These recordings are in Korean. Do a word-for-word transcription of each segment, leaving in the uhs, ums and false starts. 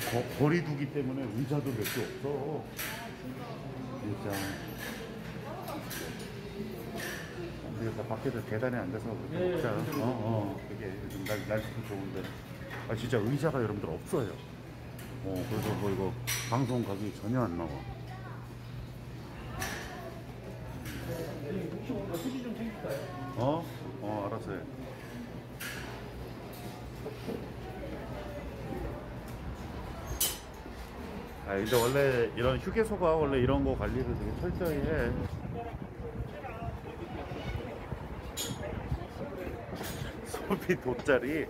거, 거리 두기 때문에 의자도 몇 개 없어. 진짜. 그래서 밖에서 계단에 앉아서 그렇게 먹자. 어, 어. 그게 요즘 날, 날씨도 좋은데. 아, 진짜 의자가 여러분들 없어요. 어, 그래서 뭐 이거 방송 가기 전혀 안 나와. 혹시 뭔가 수지 좀 챙길까요? 어? 어, 알았어. 아, 근데 원래 이런 휴게소가 원래 이런 거 관리를 되게 철저히 해. 소비 돗자리.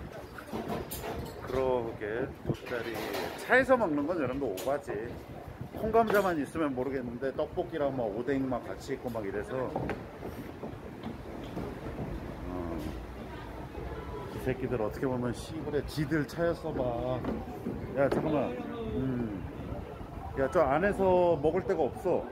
그러게, 돗자리. 차에서 먹는 건 여러분들 오바지. 콩감자만 있으면 모르겠는데 떡볶이랑 막 오뎅 막 같이 있고 막 이래서 어. 이 새끼들 어떻게 보면 시골에 지들 차였어 봐. 야 잠깐만. 음. 야 저 안에서 먹을 데가 없어.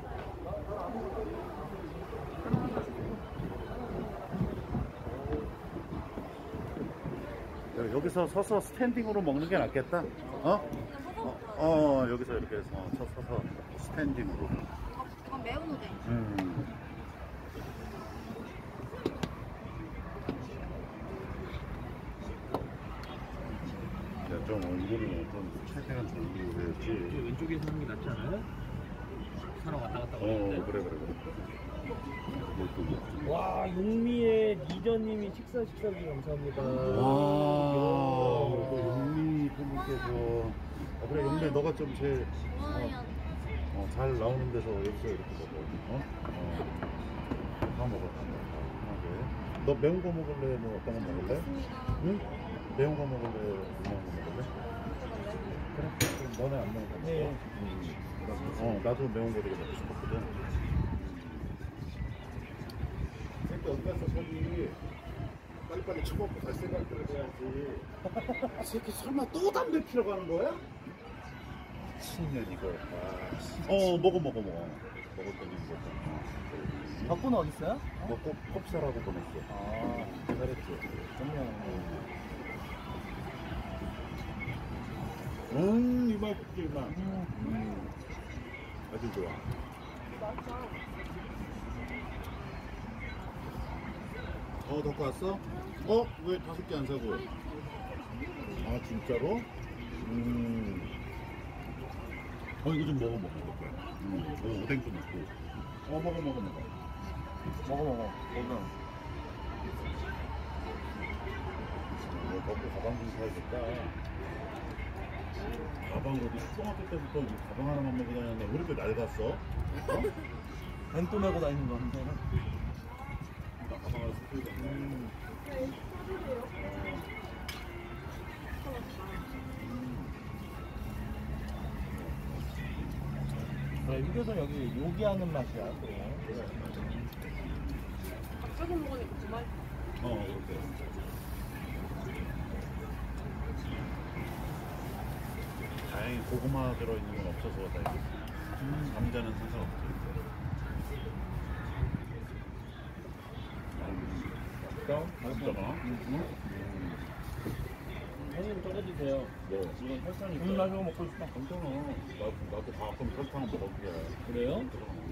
야, 여기서 서서 스탠딩으로 먹는 게 낫겠다. 어? 어, 어 여기서 이렇게 해서 서, 서서 스탠딩으로. 이건 매운 오뎅. 음. 야, 좀 얼굴을 좀 최대한 돌리고 그래야지. 왼쪽에서 하는 게 낫지 않아요? 사러 왔다 갔다 어, 하는데. 그래, 그래, 그래. 뭐 또, 뭐. 와, 용미의 니저님이 식사 식사기 감사합니다. 와, 우리 용미 팬분께서. 아, 그래, 용미, 너가 좀 제일, 어, 어, 잘 나오는 데서 여기서 이렇게 먹어. 어? 어. 다 먹어, 다 먹어. 편하게. 너 매운 거 먹을래? 뭐 어떤 거 먹을래? 응? 매운 거 먹을래? 매운 거 먹을래? 그래, 그럼 너네 안 먹는 거 먹어? 네. 음. 어, 나도 매운 거 되게 먹고 싶었거든. 새끼 어디 갔어, 저기. 빨리빨리 쳐먹고 갈 생각들을 해야지. 이 새끼 설마 또 담배 피러 가는 거야? 미친년 이거. 아, 어, 먹어, 먹어, 먹어. 먹을 때는 이거. 덕분은 어디 있어요? 먹고 컵사라고 보냈어. 아, 잘했지. 좋네요. 음, 이말 국지, 이말. 음. 음. 아주 좋아. 어, 덮고 왔어? 어? 왜 다섯 개 안 사고? 아, 진짜로? 음. 어, 이거 좀 먹어, 먹어. 음. 어, 오뎅 좀 먹고. 어, 먹어, 먹어, 먹어. 먹어, 먹어. 오늘. 어, 덮고 가방 좀 사야겠다. 가방 어디 초등학교 때부터 이 가방 하나만 메고 다녔는데 왜 이렇게 낡았어? 어? 벤또 메고 다니는 거 같은데. 나 가방 하나 사줘야 돼. 음. 그래, 휴게소 여기 요기하는 맛이야. 그래. 갑자기 먹으니까 정말. 어, 그렇게. 다행히 고구마 들어있는 건 없어서 다행히. 음, 감자는 상관없지. 음, 진짜 많아? 응? 형님 떠내주세요. 뭐, 이건 설탕이니까. 음, 나 저거 먹고 싶어. 괜찮아. 나도, 나도 가끔 설탕을 먹어줘야 해. 그래요?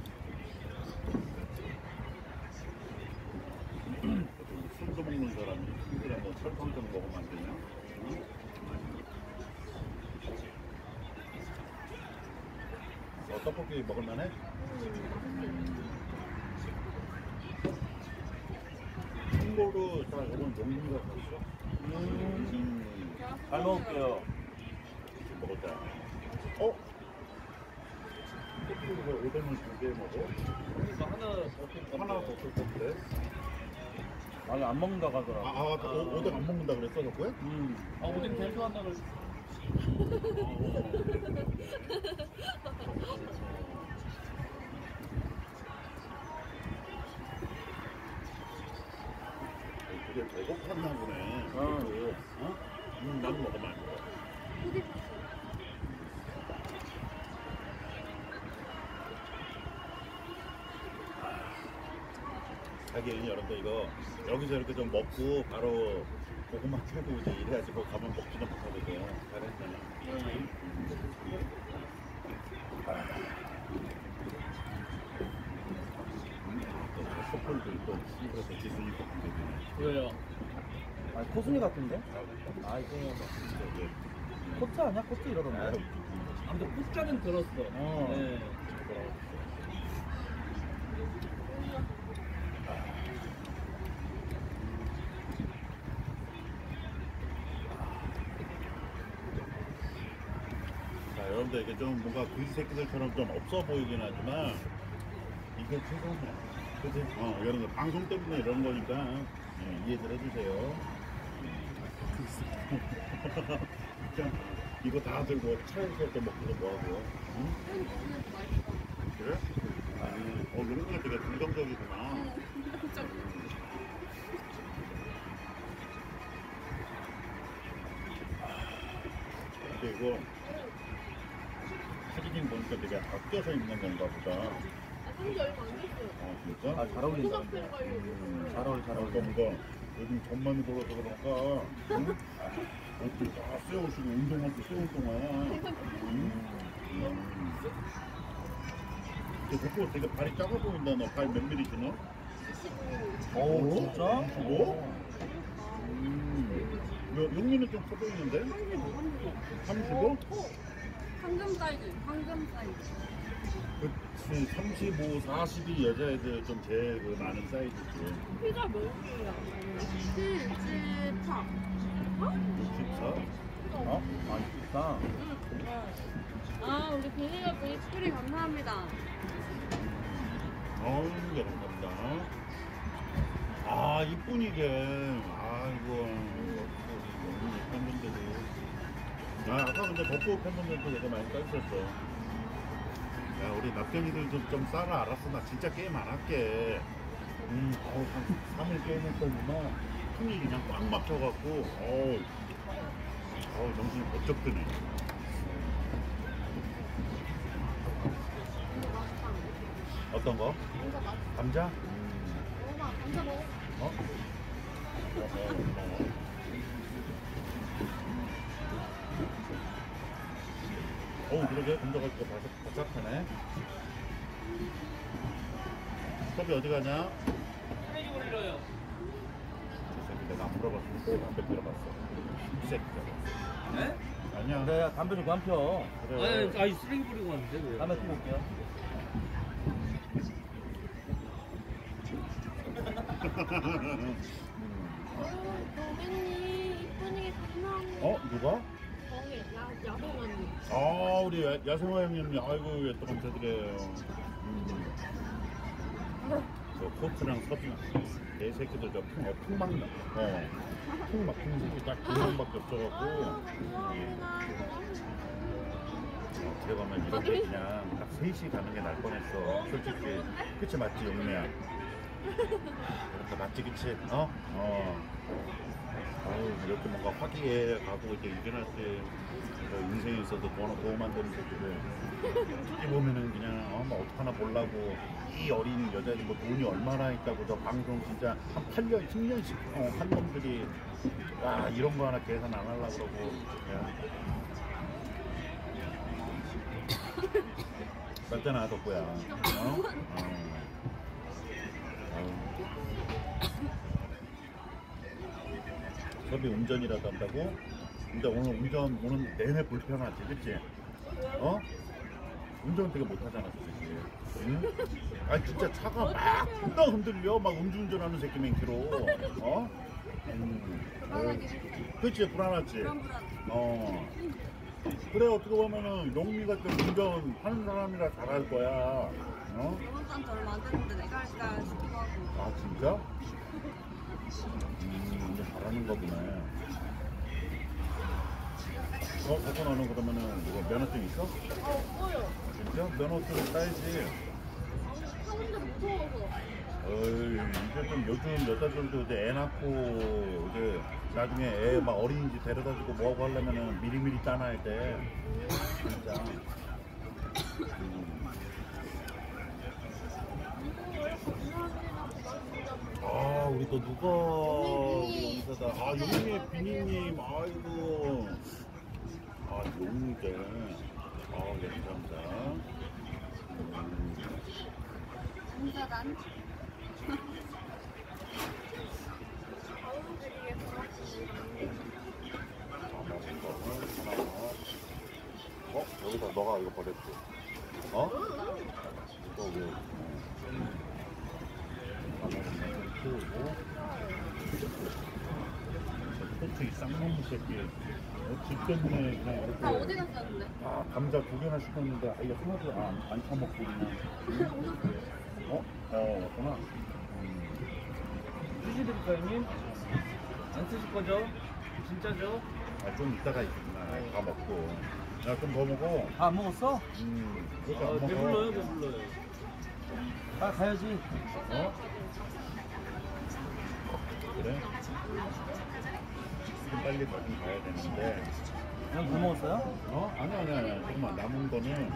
술도 먹는 사람이 술이라 뭐 설탕 좀 먹으면 안 되냐? 응? 어, 떡볶이 먹을만해? 친구로 다 이런 용기가 있어? 음. 잘 먹을게요. 먹었다. 어? 떡볶이가 오뎅을 두 개 먹어? 이거 하나 더 하나 더 쓸 건데? 아니, 안 먹는다고 하더라고. 아, 아, 오, 오뎅 안 먹는다 그랬어, 덕구에? 음. 아, 오뎅 제일 좋아한다 그랬어. 되게 배고팠나 보네. 어. 그래도, 어? 음, 나도 먹으면 안 돼. 자기는 여러분들 이거 여기서 이렇게 좀 먹고 바로 고구마 캐고 이제 이래야지 거 가면 먹지도 못하거든. 잘했네. 코순이 같은데? 아 이거 코트 아니야? 코트 이러던데. 근데 코자는 들었어. 어. 네. 자, 여러분들 이게 좀 뭔가 그지 새끼들처럼 좀 없어 보이긴 하지만 이게 최고야. 그치? 어, 이런 거 방송 때문에 이런 거니까 예, 이해들 해주세요. 진짜 이거 다 들고 차에서 또 먹고서 뭐하고? 응? 그래? 아니, 어, 용구가 되게 긍정적이구나. 근데 이거 사진 보니까 되게 아껴서 입는 건가 보다. 한지 얼마 안 됐어요. 어, 진짜? 아 잘 어울린다. 초등학생 가려고. 음, 잘 어울려 잘 그러니까 어울려. 뭔가 요즘 돈 많이 벌어서 그런가 응? 옷도 다 쎄오시고 운동할 때 쎄올 동안 응? 음. 근데 그거 되게 발이 작아 보인다. 너 발 몇 밀리지 너? 오 진짜? 이십오? 음. 요, 용민은 좀 커 보이는데? 삼십오? 황금 사이즈, 황금 사이즈. 그치, 삼십오, 사십이 여자애들 좀 제일 그 많은 사이즈지. 피자 몇 개야? 칠십팔. 육십사? 어? 아 이쁘다. 아, 우리 비니가 분이 스크린 감사합니다. 어우, 예, 감사합니다. 아, 이쁜 이게. 아이고, 우리 팬분들이. 아, 아까 근데 벚꽃 팬분들도 되게 많이 써주셨어. 야, 우리 납견이들 좀, 좀 싸라. 알았어. 나 진짜 게임 안 할게. 음, 어우, 한 삼 일 게임 했더니만 힘이 그냥 꽉 막혀갖고, 어우, 어우, 정신이 번쩍 드네. 어떤 거? 감자 맛. 감자? 음. 먹어봐, 감자 먹어. 어? 어, 어, 고마워. 어우, 그러게. 감자가 이렇게 바삭, 바삭하네. 컵이 어디 가냐? 쓰레기 버리러요. 저 새끼 내가 안 물어봤으면 또 담배 피러봤어. 이 새끼가. 네? 아니야. 그래 담배 좀 그만 펴. 그래. 아니 아니 쓰레기 버리고 왔는데 왜? 담배 피고 올게요. 어, 고객님, 이쁜이 감사합니다. 어? 누가? 정이, 야, 야동 언니. 아, 우리 야- 야생화 형님. 아이고, 예, 또 감사드려요. 음. 저 코트랑 서빈. 내 새끼들 저 풍, 어, 풍막 나. 어. 풍막, 풍색이 딱 두 명밖에 없어갖고. 감사합니다. 어, 들어가면 이렇게 그냥 딱 셋이 가는 게 날 뻔했어. 솔직히. 그치, 맞지, 용매야? 이렇게 맞지, 그치? 어? 어. 아유, 이렇게 뭔가 화기애 가고 이렇게 일어날 때 인생에 있어도 돈, 도움 안 되는 새끼들. 어떻게 보면은 그냥, 어, 뭐, 어떡하나 보려고. 이 어린 여자들 뭐 돈이 얼마나 있다고 저 방송 진짜 한 팔 년, 십 년씩 어, 한 놈들이. 야, 이런 거 하나 계산 안 하려고 그러고. 쌀때나 덕구야. 어? 어. 아유. 섭이 운전이라도 한다고? 근데 오늘 운전 오는 내내 불편하지, 그치? 어? 운전 되게 못하잖아, 솔직히. 응? 아니, 진짜 차가 막 존나 흔들려. 막 음주운전하는 새끼 맹키로. 어? 음. 어. 그치, 불안하지? 불안, 불안. 어. 그래, 어떻게 보면은 용미가 좀 운전하는 사람이라 잘할 거야. 어? 이번 주 얼마 안 됐는데 내가 할까 싶기도 하고. 아, 진짜? 음, 이제 잘하는 거구나. 어, 박사 너는 그러면은 이거 면허증 있어? 아, 없어요. 진짜? 면허증 따야지. 하는데 무서워서. 어이, 이제 좀 요즘 여자들도 이제 애 낳고 이제 나중에 애 막 어린이집 데려다 주고 뭐하고 하려면은 미리미리 따놔야 돼. 진짜. 음. 아, 우리 또 누가 우리 여기서다. 아, 용미의 비니님. 아이고. 아, 용미게. 아, 네, 감사합니다. 음. 감사단. 어? 여기다 너가 이거 버렸지? 어? 이거 왜? 토트 이 쌍놈의 새끼. 어, 집 때문에 그냥 이렇게. 나 어디 갔었는데? 아, 감자 두 개나 시켰는데 아예 하나도 안, 안 처먹고 그냥. 어? 어, 왔구나. 쓰시드릴까요, 형님? 안 쓰실 거죠? 진짜죠? 아, 좀 이따가 있구나. 다 먹고. 야, 좀 더 먹어. 아, 안 먹었어? 음, 그렇게 아, 안 먹어. 배불러요, 배불러요. 아, 가야지. 어? 그래? 좀 빨리 가긴 가야 되는데. 형 다 먹었어요? 어? 아니, 아니, 아니. 잠깐만. 남은 거는.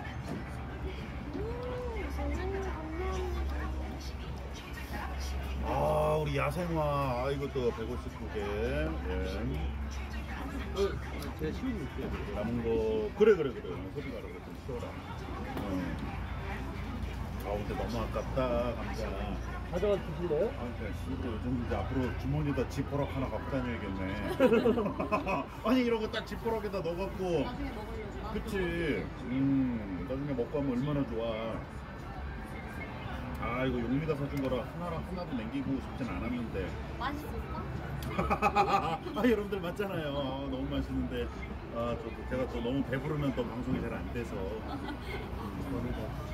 아, 우리 야생화. 아, 이것도 백오십구 개. 예. 어, 제가 치우고 있게요. 남은 거. 그래, 그래, 그래. 소리가 그래. 좀 치워라. 어. 아, 근데 너무 아깝다, 감자. 가져가 드실래요? 아, 그러니까 씨발 요즘 이제 앞으로 주머니에다 지퍼락 하나 갖고 다녀야겠네. 아니 이런 거 딱 지퍼락에다 넣어갖고. 나중에 먹으려고. 그치. 음, 나중에 먹고 하면 얼마나 좋아. 아, 이거 용미가 사준 거라 하나랑 하나도 남기고 싶진 않았는데. 맛있었어? 아, 여러분들 맞잖아요. 아, 너무 맛있는데. 아, 저, 제가 또 너무 배부르면 또 방송이 잘 안 돼서. 음,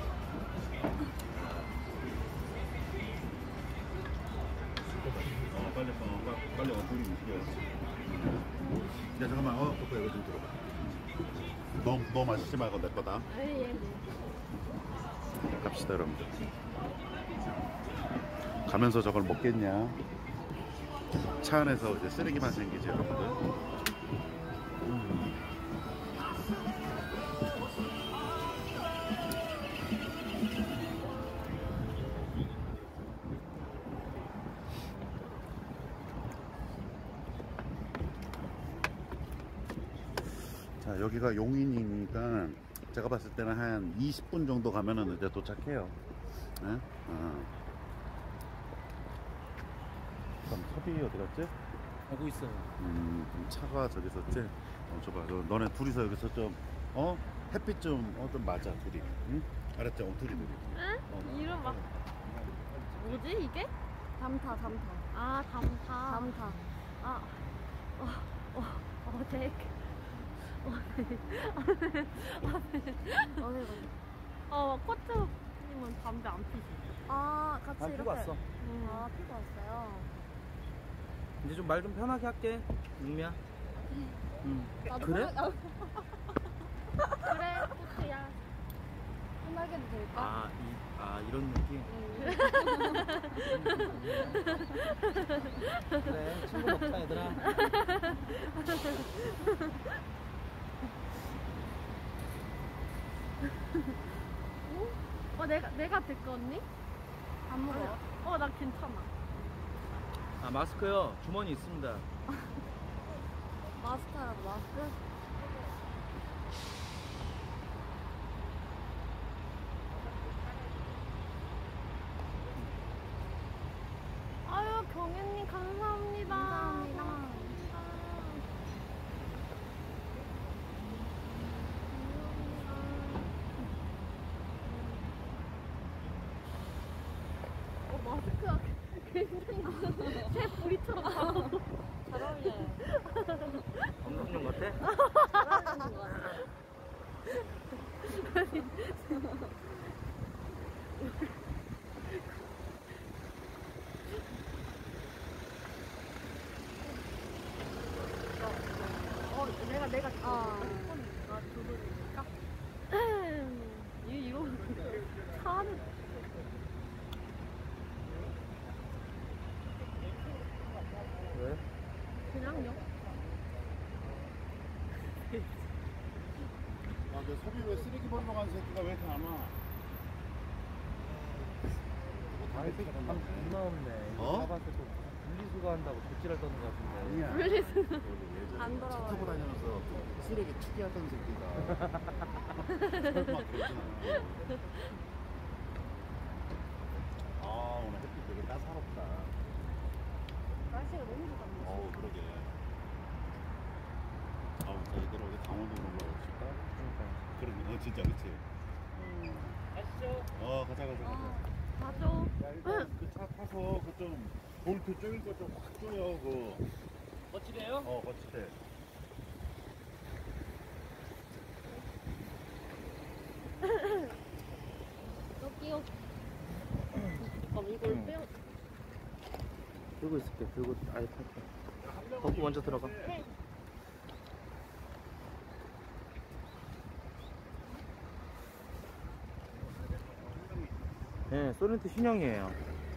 어, 빨리, 어, 빨리, 빨리 어플이 움직여. 야, 잠깐만, 어, 오빠 이거 좀 들어봐. 너, 너 마시지 말고 내 거다. 예. 갑시다, 여러분들. 가면서 저걸 먹겠냐? 차 안에서 이제 쓰레기만 생기지, 여러분들. 음. 자, 여기가 용인이니까 제가 봤을 때는 한 이십 분 정도 가면은 이제 도착해요. 예? 어. 그럼 섭이 어디 갔지? 가고 있어요. 음, 그럼 차가 저기 있었지? 어, 저봐, 너, 너네 둘이서 여기서 좀, 어? 햇빛 좀, 어, 좀 맞아, 둘이. 응? 알았지? 어, 둘이, 둘이. 응? 어. 이름 막 뭐지 이게? 담타 담타 아 담타. 담타 아. 어. 어. 어. 덱. 어. 어디 어. 코트님은 담배 안 피지? 아 같이 안 이렇게 피고 왔어. 음. 아 피고 왔어요. 이제 좀 말 좀 편하게 할게. 육미야. 응. 나도 그래? 편하게- 그래 코트야. 편하게 해도 될까? 아, 이, 아 이런 느낌. 그래, 친구 먹자 얘들아. 어 내가 내가 될거 언니? 안 먹어. 어 나 괜찮아. 아 마스크요. 주머니 있습니다. 마스크라도 마스크? 아유 경혜님 감사합니다. 감사합니다. 어 마스크가 굉장히 새 뿌리처럼 나와. 잘 어울려요. 감독님 같아? 잘 어울리는 것 같아. 어 내가 내가 아. 아 두분이니까. 이 이거 차는 왜? 그냥요. 아, 그 섭이 왜 쓰레기 버리러 간 새끼가 왜 이렇게 안 와? 아이 새끼 참 존나 없네. 어? 가봤을 때 분리수거 한다고 도찌를 떠는 것 같은데. 아니야. 분리수. 안 차 돌아와요. 타고 다니면서 쓰레기 투기하던 새끼가. 설마 그러진 않아. 아, 오늘 햇빛 되게 따사롭다. 날씨가 너무 좋다. 어우, 그러게. 아, 저희들 어디 강원도로 올라오실까? 그러면 어 진짜 그치? 가시죠. 어 가자 가자 가자. 어, 가죠. 야 일단 그 차 타서 그 좀 볼트 쪼일 거 좀 확 쪼여 그. 멋지대요? 어 거치대. 여기요. 잠깐 이걸 빼. 들고 있을게. 들고 아예 탈게. 덕구 먼저 들어가. 네, 소렌토 신형이에요.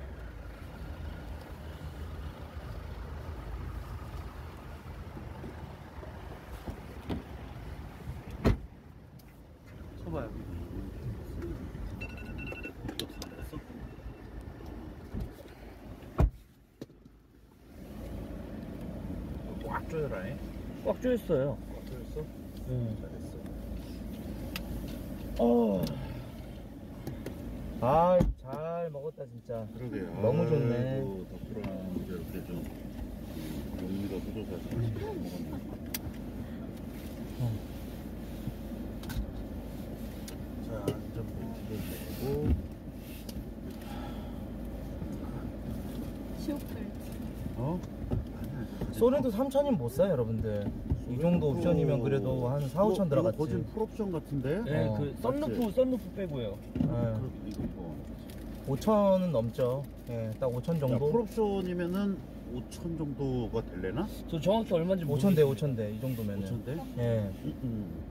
쳐봐요. 꽉 조여라잉. 꽉 조였어요. 꽉 조였어? 응. 잘했어. 어. 아, 잘 먹었다 진짜. 그러게. 너무 좋네. 아이고, 덕후랑 이제 이렇게 좀 용미가 묻어서 잘 먹었네. 자, 안전벨트를 내고. 지옥들. 어? 소렌토 삼천이면 못 사요, 여러분들. 이 정도 옵션이면 그래도 한 사, 오천 들어갔지. 거진 풀옵션 같은데? 네, 어, 그 썬루프, 맞지? 썬루프 빼고요. 네. 그럼 이거 뭐. 오천은 넘죠. 예, 딱 오천 야, 정도. 풀옵션이면은 오천 정도가 될래나? 저 정확히 얼마인지 오천 대, 오천 대 이 정도면은. 오천 대? 예. 응, 응.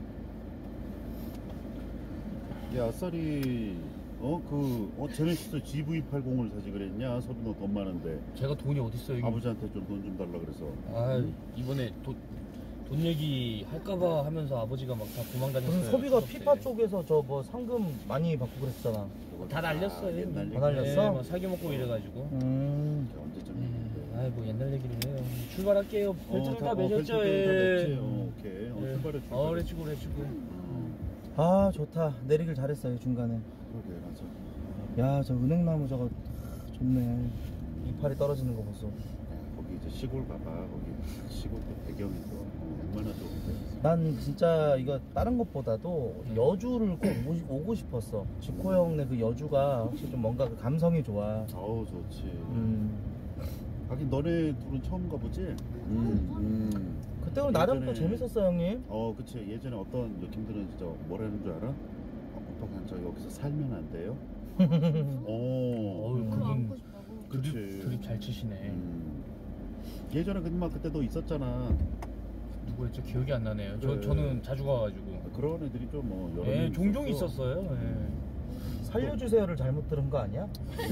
야, 아싸리, 어, 그, 어, 제네시스 지브이 팔십을 사지 그랬냐? 서비 너 돈 많은데. 제가 돈이 어딨어요, 이거. 아버지한테 좀 돈 좀 달라 그래서. 아, 이번에 돈, 돈 얘기 할까봐 하면서 아버지가 막 다 도망다녔어요. 무슨 소비가 추석 때. 피파 쪽에서 저 뭐 상금 많이 받고 그랬잖아. 그거 다 날렸어요. 옛날 다 날렸어? 네, 막 사기 먹고 이래가지고. 음. 얘기야, 언제쯤 네, 얘기인데. 아이, 뭐 옛날 얘기를 해요. 출발할게요. 벨트를 다 어, 매셨죠, 벨트를 다 예. 맸지. 어, 오케이. 어, 출발해, 출발해. 어, 그래주고, 그래주고. 어, 아 좋다. 내리길 잘했어요 중간에. 그러게, 맞아. 야 저 은행나무 저거 좋네. 이파리 떨어지는 거 보소. 야, 거기 이제 시골 가봐. 거기 시골 또 배경이 또 어, 얼마나 좋은데. 난 진짜 이거 다른 것보다도 여주를 꼭 오고, 오고 싶었어. 지코 형네 그 여주가 확실히 좀 뭔가 그 감성이 좋아. 아우, 좋지. 음. 하긴 너네 둘은 처음 가보지? 음, 음. 그때 나름 또 예전에- 재밌었어 형님. 어, 그치. 예전에 어떤 느낌들은 진짜 뭐라는 줄 알아? 어, 오빠 그냥 저 여기서 살면 안 돼요? 어, 어우, 그거 그분 안고 싶다고. 그치. 드립, 드립 잘 치시네. 음. 예전에 그막 그때 너 있었잖아. 누구였죠? 기억이 안 나네요. 그래. 저, 저는 자주 가가지고. 그런 애들이 좀 뭐 여러 예, 명 종종 있었어. 있었어요. 예. 살려주세요를 잘못 들은 거 아니야?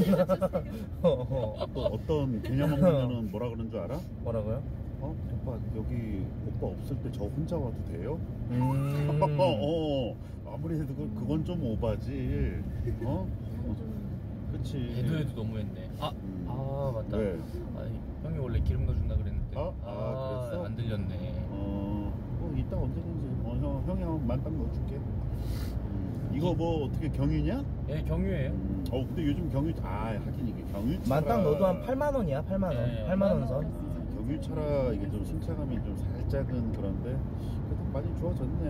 어, 어. 또 어떤 개념 없는 애는 뭐라 그러는 줄 알아? 뭐라고요? 어? 오빠 여기 오빠 없을 때 저 혼자 와도 돼요? 음. 어, 아무리 해도 그- 그건 좀 오바지. 어? 그치. 해도 해도 너무했네. 아, 음. 아 맞다. 왜? 아니, 형이 원래 기름 넣어준다 그랬는데. 아? 아, 그랬어? 안 들렸네. 어, 어 이따 언제든지 어, 형, 형이 한번 만딱 넣어줄게. 음, 이거 뭐 어떻게 경유냐? 예, 경유예요. 음, 어 근데 요즘 경유 아 하긴 이게 경유차라 만땅 넣어도 한 팔만 원이야 팔만 원. 네. 팔만 원 선. 아, 경유차라 이게 좀 승차감이 좀 살짝은 그런데 그래도 많이 좋아졌네.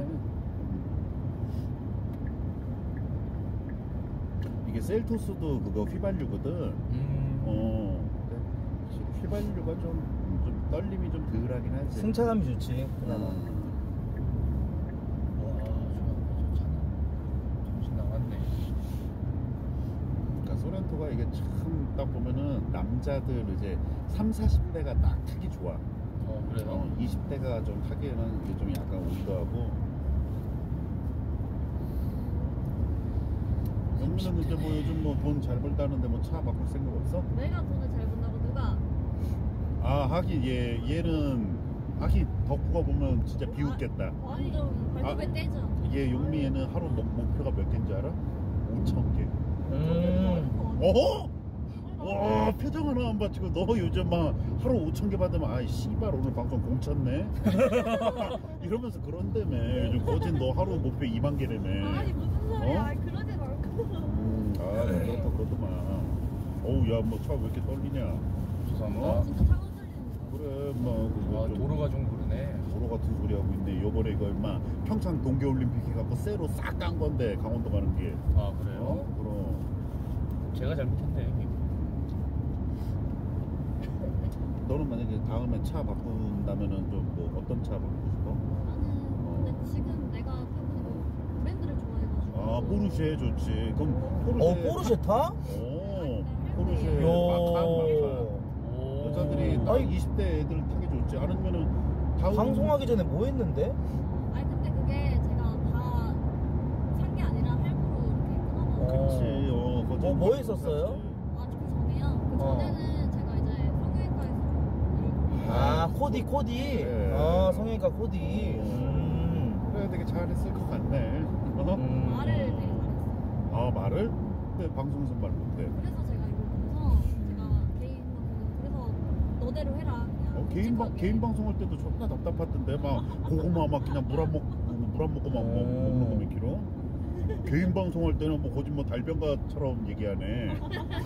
음. 이게 셀토스도 그거 휘발유거든. 음. 어, 근데 확실히 휘발유가 좀, 좀 떨림이 좀 덜하긴 하지. 승차감이 좋지 그나마. 음. 와, 좋아. 좋잖아. 정신 나갔네. 그러니까 소렌토가 이게 참 딱 보면은 남자들 이제 삼, 사십 대가 딱 타기 좋아. 어, 그래요? 어, 이십 대가 좀 타기에는 이게 좀 약간 올드하고. 영민은 이제 뭐 요즘 뭐 돈 잘 벌다는데 뭐 차 바꿀 생각 없어? 내가 돈을 잘 번다고 누가? 아 하긴 얘 얘는 하긴 덕후가 보면 진짜 비웃겠다. 완전 발톱에 아. 떼죠. 얘 용미에는 하루 목, 목표가 몇 개인지 알아? 오천 개. 음. 어허? 와 표정 하나 안 받치고 너 요즘 막 하루 오천 개 받으면 아이 씨발 오늘 방송 공쳤네 이러면서 그런다며. 요즘 거진 너 하루 목표 이만 개라며. 아니 무슨 소리야? 어? 아니, 그러지 말고. 음, 아 그렇다 그러더만. 어우 야 뭐 차 왜 이렇게 떨리냐. 죄송합니다. 어, 진짜 차고 들리는 거. 그래 뭐 아, 그거 좀 도로가 좀 그러네. 그러네. 도로 같은 소리 하고 있네. 요번에 이거 얼마 평창 동계올림픽 해갖고 쇠로 싹 깐 건데 강원도 가는 게. 아 그래요? 어? 그럼. 제가 잘못했네 형님. 너는 만약에 다음에 차 바꾼다면은 좀 뭐 어떤 차 바꾸고 싶어? 나는 근데 지금 내가 타고 있는 거 브랜드를 좋아해가지고. 아 포르쉐 좋지. 그럼 포르쉐. 어 포르쉐 타? 오 포르쉐 요. 마칸 마칸. 오. 여자들이 딱 아이. 이십 대 애들 타기 좋지. 아니면은 다음 방송하기 전에 뭐 했는데? 아니 근데 그게 제가 다 산 게 아니라 할부로 이렇게 끊어가지고. 어. 그치. 어, 그거 뭐, 뭐 했었어요? 아, 그 전에요? 그 어. 전에는 제가 이제 성형외과에서 일을 아 코디 코디. 네. 아 성형외과 코디. 음. 그래 되게 잘했을 것 같네. 어? 음. 말을 되게 잘했어요. 아 말을? 근데 방송에서 말 못해. 그래서 제가 이걸 보면서 제가 개인 방송 그래서 너대로 해라 그냥. 어, 개인 방 솔직하게. 개인 방송할 때도 존나 답답하던데 막 고구마 막 그냥 물 안 먹고 물 안 먹고 막 먹- 먹는 거 몇 킬로? 개인 방송할 때는 뭐 거짓 뭐 달변가처럼 얘기하네.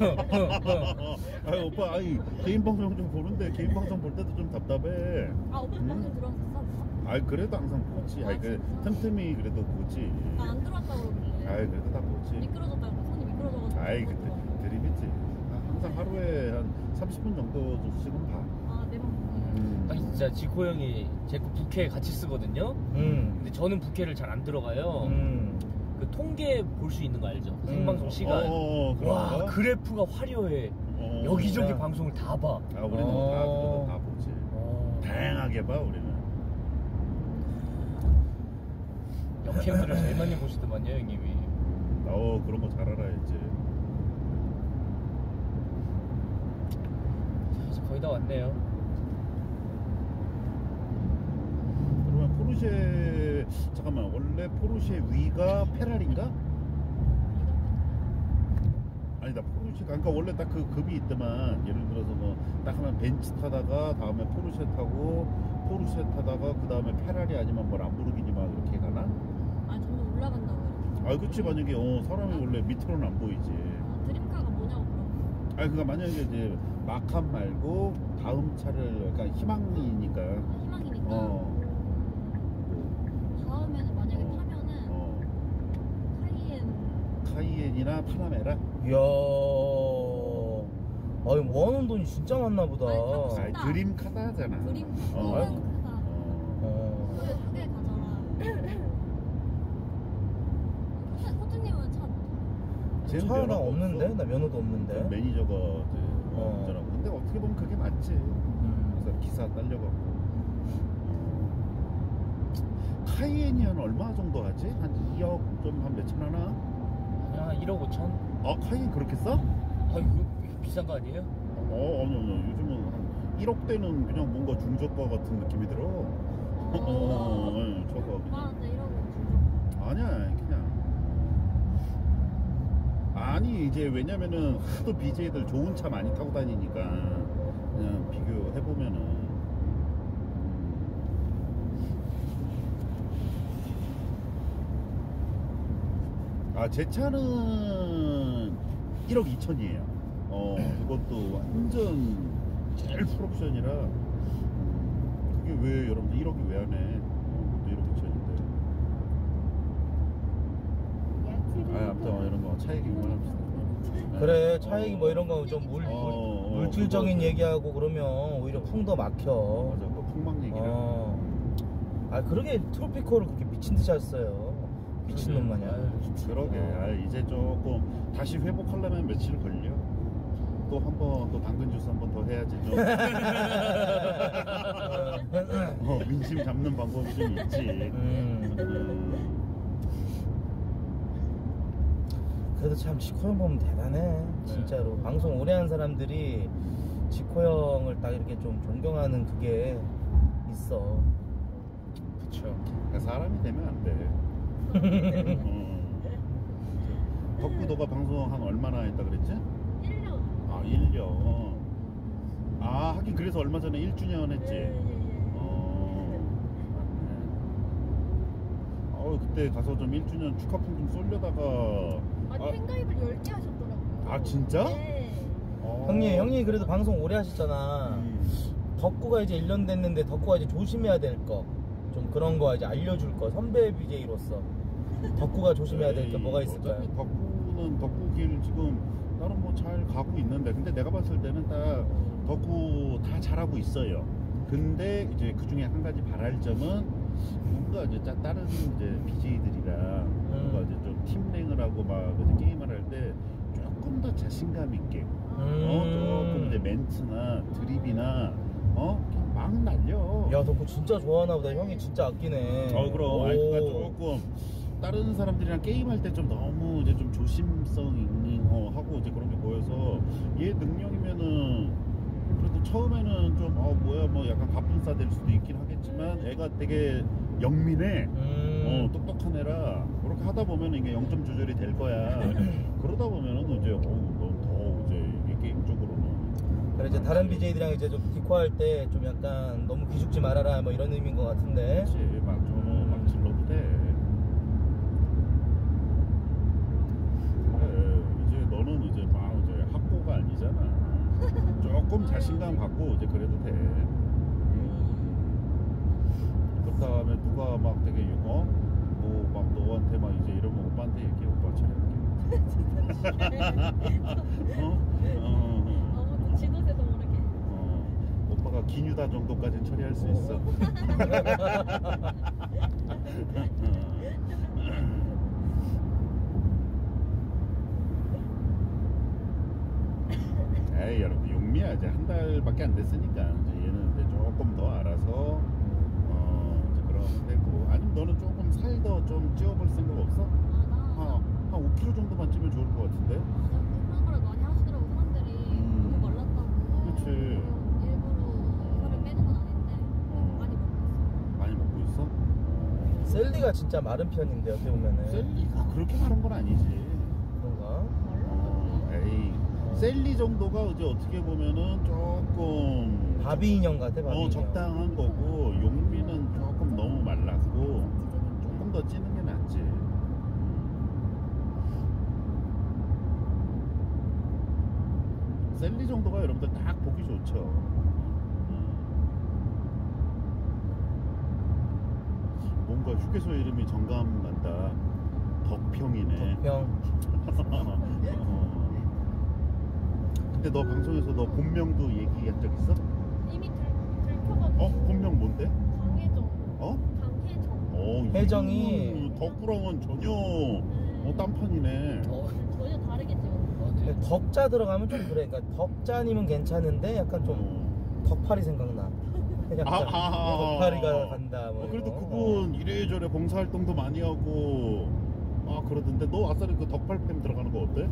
아이 오빠 아이 개인 방송 좀 보는데 개인 방송 볼 때도 좀 답답해. 아 오빠 음. 방송 들어왔었어? 아이 그래도 항상 보지. 아이 그 틈틈이 그래도 보지. 나안 들어왔다고 그러길래 아이 그래도 다 보지. 미끄러졌다고 손이 미끄러져가지고. 아이 그때 드립이지. 아, 항상 하루에 한 삼십 분 정도씩은 봐. 아내 방송. 음. 아니 진짜 지코 형이 제 거 부캐 같이 쓰거든요. 음. 근데 저는 부캐를 잘 안 들어가요. 음. 그 통계 볼 수 있는 거 알죠? 그 생방송 시간. 어, 어, 와 그런가? 그래프가 화려해. 어. 여기저기 야. 방송을 다 봐. 아 우리는 어. 다 그래도 다 보지. 어. 다양하게 봐 우리는. 역캠들을 제일 많이 보시더만요 형님이. 어 그런 거 잘 알아야지. 자, 이제 거의 다 왔네요. 그러면 포르쉐 잠깐만 원래 포르쉐 위가 페라리인가? 아니다 포르쉐 그러니까 원래 딱 그 급이 있더만 예를 들어서 뭐 딱 하면 벤츠 타다가 다음에 포르쉐 타고 포르쉐 타다가 그 다음에 페라리 아니면 뭐 람보르기니 막 이렇게 가나? 아 점점 올라간다고 이렇게. 아 그치 만약에 어 사람이 원래 밑으로는 안 보이지. 아, 드림카가 뭐냐고 그러고. 아니 그니까 만약에 이제 마칸 말고 다음 차를 그러니까 희망이니까 아, 희망이니까. 어, 다음에는 만약에 어. 타면은 어 카이엔. 카이엔이나 파나메라. 이야. 아니 모아놓은 돈이 진짜 많나 보다. 아니, 타고 싶- 아니 드림카다잖아. 드림. 어. 너무 크다. 어. 어. 그래 크게 가져라. 코트- 코트님은 차. 쟤는 차가 면허가 없는데? 없어. 나 면허도 없는데. 매니저가 이제 어. 어. 운전하고. 근데 어떻게 보면 그게 맞지. 음. 그래서 기사 딸려갖고. 카이엔이 한 얼마 정도 하지? 한 이억 좀 한 몇천 하나? 그냥 일억 오천. 아 카이엔 그렇게 싸? 아 이거 비싼 거 아니에요? 어 아니 아니 요즘은 한 일억대는 그냥 뭔가 중저가 같은 느낌이 들어. 어, 어, 어, 저거 그냥. 오빠한테 이러고 준적. 아니야 그냥 아니 이제 왜냐면은 하도 비제이들 좋은 차 많이 타고 다니니까 그냥 비교해보면은 아 제 차는 일억 이천이에요. 어 그것도 완전 제일 풀옵션이라 음, 그게 왜 여러분들 일억이 왜 안 해? 어, 그것도 일억 이천인데. 아, 아무튼 어, 이런 거 차 얘기 그만합시다. 그래 차 얘기 뭐 이런 거 좀 물, 어, 어, 물, 물질적인 그거, 얘기하고 그러면 오히려 풍 더 막혀. 맞아, 그 풍막 얘기를. 어. 아 그러게 트로피코를 그렇게 미친 듯이 했어요. 미친놈 마냥. 그러게. 아, 이제 조금 다시 회복하려면 며칠 걸려. 또 한 번 또 당근 주스 한 번 더 해야지 좀. 어, 민심 잡는 방법이 좀 있지. 음. 음. 그래도 참 지코 형 보면 대단해 진짜로. 방송 오래 한 사람들이 지코 형을 딱 이렇게 좀 존경하는 그게 있어. 그쵸. 사람이 되면 안 돼. 음. 덕구 너가 방송 한 얼마나 했다 그랬지? 일 년. 아 일 년. 아 하긴 그래서 얼마 전에 일 주년 했지. 어. 맞네. 어 그때 가서 좀 일 주년 축하품 좀 쏠려다가. 아니 아, 팬가입을 열 개 하셨더라고요. 아, 진짜? 네. 어. 형님 형님 그래도 방송 오래 하셨잖아. 음. 덕구가 이제 일 년 됐는데 덕구가 이제 조심해야 될 거 좀 그런 거 이제 알려줄 거 선배 비제이로서 덕구가 조심해야 될 게 뭐가 있을까요? 어차피 덕구는 덕구 길 지금 나는 뭐 잘 가고 있는데 근데 내가 봤을 때는 딱 덕구 다 잘하고 있어요. 근데 이제 그 중에 한 가지 바랄 점은 뭔가 이제 짜- 다른 이제 비제이들이랑 뭔가 이제 좀 팀랭을 하고 막 이제 게임을 할 때 조금 더 자신감 있게 어 음. 조금 이제 멘트나 드립이나 어 그냥 막 날려. 야 덕구 진짜 좋아하나 보다. 형이 진짜 아끼네. 어 그럼 아니 오. 그러니까 조금 다른 사람들이랑 게임할 때 좀 너무 이제 좀 조심성 있는 어 하고 이제 그런 게 보여서 얘 능력이면은 그래도 처음에는 좀 어 뭐야 뭐 약간 가뿐싸 될 수도 있긴 하겠지만 애가 되게 영민해. 음. 어 똑똑한 애라 그렇게 하다 보면 이게 영 점 조절이 될 거야. 그러다 보면은 이제 어넌더 이제 이게 게임 쪽으로는 그래 이제 다른 비제이들이랑 이제 좀 디코할 때 좀 약간 너무 기죽지 말아라 뭐 이런 의미인 것 같은데. 그렇지 막좀막 질러도 돼. 그래 이제 너는 이제 막 이제 학고가 아니잖아. 조금 자신감 갖고 이제 그래도 돼. 그다음에 누가 막 되게 어? 뭐 막 너한테 막 이제 이러면 오빠한테 얘기해. 오빠 차려볼게. 어? 어, 어, 아무도 지도새도 모르게. 어. 오빠가 기뉴다 정도까지는 처리할 수 있어. 에이 여러분 용미야 이제 한 달밖에 안 됐으니까 이제 얘는 이제 조금 더 알아서 어 이제 그러면 되고 아니면 너는 조금 살 더 좀 찌워볼 생각 없어? 아나 한, 한 오 킬로그램 정도만 찌면 좋을 것 같은데? 그런 걸 많이 하시더라고 사람들이. 음. 너무 말랐다고. 그치. 일부러 살을 빼는 건 아닌데 어. 많이 먹고 있어. 많이 먹고 있어? 셀리가 진짜 마른 편인데 어떻게 보면은. 셀리가 그렇게 마른 건 아니지. 그런가? 어, 에이 셀리 정도가 이제 어떻게 보면은 조금 바비 인형 같아 바비 어 인형. 적당한 거고 용미는 조금 너무 말랐고 조금 더 찌는 게 낫지. 셀리 정도가 여러분들 딱 보기 좋죠. 음. 뭔가 휴게소 이름이 정감 난다. 덕평이네. 덕평. 어. 근데 너 방송에서 너 본명도 얘기한 적 있어? 이미 들, 들켜가지고. 어? 본명 뭔데? 강혜정. 어? 강혜정. 어, 혜정이- 이거는 덕구랑은 전혀 어, 딴판이네. 어, 전혀 다르겠죠. 근데 덕자 들어가면 좀 그래. 그러니까 덕자님은 괜찮은데 약간 좀 어. 덕팔이 생각나. 약간 아, 아, 아, 덕팔이가 간다. 뭐 어, 그래도 이런 거. 그분 이래저래 봉사활동도 많이 하고 아 그러던데 너 아싸리 그 덕팔팸 들어가는 거 어때?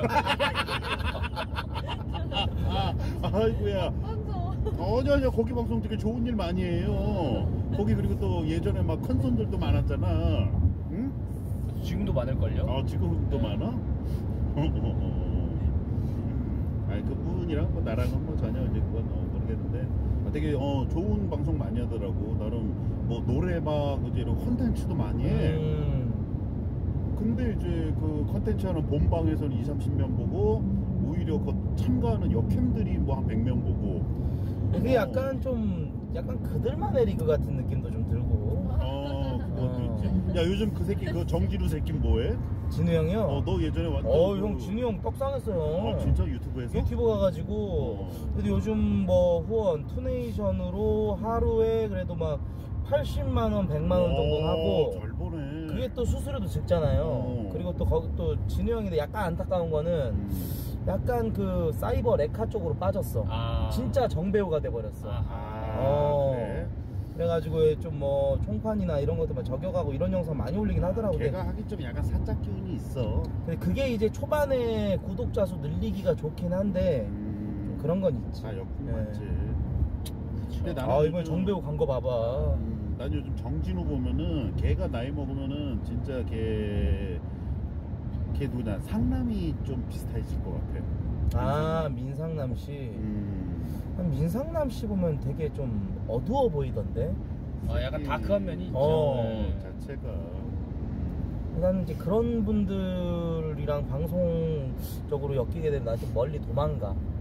아, 아이고야. 맞아. 아니 아니야 거기 방송 되게 좋은 일 많이 해요. 거기 그리고 또 예전에 막 큰 손들도 많았잖아. 응? 지금도 많을걸요? 아 지금도 많아? 어, 어, 어. 아니 그분이랑 뭐 나랑은 뭐 전혀 이제 그건 어, 모르겠는데 아, 되게 어 좋은 방송 많이 하더라고. 나름 뭐 노래방 이제 이런 콘텐츠도 많이 해. 음. 근데 이제 그 컨텐츠 하는 본방에서는 이삼십 명 보고 오히려 그 참가하는 역캠들이 뭐 한 백 명 보고 그게 어. 약간 좀 약간 그들만의 리그 같은 느낌도 좀 들고. 어 그것도 어. 있지. 야 요즘 그 새끼 그 정지루 새끼는 뭐해? 진우 형이요? 어 너 예전에 완전 어, 그- 형 진우 형 떡상했어요. 아 진짜 유튜브에서? 유튜브 가가지고 어. 그래도 요즘 뭐 후원 투네이션으로 하루에 그래도 막 팔십만 원, 백만 원 정도 하고 잘 보네. 그게 또 수수료도 적잖아요. 어. 그리고 또 거기 또 진우 형인데 약간 안타까운 거는 음. 약간 그 사이버 레카 쪽으로 빠졌어. 아. 진짜 정배우가 돼버렸어. 아하. 어. 그래? 그래가지고 좀 뭐 총판이나 이런 것도 막 저격하고 이런 영상 많이 올리긴 하더라고. 걔가 하긴 좀 약간 사짝 기운이 있어. 근데 그게 이제 초반에 구독자 수 늘리기가 좋긴 한데 음. 그런 건 있지. 아 역군 네. 맞지. 근데 나는 아 이번에 요즘- 정배우 간 거 봐봐. 음, 난 요즘 정진우 보면은 걔가 나이 먹으면은 진짜 걔, 걔 누구냐 상남이 좀 비슷해질 것 같아. 아 민상남 씨. 음. 한 민상남 씨 보면 되게 좀 어두워 보이던데. 아, 약간 다크한 면이 있죠. 어. 네. 자체가 나는 이제 그런 분들이랑 방송적으로 엮이게 되면 나 좀 멀리 도망가.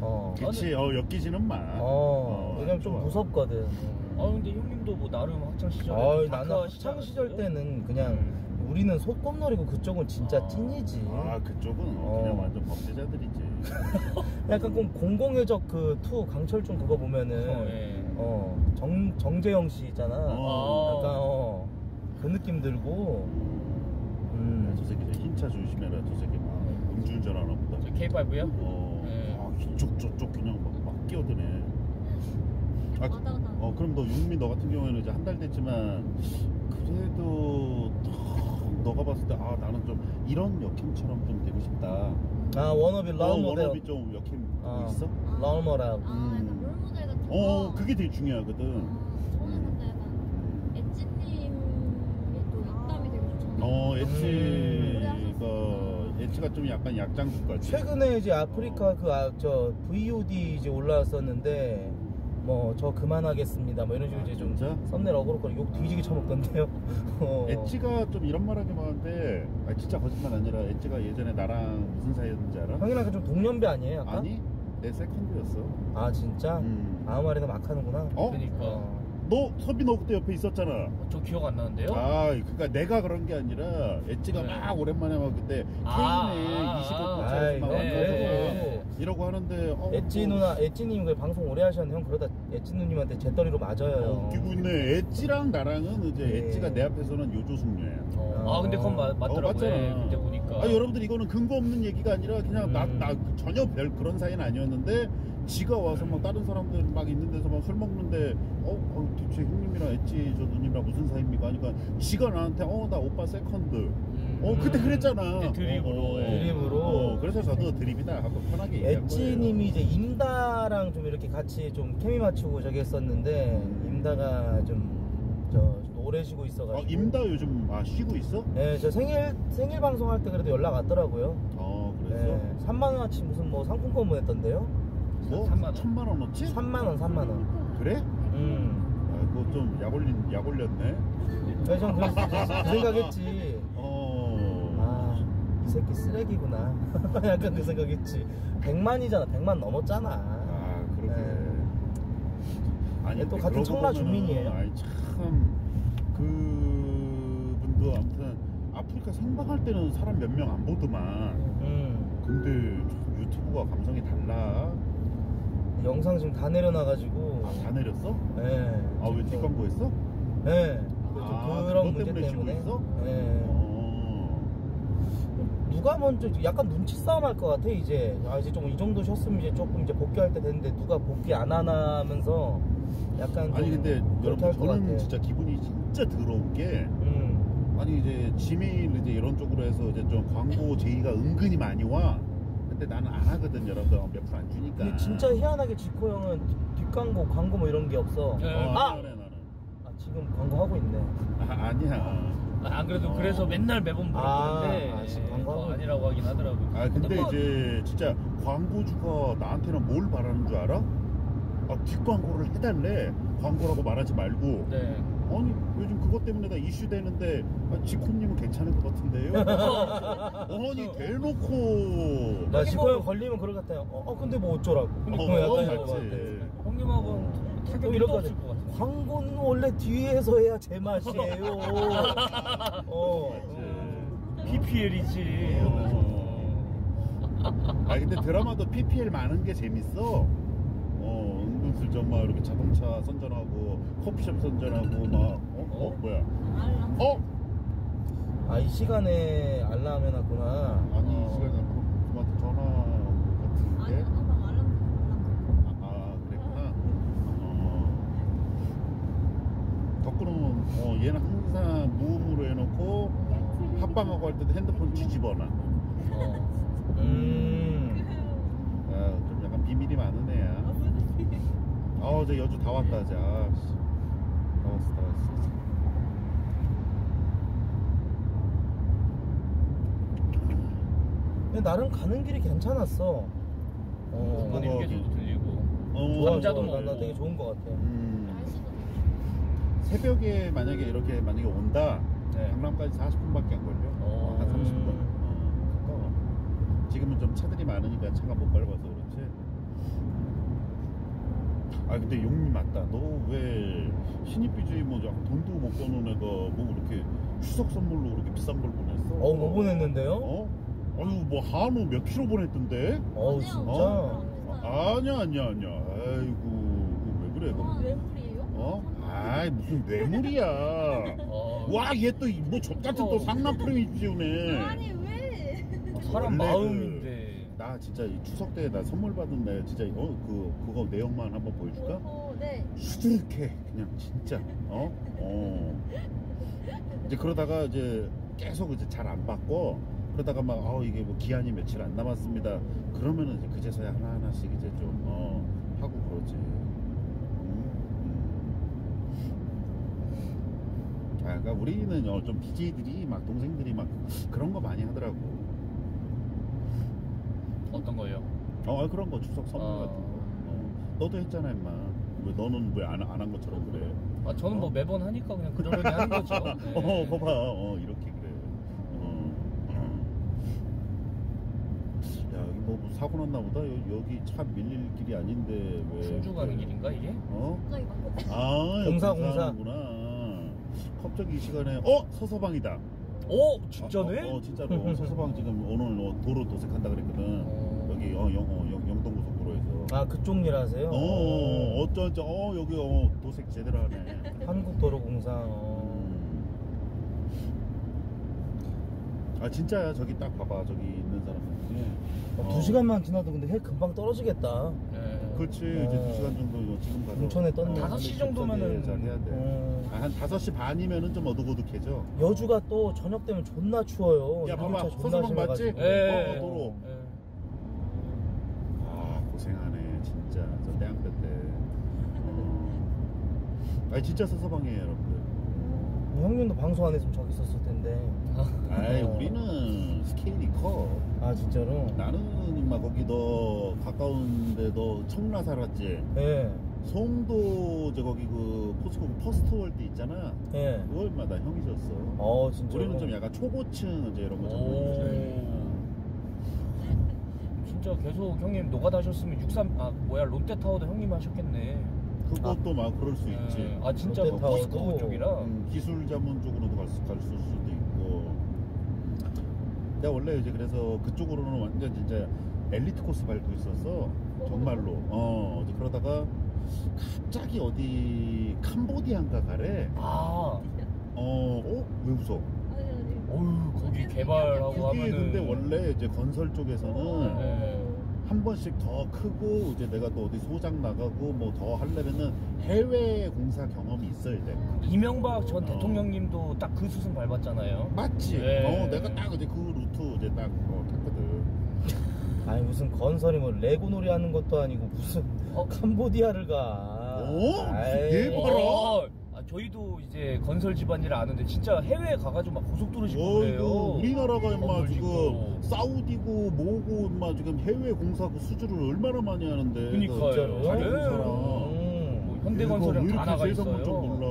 어. 그치, 어, 엮이지는 마. 어, 왜냐면 좀 좋아. 무섭거든. 아 근데 형님도 뭐 나름 학창 시절에 어, 다크가 나는 학창 시절 시작했어요? 때는 그냥 우리는 소꿉놀이고 그쪽은 진짜 아. 찐이지. 아, 그쪽은 어. 그냥 완전 범죄자들이지. 약간 꼭 공공의 적 그 투 강철중 그거 보면은 어, 예. 어, 정 정재영 씨 있잖아. 어. 약간 어, 그 느낌 들고. 음. 저 새끼 저 흰차 조심해라. 저 새끼 막 음주운전 하나 보다. 저 케이 파이브요? 어, 네. 아, 이쪽 저쪽 그냥 막, 막 끼어드네. 아, 왔다 갔다. 어, 그럼 너 용미 너 같은 경우에는 이제 한 달 됐지만 그래도 탁 너가 봤을 때 아 나는 좀 이런 여캠처럼 좀 되고 싶다. 아 워너비 어, 롤 모델. 워너비 좀 여캠 어. 있어? 아, 롤 모델. 아, 음. 약간 롤모델 같은 거. 어, 그게 되게 중요하거든. 아, 저는 근데 약간 엣지님이 또 입담이 되게 좋잖아요. 어, 음. 엣지가 엣지가 좀 약간 약장국같이. 최근에 이제 아프리카 그 저 브이오디 이제 올라왔었는데 뭐 저 그만하겠습니다 뭐 이런 식으로 아, 이제 좀 진짜? 썸네일 어그로거리 욕 뒤지게 쳐먹던데요. 어. 엣지가 좀 이런 말하기 많은데 아 진짜 거짓말 아니라 엣지가 예전에 나랑 무슨 사이였는지 알아? 형이랑 좀 동년배 아니에요? 약간? 아니 내 세컨드였어. 아 진짜? 음. 아무 말이나 막 하는구나. 어? 그러니까 어. 너 선비 너 그때 옆에 있었잖아. 어, 저 기억 안 나는데요? 아, 그러니까 내가 그런 게 아니라 엣지가 네. 막 오랜만에 막 그때 아, 케인에 아, 이십오 아이, 분짜리 막 네, 만나서 네. 이러고 하는데 어, 엣지 뭐, 누나, 엣지님 그 방송 오래 하셨는데 형 그러다 엣지 누님한테 재떨이로 맞아요. 어, 웃기고 있네. 엣지랑 나랑은 이제 네. 엣지가 내 앞에서는 요조숙녀야. 어. 아 근데 그건 맞, 맞더라고요. 어, 맞잖아. 예, 그때 보니까. 아 여러분들 이거는 근거 없는 얘기가 아니라 그냥 나, 음. 나 전혀 별 그런 사이는 아니었는데 지가 와서 막 다른 사람들 막 있는 데서 막 술 먹는데 어, 어 대체 형님이랑 엣지 저 누님이랑 무슨 사이입니까? 하니까 지가 나한테 어 나 오빠 세컨드 음. 어 그때 그랬잖아. 네, 드립으로, 어, 어. 예. 드립으로. 어, 그래서 저도 드립이다 하고 편하게 얘기한 거예요. 엣지님이 이제 임다랑 좀 이렇게 같이 좀 케미 맞추고 저기 했었는데 임다가 좀 저 오래 쉬고 있어가지고. 어, 임다 요즘 아 쉬고 있어? 네, 저 생일 생일 방송할 때 그래도 연락 왔더라고요. 어 그랬어? 네, 삼만 원어치 무슨 뭐 상품권 보냈던데요? 뭐? 삼만 원. 천만 원어치? 삼만 원, 삼만 원. 그래? 음. 아 그거 좀 약 올린 약 올렸네. 그래서 전 그, 그 생각했지. 어. 아, 이 새끼 쓰레기구나. 약간 그 생각했지. 백만이잖아. 백만 넘었잖아. 아 그러게. 네. 아니 또 근데 같은 그러고 청라 보면은, 주민이에요. 아니 참 그분도 아무튼 아프리카 생방할 때는 사람 몇 명 안 보더만. 음. 근데 참 유튜브가 감성이 달라. 영상 지금 다 내려놔가지고. 아, 다 내렸어? 네. 아 왜 지금 좀- 뒷광고 했어? 네. 아, 그런 그것 문제 때문에 쉬고 때문에. 있어? 네. 어. 누가 먼저 약간 눈치 싸움 할 것 같아 이제. 아 이제 좀 이 정도 쉬었으면 이제 조금 이제 복귀할 때 됐는데 누가 복귀 안 하나 하면서 약간 좀 아니 근데 그렇게 여러분 할것 저는 같아. 진짜 기분이 진짜 더러운 게 음. 아니 이제 지메일 이제 이런 쪽으로 해서 이제 좀 광고 제의가 은근히 많이 와. 근데 나는 안 하거든 여러분들 몇 프로 안 주니까. 근데 진짜 희한하게 지코 형은 뒷광고 광고 뭐 이런 게 없어. 네. 어, 아! 안 해, 나는. 아 지금 광고 하고 있네. 아, 아니야. 아, 안 그래도 어. 그래서 맨날 매번 물어보는데 아, 아, 지금 광고 뭐 하고 아니라고 하긴 하더라고요. 아 근데 뭐, 이제 진짜 광고주가 나한테는 뭘 바라는 줄 알아? 아 뒷광고를 해달래. 광고라고 말하지 말고. 네. 아니 요즘 그것 때문에 다 이슈 되는데 아, 지코님은 괜찮을 것 같은데요? 아니 대놓고 나 하긴 지코 뭐- 형 걸리면 그럴 것 같아요. 어, 어 근데 뭐 어쩌라고. 그러니까 어, 약간 어, 이럴 것 같아. 맞지. 형님하고는 또 타격이 이럴 또 거 없을 것 같아. 같은데. 광고는 원래 뒤에서 해야 제맛이에요. 어. 맞지. 피피엘이지. 어. 아 근데 드라마도 피피엘 많은 게 재밌어. 어 은근슬쩍 막 이렇게 자동차 선전하고 커피숍 선전하고 막 어? 어? 뭐야? 알람. 어? 아 이 시간에 알람 해놨구나. 아니 어. 이 시간에 그한테 전화 온 것 아니, 같은데. 아까 알람. 아, 아 그랬구나. 어. 덕구는 어 얘는 항상 무음으로 해놓고 합방하고 할 때도 핸드폰 뒤집어놔. 어. 음. 아, 좀 약간 비밀이 많은 애야. 아, 저 여주 다 왔다, 자. 아, 씨. 다 왔어, 다 왔어. 근데 나름 가는 길이 괜찮았어. 어. 뭐가 이번에 휴게소도 들리고. 어, 좋아, 남자도 좋아. 먹고. 나, 나 되게 좋은 것 같아. 음, 날씨도 새벽에 만약에 이렇게 만약에 온다, 네. 강남까지 사십 분밖에 안 걸려. 어. 한 삼십 분. 음. 어, 가까워. 지금은 좀 차들이 많으니까 차가 못 밟아서 그렇지. 아 근데 용미 맞다. 너 왜 신입 비주이 뭐 약간 돈도 못 버는 애가 뭐 이렇게 추석 선물로 그렇게 비싼 걸 보냈어? 어, 뭐 보냈는데요? 어? 아유 뭐 한우 몇 킬로 보냈던데? 어우, 아니요, 진짜? 어? 비슷해요. 아니야 아니야 아니야. 아이고 왜 그래 그거? 아, 뇌물이에요? 어? 아이 무슨 뇌물이야. 어, 와 얘 또 뭐 족같은 또 상남프레임 지우네. 아니 왜? 사람 원래 마음인데. 그, 나 진짜 이 추석 때 나 선물 받은 날 진짜 어 그 그거 내용만 한번 보여줄까? 어, 네. 수두룩해 그냥 진짜 어? 어. 이제 그러다가 이제 계속 이제 잘 안 받고 그러다가 막 어 이게 뭐 기한이 며칠 안 남았습니다. 그러면은 이제 그제서야 하나 하나씩 이제 좀 어 하고 그러지. 음, 음. 아, 그러니까 우리는 어, 좀 비제이들이 막 동생들이 막 그런 거 많이 하더라고. 어떤 거예요? 어 그런 거 추석 선물 어. 같은 거. 어. 너도 했잖아 임마. 왜 너는 왜 안 안 한 것처럼 그래? 아 저는 뭐 어? 매번 하니까 그냥 그러려니 하는 거죠. 네. 어, 봐봐. 어, 이렇게 그래. 어. 야, 여기 뭐 사고 났나 보다. 여, 여기 차 밀릴 길이 아닌데 왜? 충주 가는 길인가 이게? 어? 갑자기 막 아, 공사, 공사. 구나 갑자기 이 시간에 어 서서방이다. 오 진짜네? 어, 어, 진짜로 서서방 지금 오늘 어, 도로 도색한다 그랬거든. 어. 여기 어, 영, 어, 영, 영동고속도로에서. 아, 그쪽 일 하세요? 어, 어, 어쩌저 어 여기 어 도색 제대로 하네. 한국도로공사. 어. 아 진짜야. 저기 딱 봐봐. 저기 있는 사람 중에 어, 두 시간만 지나도 근데 해 금방 떨어지겠다. 네. 그렇지. 어. 이제 두 시간 정도 이거 지금 가서 인천에 떴네. 다섯 시 정도면은- 잘 해야 돼. 어. 아, 한 다섯 시 반이면은 좀 어둑어둑해져. 여주가 또 저녁 되면 존나 추워요. 야, 봐봐. 이동차 서서방 맞지? 심해가지고. 예. 어, 도로. 예. 아 고생하네 진짜. 저 대학교 때. 어. 아니 진짜 서서방이에요 여러분들. 형님도 방송 안 했으면 저기 있었을 텐데. 아이 어. 우리는 스케일이 커. 아, 진짜로? 나는 임마 거기 너 가까운데 너 청라 살았지? 예. 송도 저 거기 그 포스코 퍼스트 월드 있잖아. 예. 그거 임마 나 형이 줬어. 어, 진짜. 우리는 좀 약간 초고층 이제 이런 거 좀. 오. 진짜 계속 형님 노가다 하셨으면 육삼 아 뭐야 롯데타워도 형님 하셨겠네. 그것도 막 그럴 수 있지. 예. 아 진짜 뭐 롯데타워도- 포스코 쪽이라. 음, 기술 자문 쪽으로도 갈, 수, 갈 수도 있고. 내가 원래 이제 그래서 그쪽으로는 완전 진짜 엘리트 코스 밟고 있었어. 정말로. 어, 이제 그러다가 갑자기 어디 캄보디아인가 가래. 아, 어, 어? 왜 웃어? 아니 아니. 어휴 거기 개발하고 그게 하면은. 근데 원래 이제 건설 쪽에서는 네. 한 번씩 더 크고 이제 내가 또 어디 소장 나가고 뭐 더 하려면은 해외 공사 경험이 있어야 돼. 이명박 전 어. 대통령님도 딱 그 수순 밟았잖아요. 맞지? 네. 어, 내가 딱 이제 그 루트 이제 딱 어, 탔거든. 아니, 무슨 건설이 뭐 레고 놀이 하는 것도 아니고 무슨 어? 캄보디아를 가. 어? 아이. 대박. 어, 아, 저희도 이제 건설 집안이라 아는데 진짜 해외에 가가지고 막 고속도로 짓고 그래요. 어이구, 우리나라가 임마 건물 지금 짓고. 사우디고 뭐고 임마 지금 해외 공사 그 수주를 얼마나 많이 하는데. 그니까요. 진짜로? 다른 네. 사람. 음. 뭐 현대건설이랑 다 나가 세상 있어요. 물정 몰라.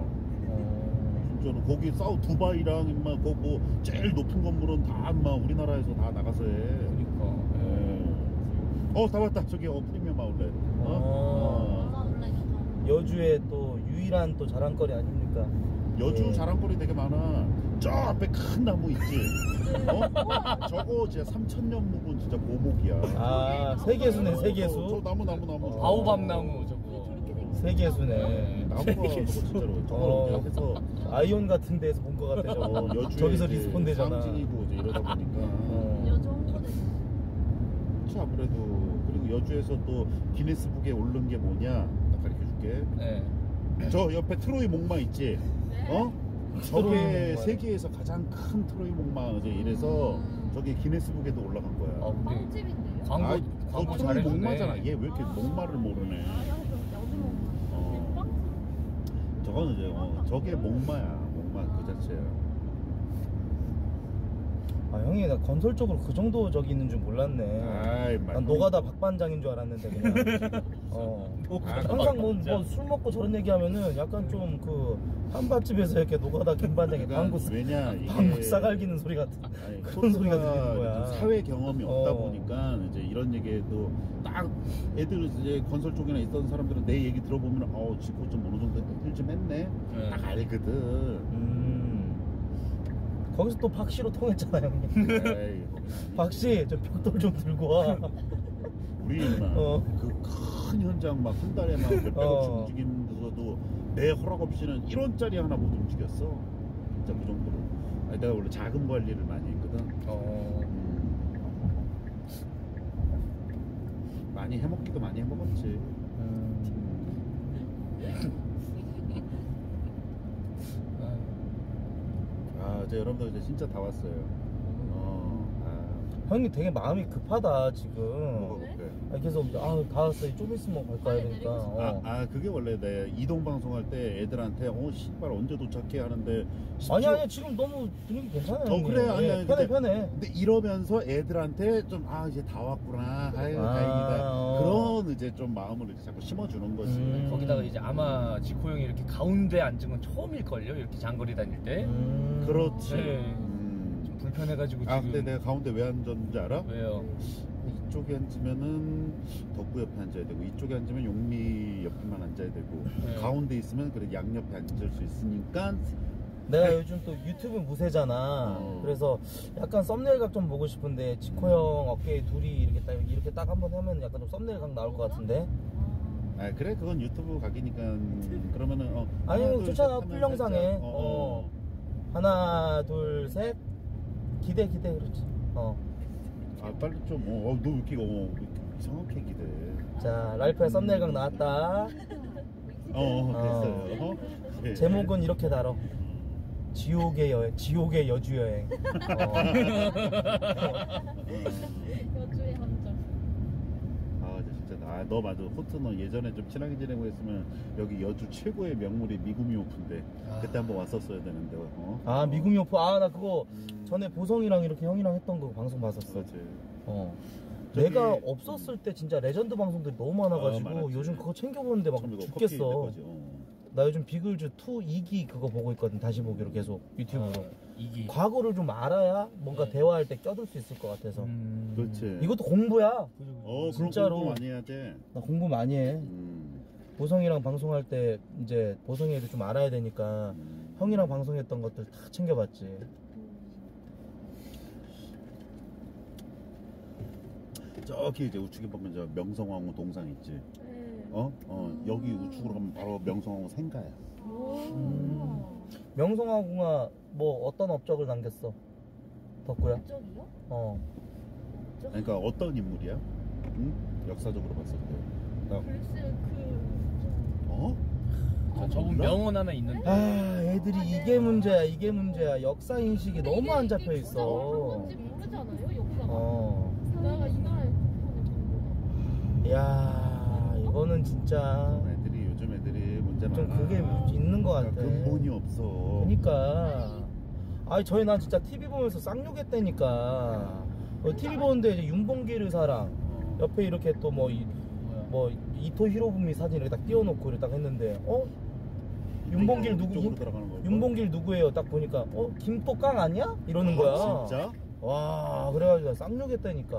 어. 진짜로 거기 사우 두바이랑 임마 그 뭐 제일 높은 건물은 다 임마 우리나라에서 다 나가서 해. 그러니까. 예. 어, 다 왔다. 저기 어 프리미엄 아울렛. 어? 어. 아 원래 여자. 여주의 또 유일한 또 자랑거리 아닙니까? 여주 예. 자랑거리 되게 많아. 저 앞에 큰 나무 있지. 어? 저거 진짜 삼천 년 묵은 진짜 고목이야. 아, 세계수네, 저, 세계수. 저 나무 나무 나무. 바오밥 나무 저거. 세계수네. 나무가 저거 진짜로 저거 어. 이제 해서 아이온 같은 데서 본 것 같아, 저거. 어, 여주에 저기서 이제 리스폰 되잖아. 상징이고 이제 이러다 보니까. 어. 여자 홍보대. 그렇지 아무래도. 그리고 여주에서 또 기네스북에 오른 게 뭐냐? 딱 가르쳐 줄게. 네. 저 옆에 트로이 목마 있지? 어? 트로이 저게 목마. 세계에서 가장 큰 트로이 목마 이제 이래서 음. 저게 기네스북에도 올라간 거야. 아 근데 빵집인데요? 광고 아이, 광고 저 트로이 잘해주네. 목마잖아. 얘 왜 이렇게 목마를 모르네. 아 여기 여기 먹나? 어. 빵집. 저거는 이제 어, 저게 목마야. 목마 그 자체야. 아, 형이 나 건설 쪽으로 그 정도 저기 있는 줄 몰랐네. 아이, 말. 난 노가다 박반장인 줄 알았는데, 그냥. 어. 아, 항상 뭐 진짜. 술 먹고 저런 얘기하면은 약간 좀 그 한밭집에서 이렇게 노가다 김반장에 그러니까 방구 왜냐 이게 방구 싸갈기는 소리 같은 아니, 그런 소리가 들리는 거야. 좀 사회 경험이 없다 어. 보니까 이제 이런 얘기도 딱 애들 이제 건설 쪽이나 있던 사람들은 내 얘기 들어보면 어 지코 좀 어느 정도 일 좀 했네 네. 딱 알거든. 음. 거기서 또 박씨로 통했잖아요. 형님. 에이, 거긴 아니지. 박씨 저 벽돌 좀 들고 와. 우리는 어. 그 큰 현장 막 한 달에 막 몇백억씩 어. 움직이면서도 내 허락 없이는 일 원짜리 하나 못 움직였어. 진짜 그 정도로. 아니, 내가 원래 자금 관리를 많이 했거든. 어. 음. 많이 해먹기도 많이 해먹었지. 음. 아, 이제 여러분들 이제 진짜 다 왔어요. 어, 아, 형님 되게 마음이 급하다 지금. 뭐가 그래. 아, 계속 아다 왔어요. 좀 있으면 갈까 빨리 이러니까. 내리고 싶어. 아, 어. 아, 그게 원래 내 이동 방송할 때 애들한테 어, 씨발 언제 도착해 하는데 아니 아니 지금 너무 분위기 괜찮아요. 어, 형님. 그래, 아니, 예, 아니, 편해 근데- 편해. 근데 이러면서 애들한테 좀 아 이제 다 왔구나 아유 아, 다행이다 어. 그런 이제 좀 마음을 이제 자꾸 심어주는 거지. 음. 거기다가 이제 아마 지코 형이 이렇게 가운데 앉은 건 처음일걸요? 이렇게 장거리 다닐 때. 음. 그렇지. 네. 음. 좀 불편해가지고 아 지금. 근데 내가 가운데 왜 앉았는지 알아? 왜요? 이쪽에 앉으면은 덕구 옆에 앉아야 되고 이쪽에 앉으면 용리 옆에만 앉아야 되고 네. 가운데 있으면 그래 양옆에 앉을 수 있으니까 내가 요즘 또 유튜브 무새잖아. 어. 그래서 약간 썸네일 각 좀 보고 싶은데 지코 음. 형 어깨에 둘이 이렇게 딱 이렇게 딱 한번 하면 약간 좀 썸네일 각 나올 것 같은데. 아 그래 그건 유튜브 각이니까 그러면은 어 아니, 하나, 둘, 좋잖아. 셋 하면 풀 영상에. 살짝, 어. 하나 둘 셋 기대 기대 그렇지. 어. 아 빨리 좀 어, 어, 너 왜 이렇게 어, 왜 이렇게 이상하게 기대. 자 라이프의 썸네일 각 나왔다. 어, 어 됐어요. 네. 제목은 이렇게 달어. 지옥의 여행, 지옥의 여주 여행. 어. 여주의 함정. 아 이제 진짜 아, 너 맞아 호트 너 예전에 좀 친하게 지내고 했으면 여기 여주 최고의 명물이 미구미 오픈데 아. 그때 한번 왔었어야 되는데 어? 아 미궁이 오프. 아 나 그거 음. 전에 보성이랑 이렇게 형이랑 했던 거 방송 봤었어. 그렇지. 어. 저기- 내가 없었을 때 진짜 레전드 방송들이 너무 많아가지고 어, 많았지. 요즘 그거 챙겨보는데 막 처음 이거 죽겠어. 커피 내 거지, 어. 나 요즘 비글즈 투 이 기 그거 보고 있거든. 다시 보기로 계속 유튜브로. 아, 이기. 과거를 좀 알아야 뭔가 네. 대화할 때 껴들 수 있을 것 같아서. 음. 그렇지. 이것도 공부야. 어 그런 진짜로. 공부 많이 해야 돼. 나 공부 많이 해. 음. 보성이랑 방송할 때 이제 보성이 애들 좀 알아야 되니까 음. 형이랑 방송했던 것들 다 챙겨봤지. 저기 이제 우측에 보면 저 명성황후 동상 있지. 네. 어? 어 여기 우측으로 가면 바로 명성황후 생가야. 음. 명성황후가 뭐 어떤 업적을 남겼어? 덕구야? 저기요? 어. 그러니까 어떤 인물이야? 응? 역사적으로 봤을 때. 나, 글쎄 그 어? 저, 저분 몰라? 명언 하나 있는데. 아, 애들이 이게 문제야, 이게 문제야. 역사 인식이 근데 너무 이게- 안 이게 잡혀 진짜 있어. 뭔지 모르잖아요 역사가. 어. 내가 이 나라에 야, 이거는 진짜 애들이 요즘 애들이 문제 많아. 좀 그게 있는 것 같아. 그러니까 근본이 없어. 그러니까. 아니 저희 난 진짜 티비 보면서 쌍욕했다니까. 어, 티비 보는데 이제 윤봉길 사랑 어. 옆에 이렇게 또 뭐 뭐 뭐야. 이토 히로부미 사진 이렇게 딱 띄워놓고 이렇게 딱 했는데 어? 윤봉길 누구? 이쪽으로 윤, 들어가는 거야. 윤봉길 누구예요? 딱 보니까 어? 김또깡 아니야? 이러는 거야. 아, 진짜? 와 그래가지고 쌍욕했다니까.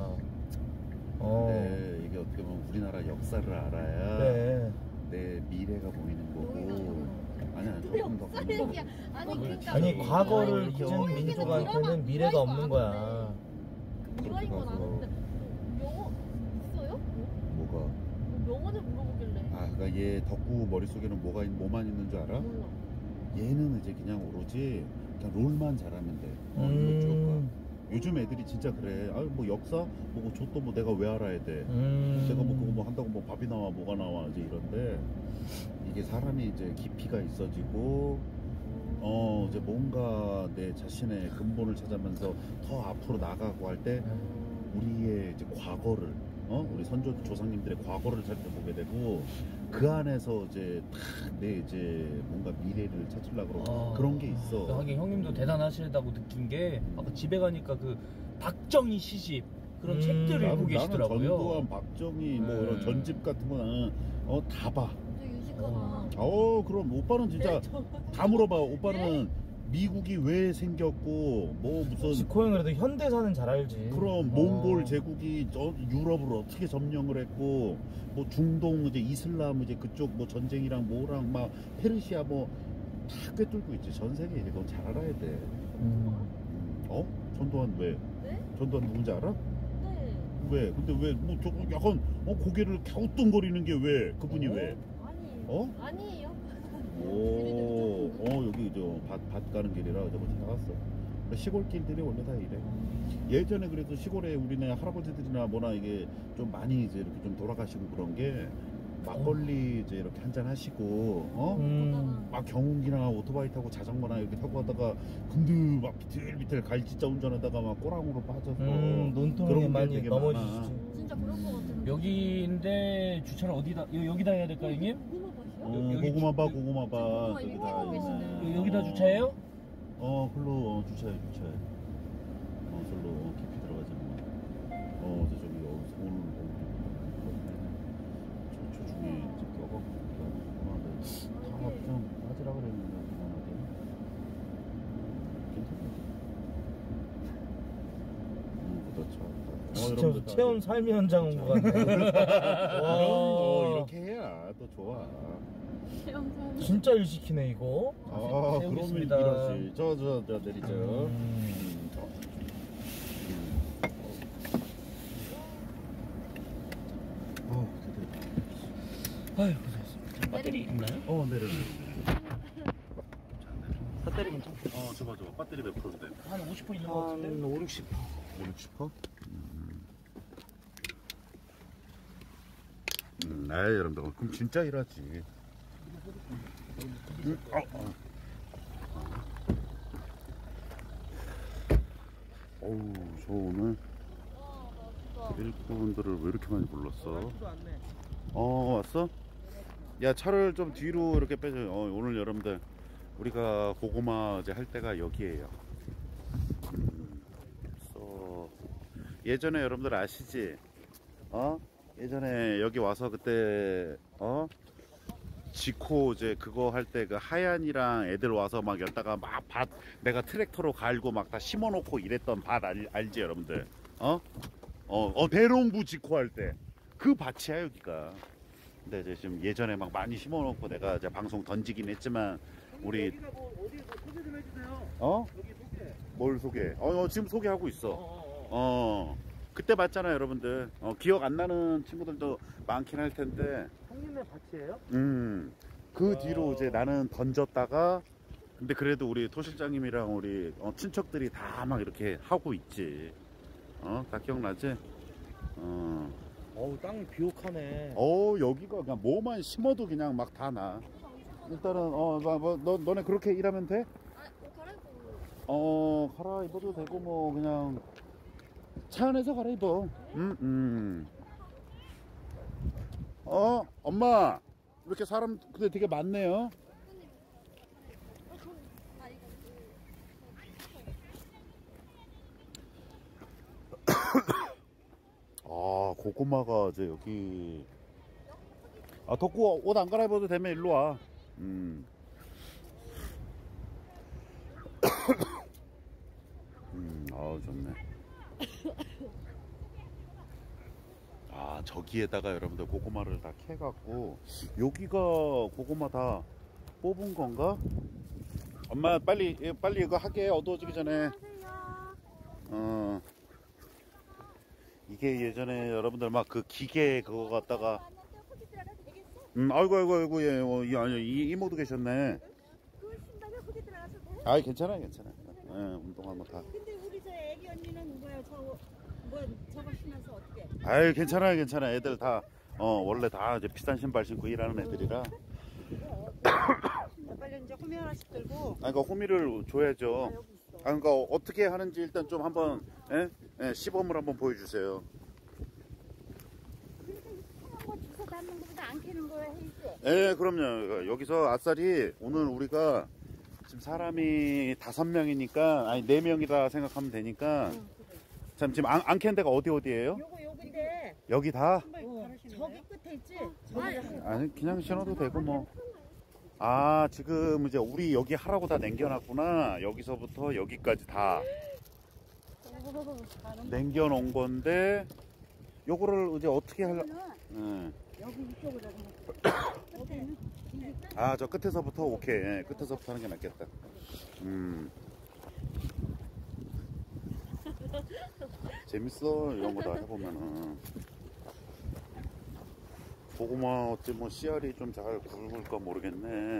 어. 네, 이게 어떻게 보면 우리나라 역사를 알아야 그래. 내 미래가 보이는 거고. 아니 아니 조금 더 역사 보이는 얘기야. 거. 아니 그러니까 아니 그 과거를 이거 잊은 이거 민족한테는 드라마 미래가 이거 없는 아는데. 거야. 이거인 건 가서. 아는데 명어 있어요? 뭐, 뭐가? 뭐 명언을 물어보길래 아, 그러니까 얘 덕구 머릿속에는 뭐가 있- 뭐만 있는 줄 알아? 몰라. 얘는 이제 그냥 오로지 그냥 롤만 잘하면 돼. 어, 음. 이거 쭉 가. 요즘 애들이 진짜 그래. 아, 뭐 역사? 뭐 저도 뭐 내가 왜 알아야 돼? 음. 내가 뭐 그거 뭐 한다고 뭐 밥이 나와 뭐가 나와 이제 이런데 이게 사람이 이제 깊이가 있어지고 어 이제 뭔가 내 자신의 근본을 찾아면서 더 앞으로 나가고 할 때 우리의 이제 과거를 어 우리 선조 조상님들의 과거를 살펴보게 되고 그 안에서 이제 탁 내 이제 뭔가 미래를 찾으려고 그러고 아. 그런 게 있어. 하긴 형님도 대단하시다고 느낀 게 아까 집에 가니까 그 박정희 시집 그런 음, 책들을 나는, 읽고 나는 계시더라고요. 전두환, 박정희 뭐 네. 이런 전집 같은 거는 어, 다 봐. 저 유식하다. 어 그럼 오빠는 진짜 다 물어봐. 오빠는 미국이 왜 생겼고 뭐 무슨 지코 형 그래도 현대사는 잘 알지. 그럼 어. 몽골 제국이 저 유럽을 어떻게 점령을 했고 뭐 중동 이제 이슬람 이제 그쪽 뭐 전쟁이랑 뭐랑 막 페르시아 뭐 다 꿰뚫고 있지. 전 세계 이제 넌 잘 알아야 돼. 음. 어? 전두환 왜? 네? 전두환 누군지 알아? 네. 왜? 근데 왜 뭐 저 약간 어 고개를 갸우뚱거리는 게 왜? 그분이 왜? 아니에요. 어? 아니에요. 오, 어 여기 저밭 밭 가는 길이라 저거 지나갔어. 시골길들이 원래 다 이래. 예전에 그래도 시골에 우리네 할아버지들이나 뭐나 이게 좀 많이 이제 이렇게 좀 돌아가시고 그런 게 막걸리 이제 이렇게 한잔 하시고 어? 음. 막 경운기나 오토바이 타고 자전거나 이렇게 타고 가다가 근데 막 비틀비틀 갈지자 운전하다가 막 꼬랑으로 빠져서 음, 논통에 그런 게 많이 되게 넘어지시지. 진짜 그럴 것 같은데. 여기인데 주차를 어디다 여, 여기다 해야 될까요, 형님? 고구마 밭이요? 어, 여기 고구마 봐 주- 고구마 봐 고구마 저기 이렇게 다 하고 계시네. 있네. 여- 여기다 어. 주차해요? 어, 글로 어, 주차해, 주차해. 어, 절로 어, 깊이 들어가지 뭐. 어, 저 저기 어, 오늘 어, 저, 저 중에 이제 껴갖고 그만한데 다좀 빠지라 그랬는데 그만하게. 괜찮네. 음, 그다 차. 어, 진짜 여러분들 다 체험 이제- 삶의 현장 온 것 같네. 그럼 어, 와. 이렇게 해야 또 좋아. 체험사는 진짜 일 시키네 이거. 아, 그러면 세우겠습니다. 이러지. 저, 저, 저 내리죠. 음. 음, 저. 음. 어, 드디어. 아유, 고생했습니다. 배터리 있나요? 어, 내려. 배터리 괜찮아? 어, 줘봐, 줘봐. 배터리 몇 프로인데? 한 오십 퍼센트 있는 것 같은데? 한 오, 육십. 오, 육십 퍼센트? 음. 음, 아이, 여러분들. 그럼 진짜 일하지. 음, 어, 어. 어우, 저 오늘 일꾼들을 왜 이렇게 많이 불렀어? 어, 왔어? 야, 차를 좀 뒤로 이렇게 빼줘. 어, 오늘 여러분들 우리가 고구마 이제 할 때가 여기에요. 음, 그래서 예전에 여러분들 아시지? 어? 예전에 여기 와서 그때 어? 지코 이제 그거 할 때 그 하얀이랑 애들 와서 막 열다가 막 밭 내가 트랙터로 갈고 막 다 심어놓고 이랬던 밭 알, 알지 여러분들? 어? 어, 어 대농부 지코 할 때 그 밭이야 여기가. 근데 이제 지금 예전에 막 많이 심어놓고 내가 이제 방송 던지긴 했지만 우리 여기가 뭐 어디 뭐 소개 좀 해주세요. 어? 여기 소개. 뭘 소개? 어, 어 지금 소개하고 어, 있어. 어, 어. 어 그때 봤잖아 여러분들. 어, 기억 안 나는 친구들도 많긴 할 텐데 형님네 밭이에요? 음 그 와. 뒤로 이제 나는 던졌다가 근데 그래도 우리 토실장님이랑 우리 어, 친척들이 다 막 이렇게 하고 있지. 어 다 기억나지? 어, 어우 땅이 비옥하네. 어 여기가 그냥 뭐만 심어도 그냥 막 다 나. 일단은 어 뭐, 뭐, 너 너네 그렇게 일하면 돼? 아, 뭐 갈아입고. 어 갈아입어도 되고 뭐 그냥 차 안에서 갈아입어. 음, 음. 어 엄마 이렇게 사람 근데 되게 많네요. 아, 이거. 아 고구마가 이제 여기 아 덥고 옷 안 갈아입어도 되면 일로 와. 음. 음, 아 좋네. 아 저기에다가 여러분들 고구마를 다 캐갖고 여기가 고구마 다 뽑은 건가? 엄마 빨리 예, 빨리 이거 하게 어두워지기 전에. 어 이게 예전에 여러분들 막 그 기계 그거 갖다가 음 아이고 아이고 아이고 예 어, 이 아니 이 이모도 계셨네. 그 신발에 거기 들어가서 돼? 아이 괜찮아 괜찮아. 예 운동하면 다. 근데 우리 저 애기 언니는 뭐야 저 뭐 저거 신어서 어떻게? 아이 괜찮아 괜찮아 애들 다 어 원래 다 이제 비싼 신발 신고 일하는 애들이라. 빨리 이제 호미 하나씩 들고. 아 그러니까 호미를 줘야죠. 여기 있어. 아 그러니까 어떻게 하는지 일단 좀 한번 예? 예, 시범을 한번 보여주세요. 그러니까 이상한 거 주워 담는 것보다 안 캐는 거야 해이지. 예, 그럼요. 여기서 아싸리 오늘 우리가 지금 사람이 다섯 명이니까 아니 네 명이다 생각하면 되니까 참 지금 안, 안 캔 데가 어디 어디예요? 요거 요건데 여기 다? 어, 저기 끝에 있지? 저기 아니 그냥 신어도 되고 뭐. 아 지금 이제 우리 여기 하라고 다 남겨놨구나. 여기서부터 여기까지 다 남겨놓은 건데 요거를 이제 어떻게 할라? 응. 여기 이쪽으로 여기는 아 저 끝에서부터 오케이. 예, 끝에서부터 하는 게 낫겠다. 음. 재밌어 이런 거 다 해보면은. 고구마 어찌 뭐 씨알이 좀 잘 굵을까 모르겠네.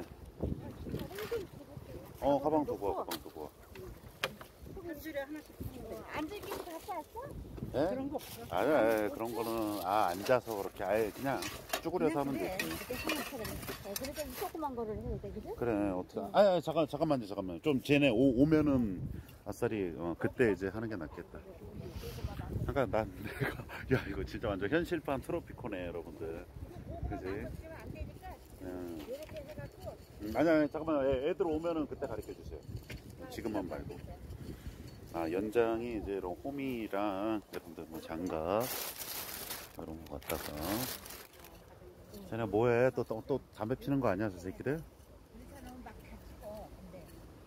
어 가방 두고 와 가방 두고 와. 한 줄에 하나씩 앉을기도 갖고 왔어? 예? 그런 거 없어. 아니, 아니 그런 거는 아 앉아서 그렇게 아예 그냥 쭈그려서 하면 그래. 되지. 그게 하나처럼. 그래도 이 조그만 거를 해야 돼, 그지? 그래 어떻게? 아니, 아니 잠깐 잠깐만요 잠깐만. 좀 쟤네 오, 오면은 아싸리 어, 그때 이제 하는 게 낫겠다. 잠깐 난 내가 야 이거 진짜 완전 현실판 트로피코네 여러분들. 그지? 안 되니까 음. 이렇게 해갖고 음, 아니 아니 잠깐만 애, 애들 오면은 그때 가르쳐 주세요. 지금만 말고. 아 연장이 이제 이런 홈이랑 여러분들 뭐 장갑 이런 거 갖다가. 쟤네 뭐해? 또, 또, 또 담배 피는 거 아니야 저 새끼들? 우리처럼 막 다치고 근데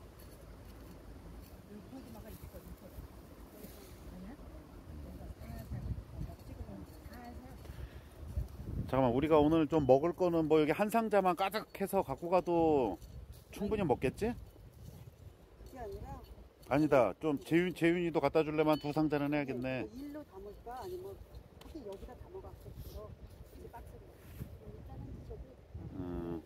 이 고구마가 있거든. 잠깐만 우리가 오늘 좀 먹을 거는 뭐 여기 한 상자만 가득해서 갖고 가도 충분히 먹겠지? 그게 아니라 아니다 좀 재윤, 재윤이도 갖다 줄래만 두 상자는 해야겠네. 일로 담을까 아니면 혹시 여기다 담아갖고 있어. 이제 박스로. 일단은 저기 음.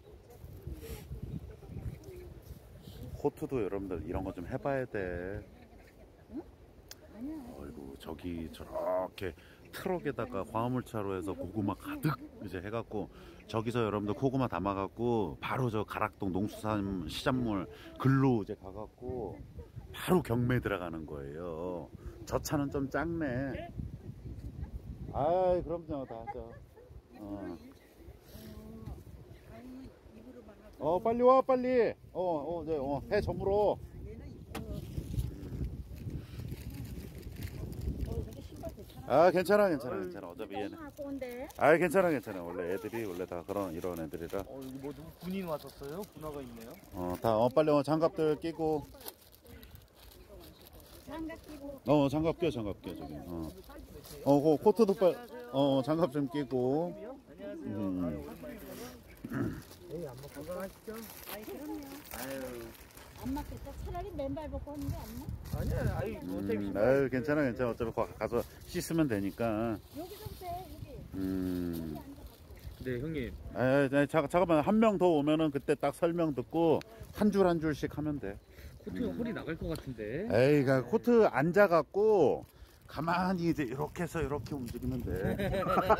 코트도 여러분들 이런 거 좀 해봐야 돼. 어이구 저기 저렇게 트럭에다가 화물차로 해서 고구마 가득 이제 해갖고 저기서 여러분들 고구마 담아갖고 바로 저 가락동 농수산 시작물 글로 이제 가갖고 바로 경매 들어가는 거예요. 저 차는 좀 작네. 아이 그럼요 다 하죠. 어. 어 빨리 와 빨리. 어어 네, 어, 해 저물어. 아 괜찮아 괜찮아 괜찮아 어차피 얘는 갖고 온대. 아 괜찮아 괜찮아 원래 애들이 원래 다 그런 이런 애들이라 어 이거 뭐 누구 군인 왔었어요? 군화가 있네요. 어다 어, 빨리 어, 장갑들 끼고 장갑 끼고 어 장갑 껴 장갑 껴 저기 어어 어, 코트도 빨 어 장갑 좀 끼고 음. 에이 안마 건강하시죠? 아이 그럼요. 아유 안 맞겠다. 차라리 맨발 벗고 하는 게 안 맞? 아니야 아이 어차피 음, 아유 괜찮아 괜찮아 어차피 가- 가서 씻으면 되니까 여기서부터 해, 여기. 음 네 형님 아, 아, 아, 자, 잠깐만 한 명 더 오면은 그때 딱 설명 듣고 한 줄 한 줄씩 하면 돼. 코트가 허리 나갈 것 같은데. 에이, 그 코트 앉아갖고 가만히 이제 이렇게 해서 이렇게 움직이면 돼.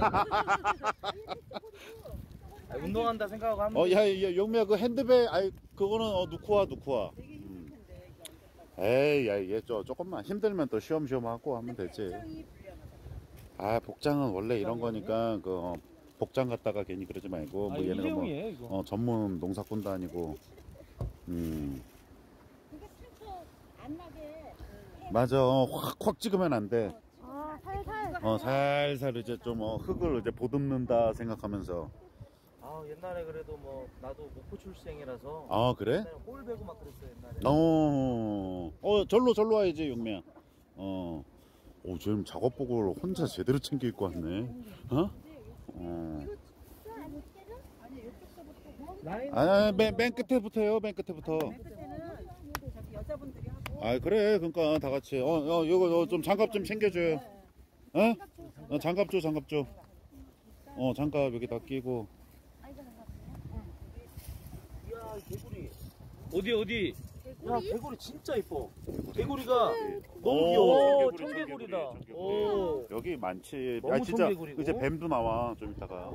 아, 운동한다 생각하고 하면 어, 야, 야, 영미야, 그 핸드백, 아이, 그거는 어, 놓고 와, 놓고 와. 음. 에이, 야, 얘 저 조금만 힘들면 또 쉬엄쉬엄 하고 하면 되지. 아, 복장은 원래 이런 거니까 그 어, 복장 갖다가 괜히 그러지 말고 뭐 아, 얘네가 뭐 일회용이에요, 이거. 어, 전문 농사꾼도 아니고. 음. 그게 상처 안 나게. 맞아. 어, 확, 확 찍으면 안 돼. 아, 살살. 어, 살살 이제 좀 어, 흙을 이제 보듬는다 생각하면서. 아 옛날에 그래도 뭐 나도 목포 출생이라서 아, 그래? 옛날에 홀 베고 막 그랬어요 옛날에. 어, 어, 절로, 절로 와야지, 용미야. 어. 오, 지금 작업복을 혼자 제대로 챙겨 입고 왔네. 어? 어. 라인 아, 맨, 맨 끝에부터요, 맨 끝에부터. 그때는 저기 여자분들이 하고 아, 그래. 그러니까 다 같이. 어, 어, 이거 어, 좀 장갑 좀 챙겨줘요. 어? 어, 장갑 줘, 장갑 줘. 어, 장갑 여기 다 끼고. 이야 개구리 어디 어디 야 개구리 진짜 이뻐 개구리가 너무 오, 귀여워 청개구리, 청개구리다 청개구리, 청개구리. 오 여기 많지. 너무 아, 진짜. 청개구리고. 이제 뱀도 나와, 좀 이따가.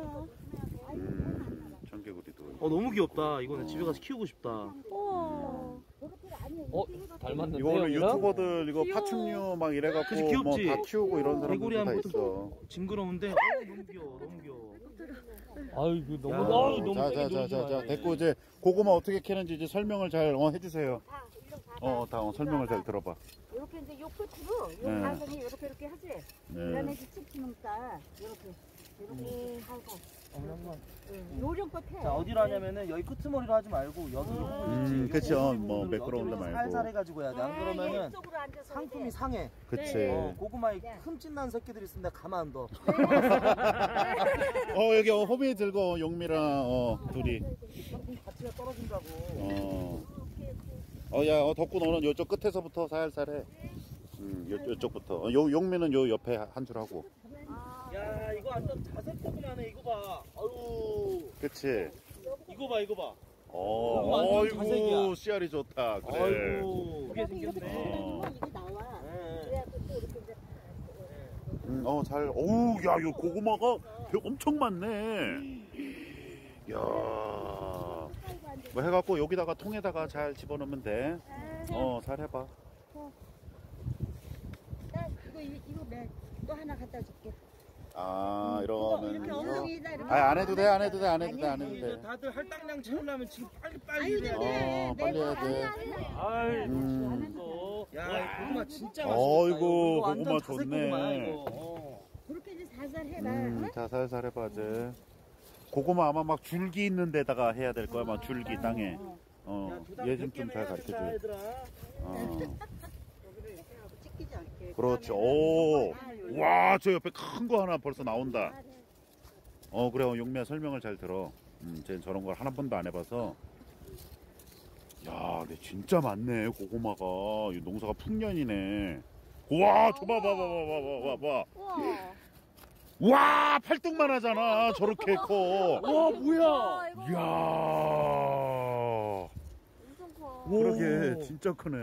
음, 청개구리도. 어 너무 귀엽다 이거는 집에 가서 키우고 싶다 어 닮았는데 이거 원래 형이랑? 유튜버들 이거 파충류 막 이래갖고 그치, 귀엽지? 뭐 다 키우고 이런 개구리 사람들 다 하면 있어. 징그러운데 어, 너무 귀여워 너무 귀여워 아이고 너무 야, 아유, 너무 자, 세게 자, 자, 누르지 자, 자, 마요. 됐고 이제 고구마 어떻게 캐는지 이제 설명을 잘 어, 해주세요. 어, 다 어, 설명을 잘 들어봐. 이렇게 이제 요 끝으로 요 네. 가성이 이렇게 이렇게 하지. 네. 그다음에 이제 찝히니까 이렇게 이렇게 하고. 한번. 요령 끝에. 자 어디로 하냐면은 여기 끄트머리로 하지 말고 여기 요 부분 음, 있지. 그쵸. 요 뭐 부분으로 매끄러운 데 여기를 말고. 살살 해가지고 해야 돼. 안 그러면은 이쪽으로 앉아서 상품이 이제. 상해. 그치. 어, 고구마에 흠집난 새끼들이 있으면 내가 가만 안 둬. 어, 여기 어, 호미 들고 용미랑 어, 둘이. 상품 가치가 떨어진다고. 어. 어, 야, 어, 덕구 너는 요쪽 끝에서부터 살살 해. 음, 요, 요쪽부터. 어, 요, 용미는 요 옆에 한 줄 하고. 야 이거 완전 자색 고구마네 이거 봐. 아유. 그치. 이거 봐 이거 봐. 어, 완전 어이구, 자색이야. 씨알이 좋다. 그래. 아이고. 이게 이렇게 생겼네. 뜯어내면 이게 나와. 네. 그래갖고 또 이렇게 이제. 음, 어, 잘, 어우, 야, 요 고구마가 배 엄청 많네. 야, 뭐 해갖고 여기다가 통에다가 잘 집어넣으면 돼. 어, 잘 해봐. 나 이거 이- 이거 내또 하나 갖다 줄게. 아, 이거 이렇게 이러면. 엉덩이다 이렇게. 아, 안 해도 돼, 안 해도 돼, 안 해도 돼, 안 해도 이거 돼. 다들 할당량 채우려면 지금 빨리 빨리 아유, 해야 네, 돼. 어, 빨리 해야 돼. 아이, 음. 야, 이 고구마 진짜 맛있다. 어이구, 이거 완전 고구마 자색 좋네. 고구마야, 이거. 어. 그렇게 이제 살살 해봐. 음, 응? 자, 살살 해봐, 이제. 고구마 아마 막 줄기 있는 데다가 해야 될 거야, 막 줄기 땅에. 어, 얘 좀 좀 잘 가르쳐 줘. 얘들아. 어. 여기를 이렇게 하고 찍히지 않게. 그렇지. 오. 와, 저 옆에 큰 거 하나 벌써 나온다. 어, 그래. 어, 용미야 설명을 잘 들어. 음, 쟤 저런 걸 한 번도 안 해봐서. 야, 근데 진짜 많네, 고구마가. 이 농사가 풍년이네. 와, 저 봐, 봐, 봐, 봐, 봐, 봐, 봐. 우와. 와, 팔뚝만 하잖아. 저렇게 커. 와, 뭐야? 와, 이거 이야. 엄청 커. 그러게, 진짜 크네.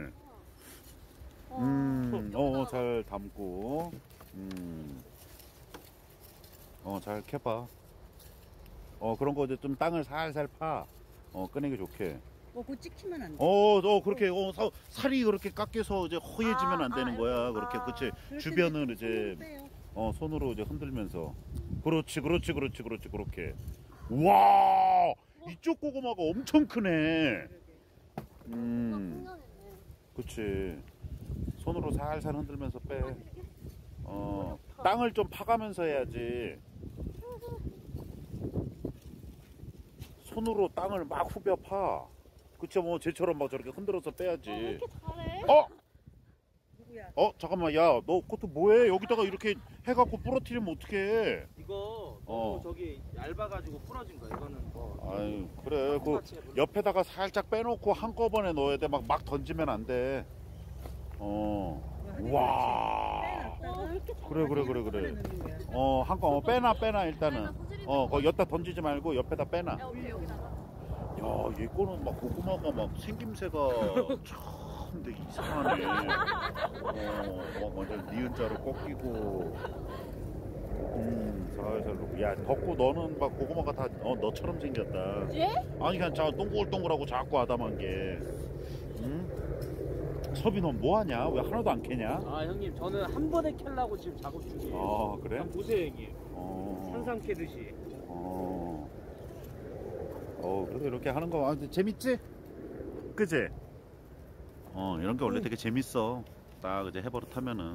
음, 어, 잘 담고. 음. 어, 잘 캐봐. 어, 그런 거 이제 좀 땅을 살살 파. 어, 꺼내기 좋게. 뭐 그거 찍히면 안 돼. 어, 어, 그렇게, 어, 사- 살이 그렇게 깎여서 이제 허해지면 안 아, 되는 아, 거야. 아. 그렇게, 그치? 그럴 주변을 때 이제, 손으로 빼요. 어, 손으로 이제 흔들면서. 그렇지, 그렇지, 그렇지, 그렇지, 그렇게. 와, 이쪽 고구마가 엄청 크네. 음, 풍년이네. 그치. 손으로 살살 흔들면서 빼. 어, 땅을 좀 파가면서 해야지. 손으로 땅을 막 후벼 파. 그치, 뭐, 쟤처럼 막 저렇게 흔들어서 왜 빼야지. 이렇게 잘해? 어? 누구야? 어, 잠깐만, 야, 너 그것도 뭐해? 여기다가 이렇게 해갖고 부러뜨리면 어떡해? 이거 어. 너무 저기 얇아가지고 부러진 거야. 이거는 뭐. 아유, 그래. 그 옆에다가 살짝 빼놓고 한꺼번에 넣어야 돼. 막, 막 던지면 안 돼. 어. 와. 와, 왜 이렇게 잘해? 그래, 그래, 그래, 그래. 넣는 거야. 어, 한꺼 어, 빼놔, 빼놔, 일단은. 어, 거 여기다 던지지 말고 옆에다 빼놔. 야, 올려 여기다가. 야, 얘 거는 막 고구마가 막 생김새가 참 되게 이상하네. 어, 막 완전 니은자로 꺾이고. 음, 살살. 야, 덕구 너는 막 고구마가 다 어, 너처럼 생겼다. 예? 아니, 그냥 자, 동글동글하고 작고 아담한 게. 응? 섭이 넌 뭐하냐? 왜 하나도 안 캐냐? 아 형님 저는 한 번에 캘라고 지금 작업 중이에요. 아, 그래? 한번 보세요 형님. 어. 산삼 캐듯이. 어. 어, 그래도 이렇게 하는 거, 아, 근데 재밌지? 그지? 어, 이런 게 원래 되게 재밌어. 딱 이제 해버릇 하면은.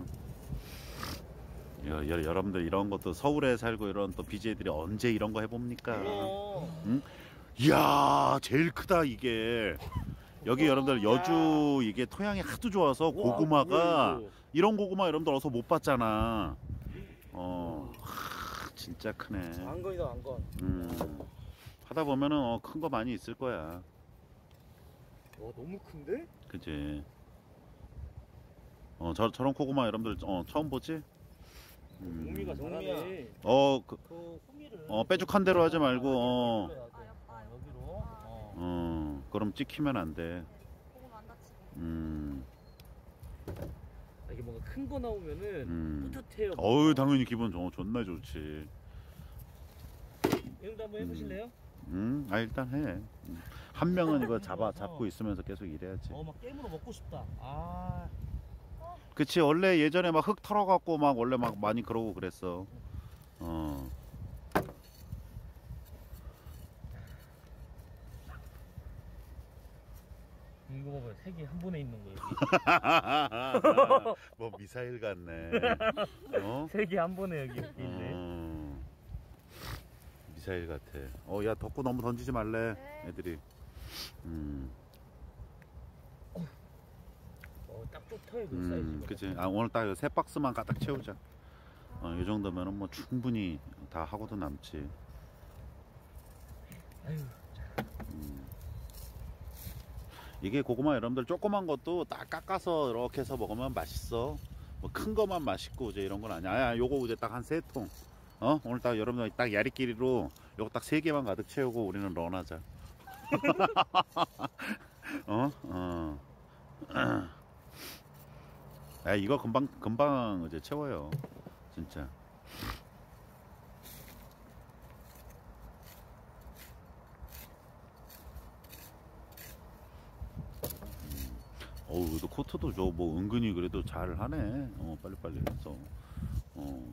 여, 여, 여러분들 이런 것도 서울에 살고 이런 또 비제이들이 언제 이런 거 해봅니까? 어. 응? 이야, 제일 크다, 이게. 여기 여러분들 여주 이게 토양이 하도 좋아서 고구마가 뭐야, 이거. 이런 고구마 여러분들 어서 못 봤잖아. 어, 하, 진짜 크네. 왕건이다 왕건. 음, 하다 보면은 어, 큰 거 많이 있을 거야. 와 너무 큰데? 그지? 어, 저, 저런 고구마 여러분들 어, 처음 보지? 음. 호미가 잘하네. 어, 그, 그 호미를. 어, 빼죽한 대로 하지 말고, 어, 아, 여기로. 어. 어, 그럼 찍히면 안 돼. 고구마 안 다치게. 음, 아, 이게 뭔가 큰 거 나오면은 음. 뿌듯해요. 어유 당연히 기분 좋, 존나 좋지. 형도 한번 해보실래요? 음, 아, 일단 해. 음. 한 명은 이거 잡아, 잡고 있으면서 계속 일해야지. 어 막 깨물어 먹고 싶다. 아. 그치, 원래 예전에 막 흙 털어갖고 막 원래 막 많이 그러고 그랬어. 어. 이거 봐봐요. 세 개 한 번에 있는 거예요. 뭐 미사일 같네. 어? 세 개 한 번에 여기 있네. 어, 미사일 같아. 어, 야 덕구 너무 던지지 말래. 네. 애들이. 음, 어, 딱 좋다요 그 음, 사이즈가. 그치. 아 오늘 딱 세 박스만 가득 채우자. 어, 이 정도면은 뭐 충분히 다 하고도 남지. 아유, 음. 이게 고구마 여러분들 조그만 것도 딱 깎아서 이렇게 해서 먹으면 맛있어. 뭐 큰 거만 맛있고 이제 이런 건 아니야. 아, 요거 이제 딱 한 세 통. 어? 오늘 딱 여러분들 딱 야리끼리로 요거 딱 세 개만 가득 채우고 우리는 런하자. 어? 어. 아, 이거 금방 금방 이제 채워요. 진짜. 어우, 그래도 코트도 저 뭐 은근히 그래도 잘 하네. 어, 빨리빨리 해서. 어.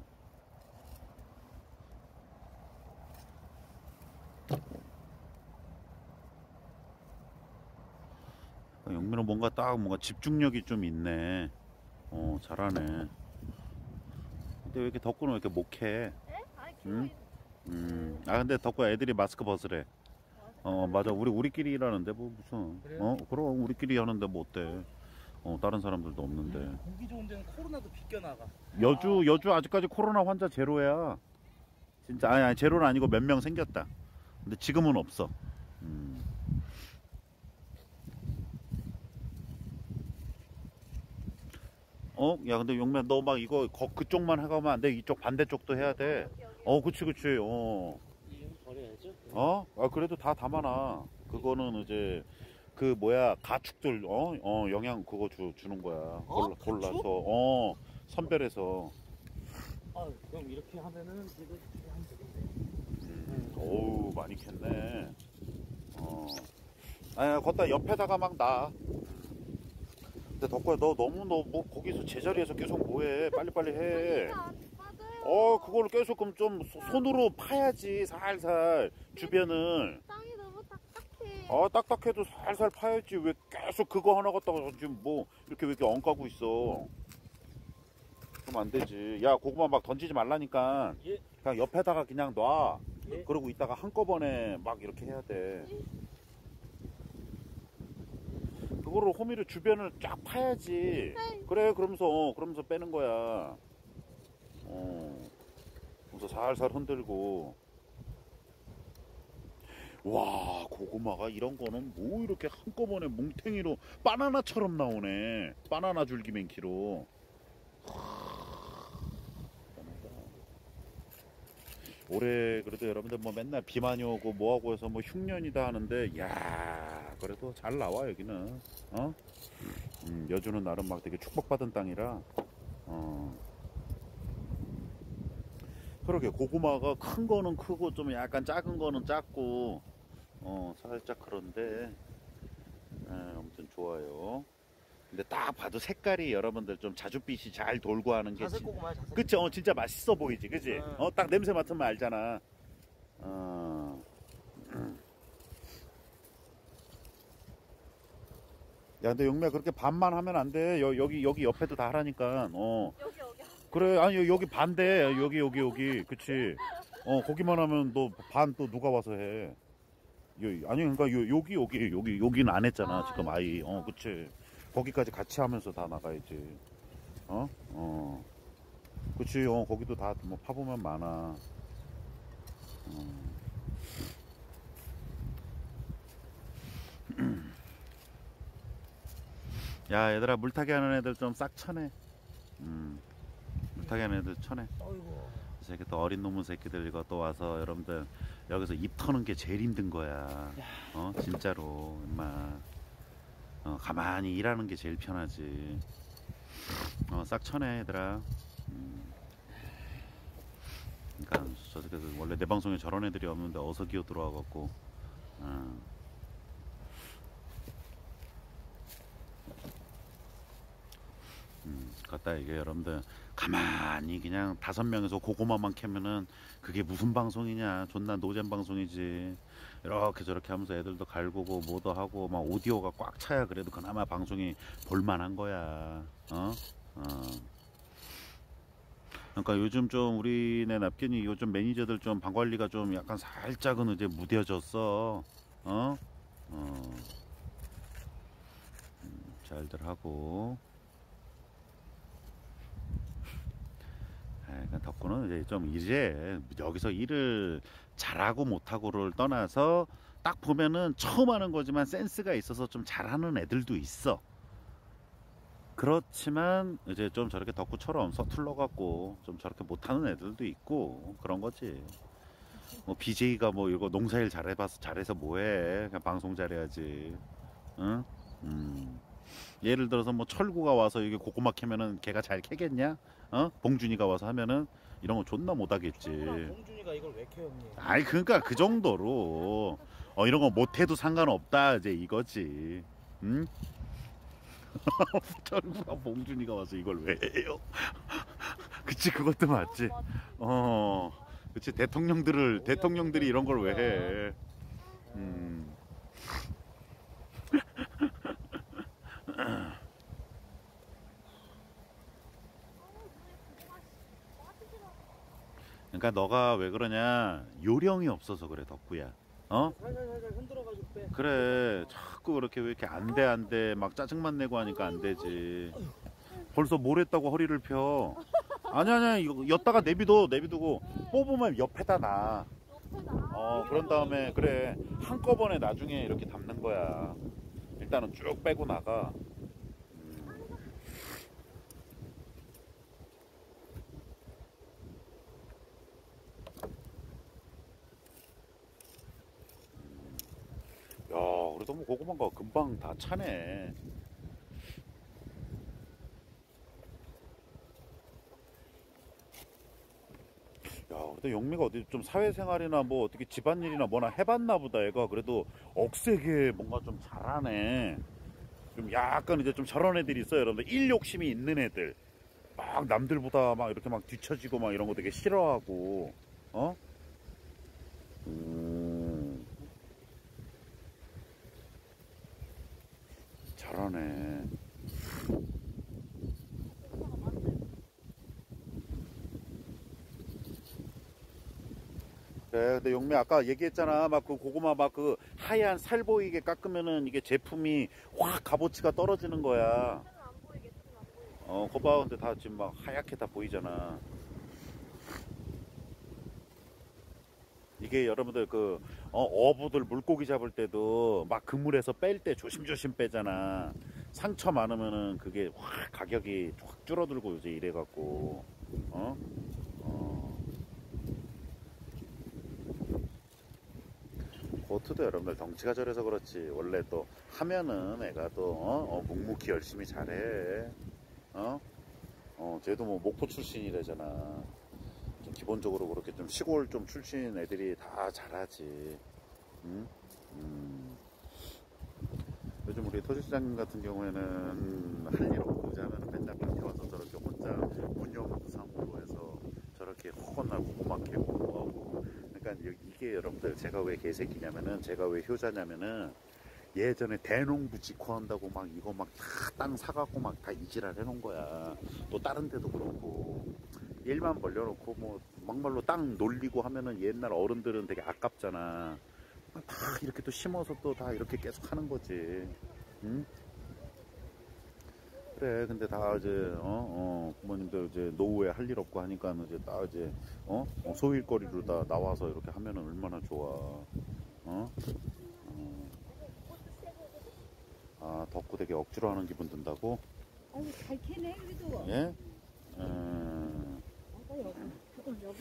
영민은 뭔가 딱 뭔가 집중력이 좀 있네. 어, 잘하네. 근데 왜 이렇게 덕구는 왜 이렇게 목해? 네? 아니 응? 키워. 음. 아, 근데 덕구 애들이 마스크 벗으래. 어, 맞아. 우리 우리끼리 일하는데 뭐 무슨? 그래요? 어, 그럼 우리끼리 하는데 뭐 어때? 어, 다른 사람들도 없는데. 공기 좋은 데는 코로나도 비껴나가. 여주 여주 아직까지 코로나 환자 제로야. 진짜 아니 아니 제로는 아니고 몇 명 생겼다. 근데 지금은 없어. 음. 어? 야 근데 용매 너 막 이거 거, 그쪽만 해가면 안 돼. 이쪽 반대쪽도 해야 돼. 어, 그치 그치. 어. 이거 버려야죠. 어? 아 그래도 다 담아놔. 그거는 이제 그 뭐야 가축들 어? 어 영양 그거 주, 주는 거야. 골라, 가축? 골라서 어 선별해서. 아, 그럼 이렇게 하면은 지금 하면 되겠네. 음, 어우 많이 캤네. 어. 아야 걷다 옆에다가 막 놔. 근데 덕구야 너 너무 너 뭐 거기서 제자리에서 계속 뭐해? 빨리빨리 해. 진짜 안 맞아요. 어 그걸 계속 그럼 좀 소- 손으로 파야지 살살 주변을. 땅이 너무 딱딱해. 아 딱딱해도 살살 파야지 왜 계속 그거 하나 갖다가 지금 뭐 이렇게 왜 이렇게 엉까고 있어. 그럼 안 되지. 야 고구마 막 던지지 말라니까. 예. 그냥 옆에다가 그냥 놔. 예. 그러고 이따가 한꺼번에 막 이렇게 해야 돼. 그거를 호미를 주변을 쫙 파야지. 그래 그러면서 어, 그러면서 빼는 거야. 어. 그래서 살살 흔들고. 와 고구마가 이런 거는 뭐 이렇게 한꺼번에 뭉탱이로 바나나처럼 나오네. 바나나 줄기 맨키로. 올해 그래도 여러분들 뭐 맨날 비 많이 오고 뭐하고 해서 뭐 흉년이다 하는데 야 그래도 잘 나와 여기는. 어? 음, 여주는 나름 막 되게 축복받은 땅이라. 어. 그러게 고구마가 큰 거는 크고 좀 약간 작은 거는 작고 어 살짝 그런데 에, 아무튼 좋아요. 근데 딱 봐도 색깔이 여러분들 좀 자줏빛이 잘 돌고 하는 게 자색 진- 고구마야 자색. 그치 어 진짜 맛있어 보이지 그치 네. 어 딱 냄새 맡으면 알잖아. 어. 음. 야 근데 영미야 그렇게 반만 하면 안돼. 여기 여기 옆에도 다 하라니까. 어 여기 여기. 그래 아니 여기 반대 여기 여기 여기 그치. 어 거기만 하면 너 반 또 누가 와서 해. 요, 아니 그러니까 요, 여기 여기 여기 여기는 안 했잖아 아, 지금 아이. 어 그치. 거기까지 같이 하면서 다 나가야지. 어? 어. 그치 어 거기도 다 뭐 파보면 많아. 어. 야 얘들아 물타기 하는 애들 좀 싹 쳐내. 음. 물타기 하는 애들 쳐내. 어이구. 이 새끼 또 어린 놈의 새끼들 이거 또 와서 여러분들 여기서 입 터는 게 제일 힘든 거야. 어 진짜로 임마. 어 가만히 일하는 게 제일 편하지. 어 싹 쳐내 얘들아. 음. 그러니까 저 새끼들 원래 내 방송에 저런 애들이 없는데 어서 기어 들어와 갖고. 어. 음, 갖다 이게 여러분들 가만히 그냥 다섯 명에서 고구마만 캐면은 그게 무슨 방송이냐. 존나 노잼 방송이지. 이렇게 저렇게 하면서 애들도 갈구고 뭐도 하고 막 오디오가 꽉 차야 그래도 그나마 방송이 볼만한 거야. 어? 어. 그러니까 요즘 좀 우리네 납견이 요즘 매니저들 좀 방관리가 좀 약간 살짝은 이제 무뎌졌어. 어? 어. 음, 잘들 하고. 그러니까 덕구는 이제 좀 이제 여기서 일을 잘하고 못하고를 떠나서 딱 보면은 처음 하는 거지만 센스가 있어서 좀 잘하는 애들도 있어. 그렇지만 이제 좀 저렇게 덕구처럼 서툴러 갖고 좀 저렇게 못하는 애들도 있고 그런 거지. 뭐 비제이가 뭐 이거 농사일 잘해봐서 잘해서 뭐해. 그냥 방송 잘해야지. 응? 음. 예를 들어서 뭐 철구가 와서 이게 고구마 캐면은 걔가 잘 캐겠냐? 어? 봉준이가 와서 하면은 이런 거 존나 못하겠지. 봉준이가 이걸 왜 캐, 형님? 아이 그러니까 그 정도로 어 이런 거 못해도 상관없다 이제 이거지. 응? 철구가 봉준이가 와서 이걸 왜 해요? 그치 그것도 맞지. 어 그치 대통령들을 대통령들이 이런 걸 왜 해? 음. 그러니까 너가 왜 그러냐 요령이 없어서 그래 덕구야. 어? 살살살살 흔들어가지고 빼. 그래 자꾸 그렇게 왜 이렇게 안 돼 안 돼 막 짜증만 내고 하니까 안 되지. 벌써 뭘 했다고 허리를 펴. 아니 아니 이거 였다가 내비둬 내비두고 뽑으면 옆에다 놔. 어 그런 다음에 그래 한꺼번에 나중에 이렇게 담는 거야. 일단은 쭉 빼고 나가. 야, 그래도 뭐 고구마가 금방 다 차네. 야, 그래도 영미가 어디 좀 사회생활이나 뭐 어떻게 집안일이나 뭐나 해봤나 보다. 애가 그래도 억세게 뭔가 좀 잘하네. 좀 약간 이제 좀 저런 애들이 있어요, 여러분들. 일 욕심이 있는 애들. 막 남들보다 막 이렇게 막 뒤처지고 막 이런 거 되게 싫어하고, 어? 음. 잘하네. 그래, 근데 용미 아까 얘기했잖아. 막 그 고구마 막 그 하얀 살 보이게 깎으면은 이게 제품이 확 값어치가 떨어지는 거야. 어, 거봐. 근데 다 지금 막 하얗게 다 보이잖아. 이게 여러분들 그 어, 어부들 물고기 잡을 때도 막 그물에서 뺄 때 조심조심 빼잖아. 상처 많으면은 그게 확 가격이 확 줄어들고 이제 이래갖고 어? 어. 고트도 여러분들 덩치가 저래서 그렇지. 원래 또 하면은 애가 또 어? 어, 묵묵히 열심히 잘해. 어? 어, 쟤도 뭐 목포 출신이래잖아. 기본적으로 그렇게 좀 시골 좀 출신 애들이 다 잘하지. 응? 음. 요즘 우리 토지시장님 같은 경우에는 할 일 없고 자면 맨날 밖에 와서 저렇게 혼자 문영무상으로 해서 저렇게 허건날 고구마 캐고 뭐하고. 그러니까 이게 여러분들 제가 왜 개새끼냐면은 제가 왜 효자냐면은 예전에 대농부 직화한다고 막 이거 막 다 땅 사갖고 막 다 이지랄 해놓은 거야. 또 다른 데도 그렇고 일만 벌려놓고 뭐 막말로 땅 놀리고 하면은 옛날 어른들은 되게 아깝잖아. 다 이렇게 또 심어서 또 다 이렇게 계속 하는 거지. 응? 그래. 근데 다 이제 어, 어 부모님들 이제 노후에 할 일 없고 하니까 이제 딱 이제 어, 어 소일거리로 다 나와서 이렇게 하면은 얼마나 좋아. 어? 어. 아, 덕구 되게 억지로 하는 기분 든다고? 아유, 잘 캐네, 그래도. 예? 음. 아까 여기, 조금 여기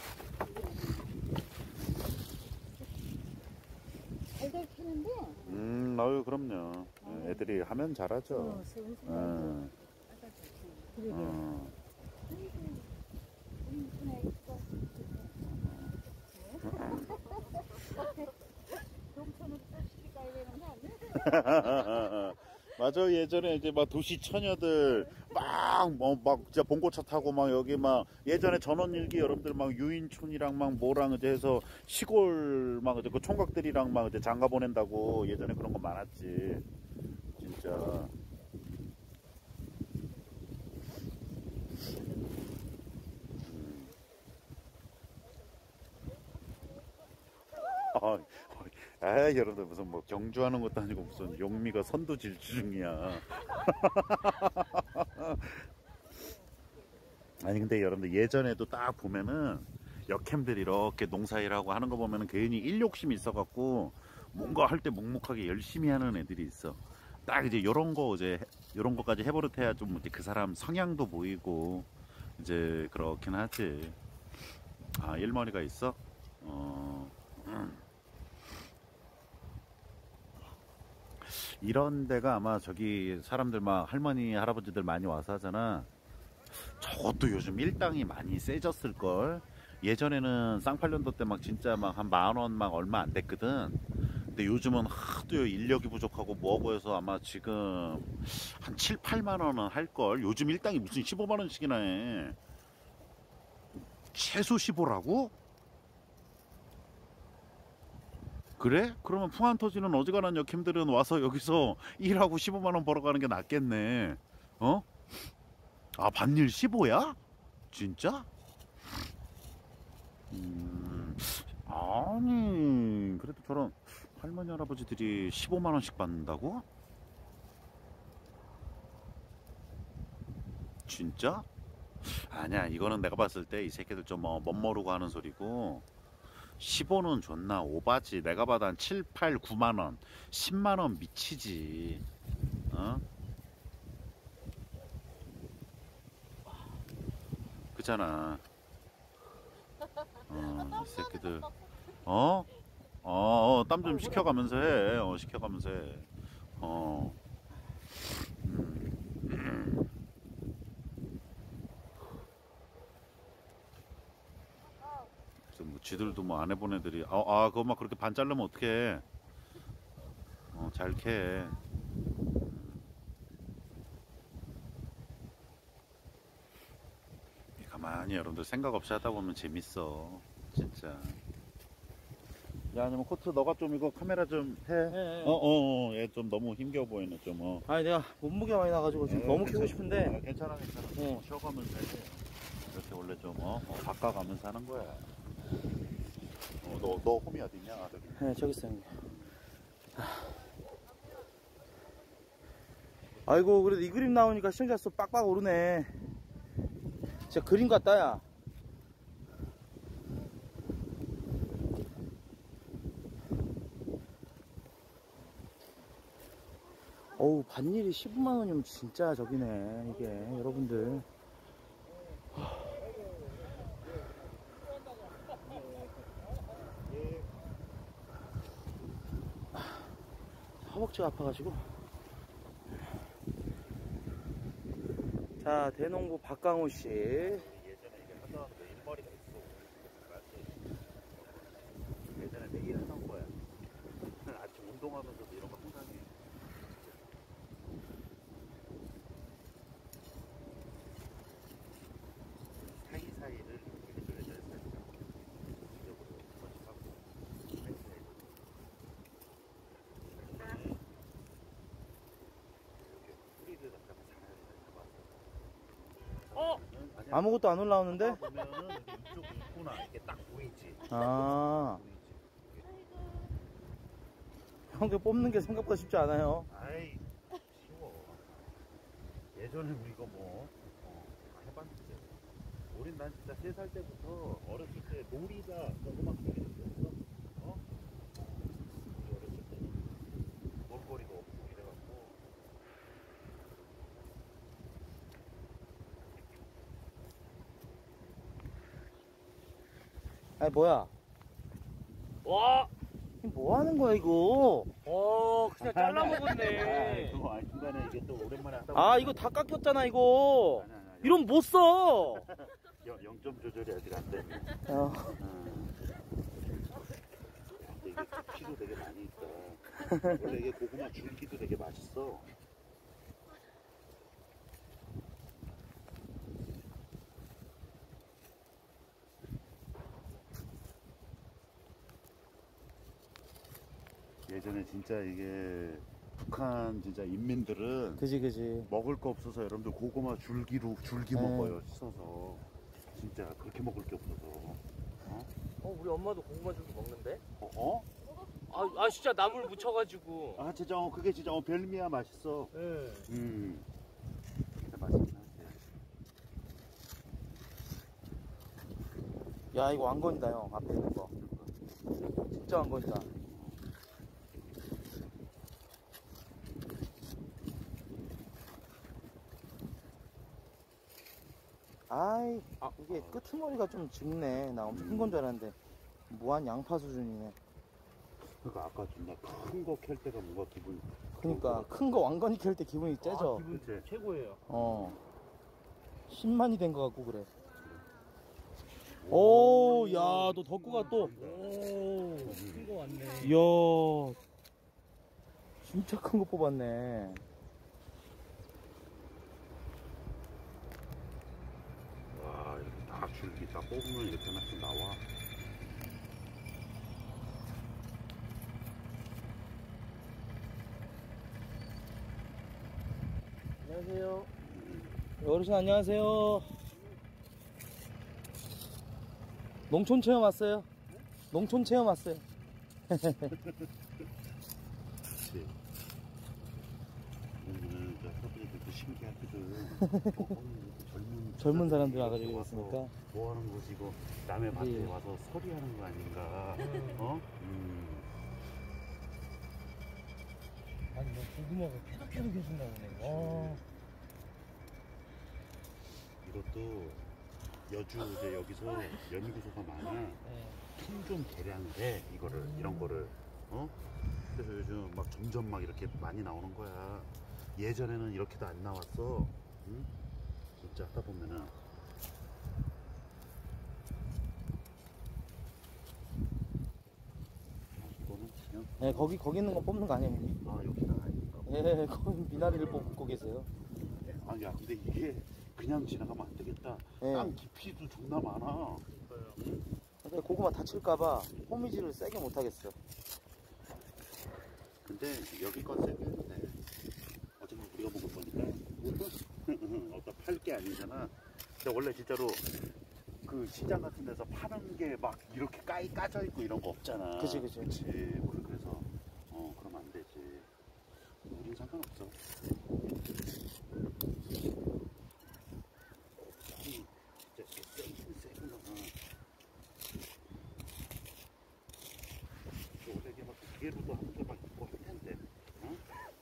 잘잘 캐는데. 음, 아유, 그럼요. 예, 애들이 하면 잘하죠. 어, 슬슬. 음. 그러게. 어. 동천으로 또 시집 가야 되는 거 아니야? 맞아. 예전에 이제 막 도시 처녀들 막 뭐 막 진짜 봉고차 타고 막 여기 막 예전에 전원일기 여러분들 막 유인촌이랑 막 뭐랑 이제 해서 시골 막 이제 그 총각들이랑 막 이제 장가 보낸다고 예전에 그런 거 많았지. 진짜. 아, 아, 여러분들 무슨 뭐 경주하는 것도 아니고 무슨 용미가 선두 질주 중이야. 아니 근데 여러분들 예전에도 딱 보면은 역캠들이 이렇게 농사일하고 하는 거 보면은 괜히 일욕심이 있어갖고 뭔가 할 때 묵묵하게 열심히 하는 애들이 있어. 딱 이제 요런 거 이제 요런 거까지 해버릇해야 좀 이제 그 사람 성향도 보이고 이제 그렇긴 하지. 아, 일머리가 있어? 어. 음. 이런 데가 아마 저기 사람들 막 할머니 할아버지들 많이 와서 하잖아. 저것도 요즘 일당이 많이 세졌을 걸. 예전에는 쌍팔년도 때 막 진짜 막 한 만 원 막 얼마 안 됐거든. 근데 요즘은 하도 인력이 부족하고 뭐하고 해서 아마 지금 한 칠, 팔만 원은 할걸. 요즘 일당이 무슨 십오만 원씩이나 해. 최소 십오라고? 그래? 그러면 풍안 터지는 어지간한 역힘들은 와서 여기서 일하고 십오만 원 벌어가는 게 낫겠네. 어? 아, 반일 십오야? 진짜? 음, 아니, 그래도 저런 할머니, 할아버지들이 십오만 원씩 받는다고? 진짜? 아니야, 이거는 내가 봤을 때 이 새끼들 좀 뭐 멋모르고 하는 소리고, 십오는 존나 오바지. 내가 봐도 한 칠, 팔, 구만 원, 십만 원 미치지. 어? 그잖아. 어, 이 새끼들. 어? 어, 어 땀 좀 식혀가면서 해. 어, 식혀가면서 해. 어. 음. 뭐 쥐들도 뭐 안 해본 애들이 아, 아 그거 막 그렇게 반 자르면 어떡해. 어, 잘 캐. 가만히 여러분들 생각 없이 하다 보면 재밌어 진짜. 야, 아니면 코트 너가 좀 이거 카메라 좀 해. 네. 어어어 얘 좀 너무 힘겨워 보이네 좀. 어. 아니 내가 몸무게가 많이 나가지고 지금 네, 너무 괜찮아. 키고 싶은데. 아, 괜찮아 괜찮아. 네. 어, 쉬어가면서 해. 이렇게 원래 좀 어, 어 바꿔가면서 하는 거야. 어, 너, 너 홈이 어디냐? 아, 저기. 네, 저기 있어요. 아이고, 그래도 이 그림 나오니까 시청자 수 빡빡 오르네. 진짜 그림 같다, 야. 어우, 반일이 십오만 원이면 진짜 저기네, 이게, 여러분들. 허벅지가 아파가지고. 자, 대농부 박강호씨. 예전에 이게 하던 그 일머리가 있어. 예전에 매일 하던 거야. 아침 운동하면서도 이런 거 항상 해. 사이사이를 이렇게 해줘야 돼. 지적으로 한 번씩 하고. 사이사이를. 이렇게 뿌리를 갖다가 잘 잡아서. 어? 아무것도 안 올라오는데? 보면은 이쪽 있구나 이렇게 딱 보이지. 아. 보이지. 형들 뽑는 게 생각보다 쉽지 않아요. 아이 쉬워. 예전에 우리 이거 뭐 어, 다 해봤는데. 우린 난 진짜 세 살 때부터 어렸을 때 놀이가 조그맣게 생겼어. 어? 우리 어렸을 때는 놀거리도 없고 이래갖고. 아니, 뭐야? 와! 이거 뭐 하는 거야, 이거? 어, 그냥 잘라 아, 먹었네. 그거 아니 중간에 이게 또 오랜만에 하다 아, 보니까 이거 다 깎였잖아, 이거. 아니, 아니, 아니. 이런 못 써. 영 점 조절이 아직 안 되네. 어. 근데 이게 피도 되게 많이 있다. 원래 이게 고구마 줄기도 되게 맛있어. 예전에 진짜 이게 북한 진짜 인민들은 그지 그지. 먹을 거 없어서 여러분들 고구마 줄기로 줄기 네. 먹어요. 씻어서. 진짜 그렇게 먹을 게 없어서. 어? 어 우리 엄마도 고구마 줄기 먹는데? 어? 어? 아, 아 진짜 나물 묻혀가지고. 아 진짜 어, 그게 진짜 어, 별미야 맛있어. 예. 음. 진짜 맛있긴 한데. 야 이거 왕건이다 형. 앞에 있는 거. 진짜 왕건이다. 아이, 아, 이게 끄트머리가 좀 짙네. 나 엄청 큰 건 줄 알았는데 무한 양파 수준이네. 그러니까 아까 존나 큰 거 캘 때가 뭔가 기분. 그러니까 큰 거 왕건이 캘 때 기분이 째져. 아, 기분 그치? 최고예요. 어. 십만이 된 거 같고 그래. 오, 야, 너 덕구가 또. 오, 큰 거 왔네. 이야, 진짜 큰 거 뽑았네. 와 이렇게 다 줄기 다 뽑으면 이렇게 하나씩 나와. 안녕하세요. 어르신 안녕하세요. 농촌 체험 왔어요. 농촌 체험 왔어요. 그치. 그러면은 저 서브리들도 신기하거든. 어, 젊은 젊은 사람들 와가지고 와서 있으니까. 뭐 하는 곳이고 남의 밭에 네. 와서 서리하는 거 아닌가. 어? 음. 아니 뭐 고구마가 계속 계속 계속 나오네. 와. 이것도 여주 이제 여기서 연구소가 많아. 네. 품종 개량을 해 이거를 이런 거를. 어? 그래서 요즘 막 점점 막 이렇게 많이 나오는 거야. 예전에는 이렇게도 안 나왔어. 응? 진짜 하다 보면은. 이거는 그냥 네, 거기, 거기 있는 거 뽑는 거 아니에요, 형님? 아 여기가 아닌가. 예, 거기 미나리를 뽑고 계세요. 아니 야 근데 이게 그냥 지나가면 안 되겠다. 네. 땅 깊이도 존나 많아. 근데 고구마 다칠까봐 호미질을 세게 못하겠어요. 근데 여기 건 세게 해도 돼. 어차피 우리가 먹을 거니까. 어떤 팔 게 아니잖아. 근데 원래 진짜로 그 시장 같은 데서 파는 게 막 이렇게 까이 까져 있고 이런 거 없잖아. 그치, 그치. 그치. 그래서 어 그러면 안 되지. 우린 상관없어. 아니, 진짜 세긴 세구나. 원래 이게 막 기계로도 하는 게 막 있고 할 텐데. 어?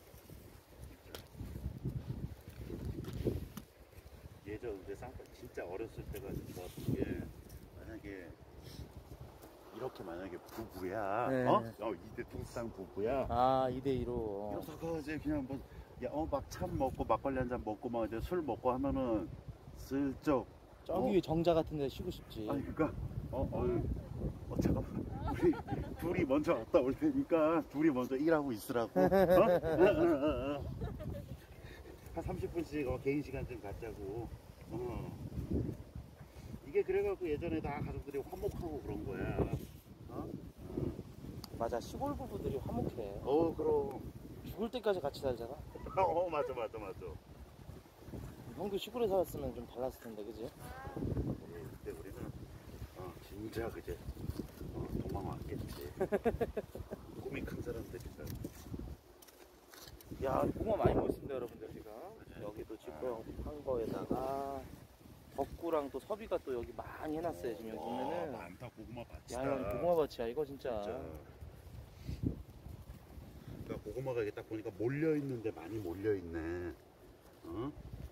예전 근데 쌍꺼 진짜 어렸을 때가 좋았던 게 만약에 이렇게 만약에 부부야. 네. 어? 어 이대 동상 부부야. 아, 이 대 이로. 이러다가 이제 그냥 뭐, 야, 어, 막 참 먹고 막걸리 한 잔 먹고 막 이제 술 먹고 하면은 슬쩍. 저기 어? 위에 정자 같은 데 쉬고 싶지. 아니, 그니까, 어, 어, 어, 잠깐만. 우리 둘이 먼저 갔다 올 테니까 둘이 먼저 일하고 있으라고. 어? 어, 어, 어. 한 삼십 분씩 어, 개인 시간 좀 갖자고. 어. 이게 그래갖고 예전에 다 가족들이 화목하고 그런 거야. 어? 맞아, 시골 부부들이 화목해. 어, 그럼. 죽을 때까지 같이 살잖아. 어, 맞아, 맞아, 맞아. 형도 시골에 살았으면 좀 달랐을 텐데, 그지? 예, 그때 우리는 어, 진짜 그제 어, 도망 왔겠지. 꿈이 큰 사람들이다. 야, 고구마 많이 먹었습니다, 여러분들, 지금. 여기도 지금 한 거에다가 덕구랑 또 섭이가 또 여기 많이 해놨어요, 지금 여기 보면은. 많다 고구마 밭이다. 야, 형, 고구마 밭이야, 이거 진짜. 진짜. 그러니까 고구마가 이게 딱 보니까 몰려 있는데 많이 몰려 있네. 어?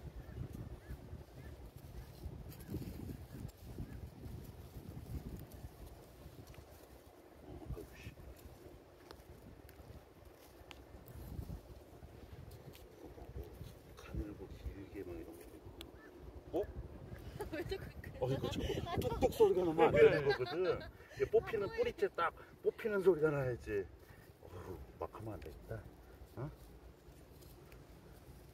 어, 아이씨. 가늘고 길게 막 이런 거. 어? 왜 자꾸 어, 이거 자꾸 뚝뚝 소리가 나면 안 되는 거거든. 이게 뽑히는 뿌리째 딱 뽑히는 소리가 나야지. 어휴, 막 하면 안 되겠다. 어?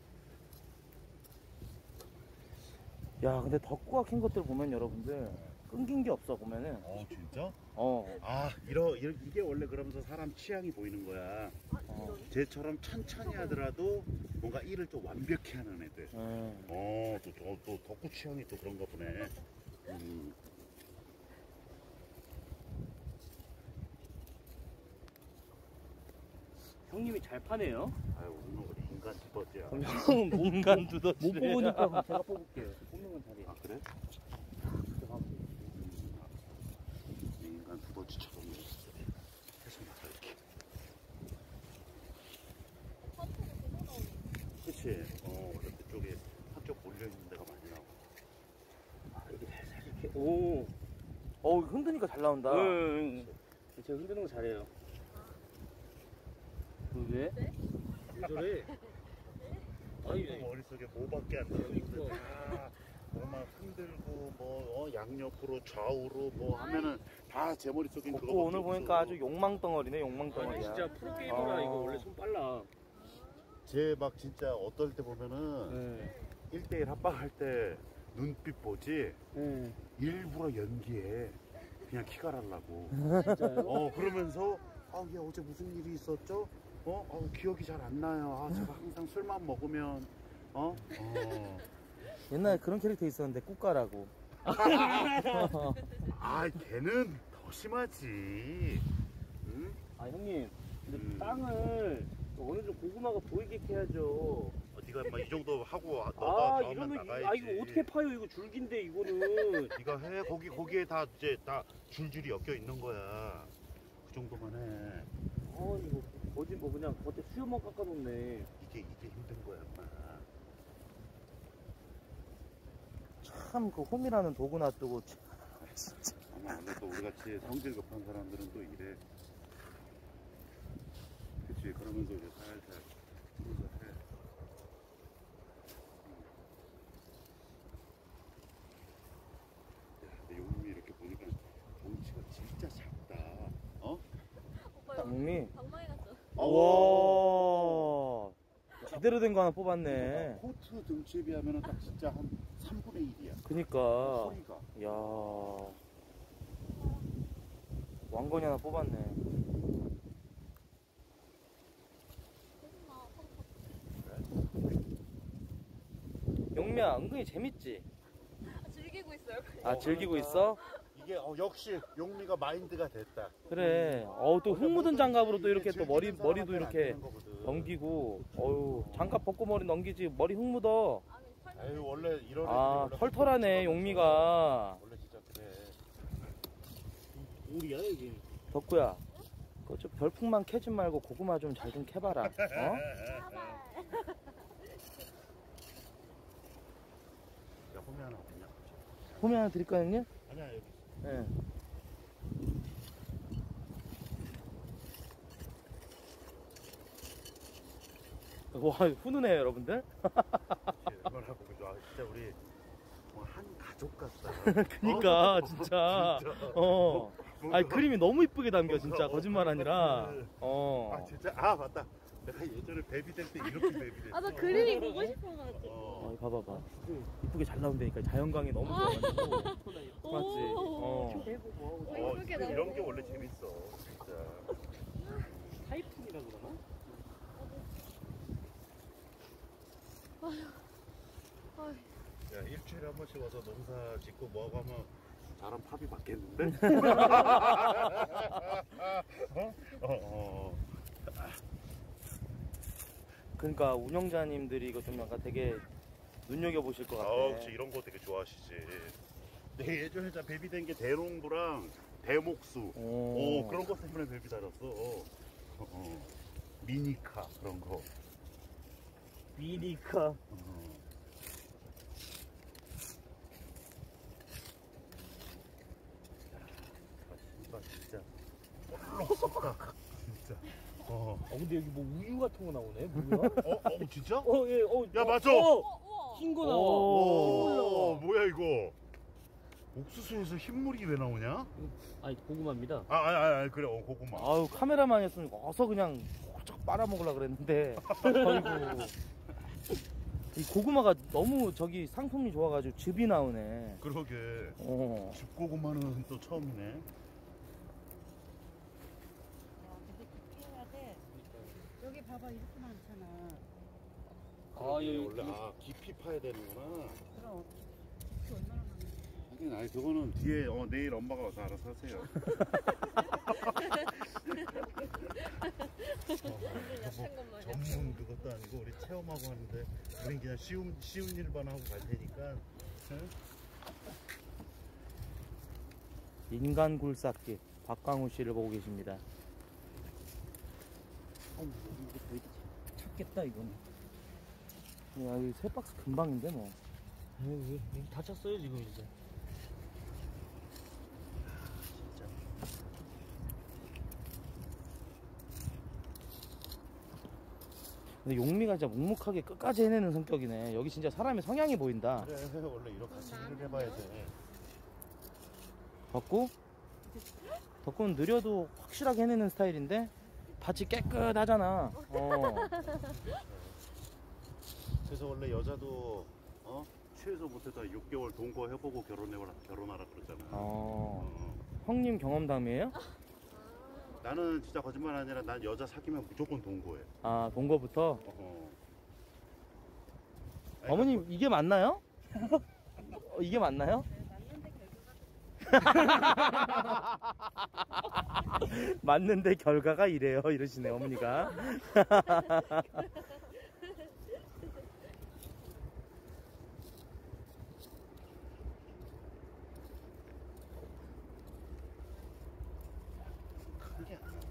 야, 근데 덕구가 킨 것들 보면 여러분들 끊긴 게 없어 보면은. 어 진짜? 어. 아 이러, 이러 이게 원래 그러면서 사람 취향이 보이는 거야. 어. 쟤처럼 천천히 하더라도 뭔가 일을 좀 완벽히 하는 애들. 음. 어, 또, 또, 또 덕후 취향이 또 그런가 보네. 음. 형님이 잘 파네요. 아유, 오늘 우리 인간 두더지야. 형은 몸간 두더지. 못 뽑으니까 그럼 제가 뽑을게요. 뽑는 건 잘해요. 아, 그래? 이 인간 두더지처럼 계속 나가 이렇게. 그치? 어, 원래 그쪽에 한쪽 몰려있는 데가 많이 나오고. 아, 이렇게 살살 이렇게. 오. 어 흔드니까 잘 나온다. 응. 제가 흔드는 거 잘해요. 그 왜? 왜 저래? 아니, 아니, 머릿속에 뭐밖에 안 들었는데 다 뭐만 흔들고 뭐 어, 양옆으로 좌우로 뭐 하면은 다 제 머릿속엔 그거 고 오늘 보니까 아주 욕망덩어리네 욕망덩어리야. 아니 진짜 프로게이머라 어. 이거 원래 손 빨라. 제 막 진짜 어떨 때 보면은 네. 일 대일 합방할 때 눈빛 보지 네. 일부러 연기해 그냥 키가라려고 진짜요? 어 그러면서 아 얘 어제 무슨 일이 있었죠? 어? 어 기억이 잘 안 나요. 아 제가 항상 술만 먹으면 어? 어. 옛날에 그런 캐릭터 있었는데 꾸까라고. 아 걔는 더 심하지. 응? 아 형님, 근데 음. 땅을 어느 정도 고구마가 보이게 해야죠. 네가 막 이 정도 하고 아, 너가 아 다음에 이러면 이- 나가야지. 아 이거 어떻게 파요? 이거 줄기인데 이거는. 네가 해 거기 거기에 다 이제 다 줄줄이 엮여 있는 거야. 그 정도만 해. 아 이거 어디 뭐 그냥 겉에 수염만 깎아놓네. 이게 이게 힘든 거야, 엄마. 참 그 홈이라는 도구 놔두고 참, 진짜. 아마 근데 또 우리 같이 성질 급한 사람들은 또 이래. 그치 그러면서 이제 살살 풀어서 해. 야, 근데 용미 이렇게 보니까 덩치가 진짜 작다. 어? 오빠 장미. 방망이 같죠? 와 제대로 된 거 하나 뽑았네. 코트 등치에 비하면 딱 진짜 한 삼분의 일이야. 그니까 허리가. 야 왕건이 하나 뽑았네. 용미야 은근히 재밌지? 아, 즐기고 있어요. 아 즐기고 있어? 이게 어, 역시 용미가 마인드가 됐다. 그래. 어우 또 흙 묻은 장갑으로 또 이렇게 또 머리 즐기는 머리도 사람한테는 안 이렇게 되는 거거든. 넘기고. 어유 장갑 벗고 머리 넘기지 머리 흙 묻어. 아니 털 아유 원래 이런 아 애들이 원래 털털하네 흙 용미가. 원래 진짜 그래. 우리야 이게. 덕구야 그저 별풍만 캐지 말고 고구마 좀 잘 좀 캐봐라. 어? 야 호미 하나 없냐? 호미 하나 드릴까요 형님? 아니야 여기. 네. 와 훈훈해요 여러분들. 얼마나 보기 좋아. 진짜 우리 뭐 한 가족 같다. 그니까 어? 진짜. 진짜. 어. 뭔가- 아니 그림이 너무 이쁘게 담겨 뭔가 진짜 거짓말 아니라. 어. 아 진짜 아 맞다. 내가 예전에 베비 될 때 이렇게 베비 됐어. 아, 나 그림이 보고 싶어가지고. 어, 봐봐봐. 이쁘게 잘 나온다니까 자연광이 너무 좋아가지고. 맞지? 어. 해보고 하고. 어, 이렇게 진짜 너무- 이런 게 원래 재밌어. 진짜. 타이푼이라 그러나? 아휴. 야 일주일에 한 번씩 와서 농사 짓고 뭐하고 하면 사람 팝이 맞겠는데? 어? 어, 어. 그러니까 운영자님들이 이거 좀 약간 되게 눈여겨보실 것 같아. 아, 그치, 이런 거 되게 좋아하시지. 내 예전에 자 베비 된 게 대롱부랑 대목수. 오. 오, 그런 거 때문에 베비 달았어. 어, 어. 미니카 그런 거. 미니카. 어. 야, 진짜 썩다 진짜. 어. 어 근데 여기 뭐 우유 같은 거 나오네. 뭐야? 어, 어, 진짜? 어 예. 어. 야, 맞아. 어, 우와. 흰 거 나와. 오. 오, 뭐야 이거? 옥수수에서 흰물이 왜 나오냐? 아니 고구마입니다. 아, 아니, 아니, 아니 그래, 어, 고구마. 아유 카메라만이었으면 어서 그냥 쫙 빨아먹으려 그랬는데. 아이고. 이 고구마가 너무 저기 상품이 좋아가지고 즙이 나오네. 그러게. 어. 즙고구마는 또 처음이네. 야, 근데 깊게 해야 돼. 여기 봐봐, 이렇게 많잖아. 아, 이게 여기 원래 아 깊이 파야 되는구나. 그럼 깊이 얼마나 많은데. 하긴 아니 그거는 뒤에 어, 내일 엄마가 와서 알아서 하세요. 약한 것만 전문 그것도 아니고 우리 체험하고 하는데 우린 그냥 쉬운 쉬운 일만 하고 갈 테니까. 응? 인간 굴삭기 박광우 씨를 보고 계십니다. 어, 이거 거의 찾겠다 이거는. 야, 이 세 박스 금방인데 뭐. 에이, 왜, 다 찼어요 지금 이제. 진짜. 근데 용미가 진짜 묵묵하게 끝까지 해내는 성격이네. 여기 진짜 사람의 성향이 보인다. 그래 원래 이렇게 같이 일을 해봐야 돼. 덕구? 덕구는 느려도 확실하게 해내는 스타일인데 밭이 깨끗하잖아. 어. 그래서 원래 여자도 어 최소 못해도 육 개월 동거 해보고 결혼해라 결혼하라 그러잖아. 어. 어. 형님 경험담이에요? 나는 진짜 거짓말 아니라 난 여자 사귀면 무조건 동거해. 아, 동거부터? 어. 어머님, 이게 맞나요? 어, 이게 맞나요? 맞는데 결과가 이래요. 이러시네, 어머니가. 크게 안 나온다.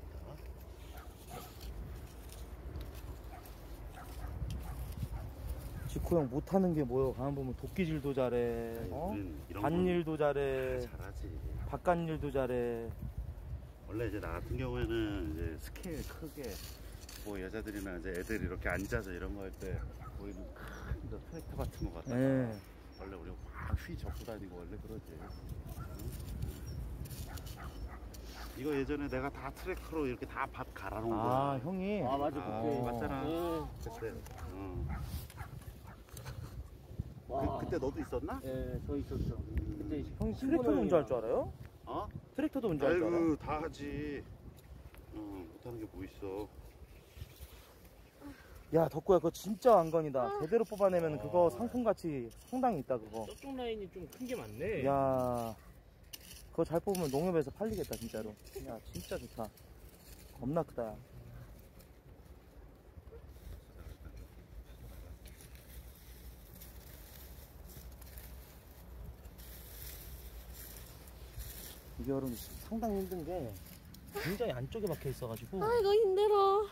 지코 형 못하는 게 뭐요? 가만 보면 도끼질도 잘해, 어? 우린 이런 밭일도 건 잘해, 잘하지. 바깥일도 잘해. 원래 이제 나 같은 경우에는 이제 스케일 크게 뭐 여자들이나 이제 애들 이렇게 앉아서 이런 거 할 때 보이는 큰 트랙터 같은 거 갖다가 예. 원래 우리가 막 휘 접고 다니고 원래 그러지. 응? 이거 예전에 내가 다 트랙터로 이렇게 다 밭 갈아놓은 거야. 아, 형이? 아 맞아 아, 그때 맞잖아. 예. 그때. 응. 와. 그, 그때 너도 있었나? 예, 저 있었죠. 그때 형 트랙터도 운전할 줄 알아요? 어? 트랙터도 운전할 줄 알아요? 아이고 다 하지. 어, 못하는 게 뭐 있어. 야, 덕구야, 그거 진짜 왕건이다. 제대로 뽑아내면 그거 상품가치 상당히 있다, 그거. 저쪽 라인이 좀 큰 게 많네. 야, 그거 잘 뽑으면 농협에서 팔리겠다, 진짜로. 야, 진짜 좋다. 겁나 크다. 야. 이 겨울은 상당히 힘든 게 굉장히 안쪽에 박혀 있어가지고 아 이거 힘들어.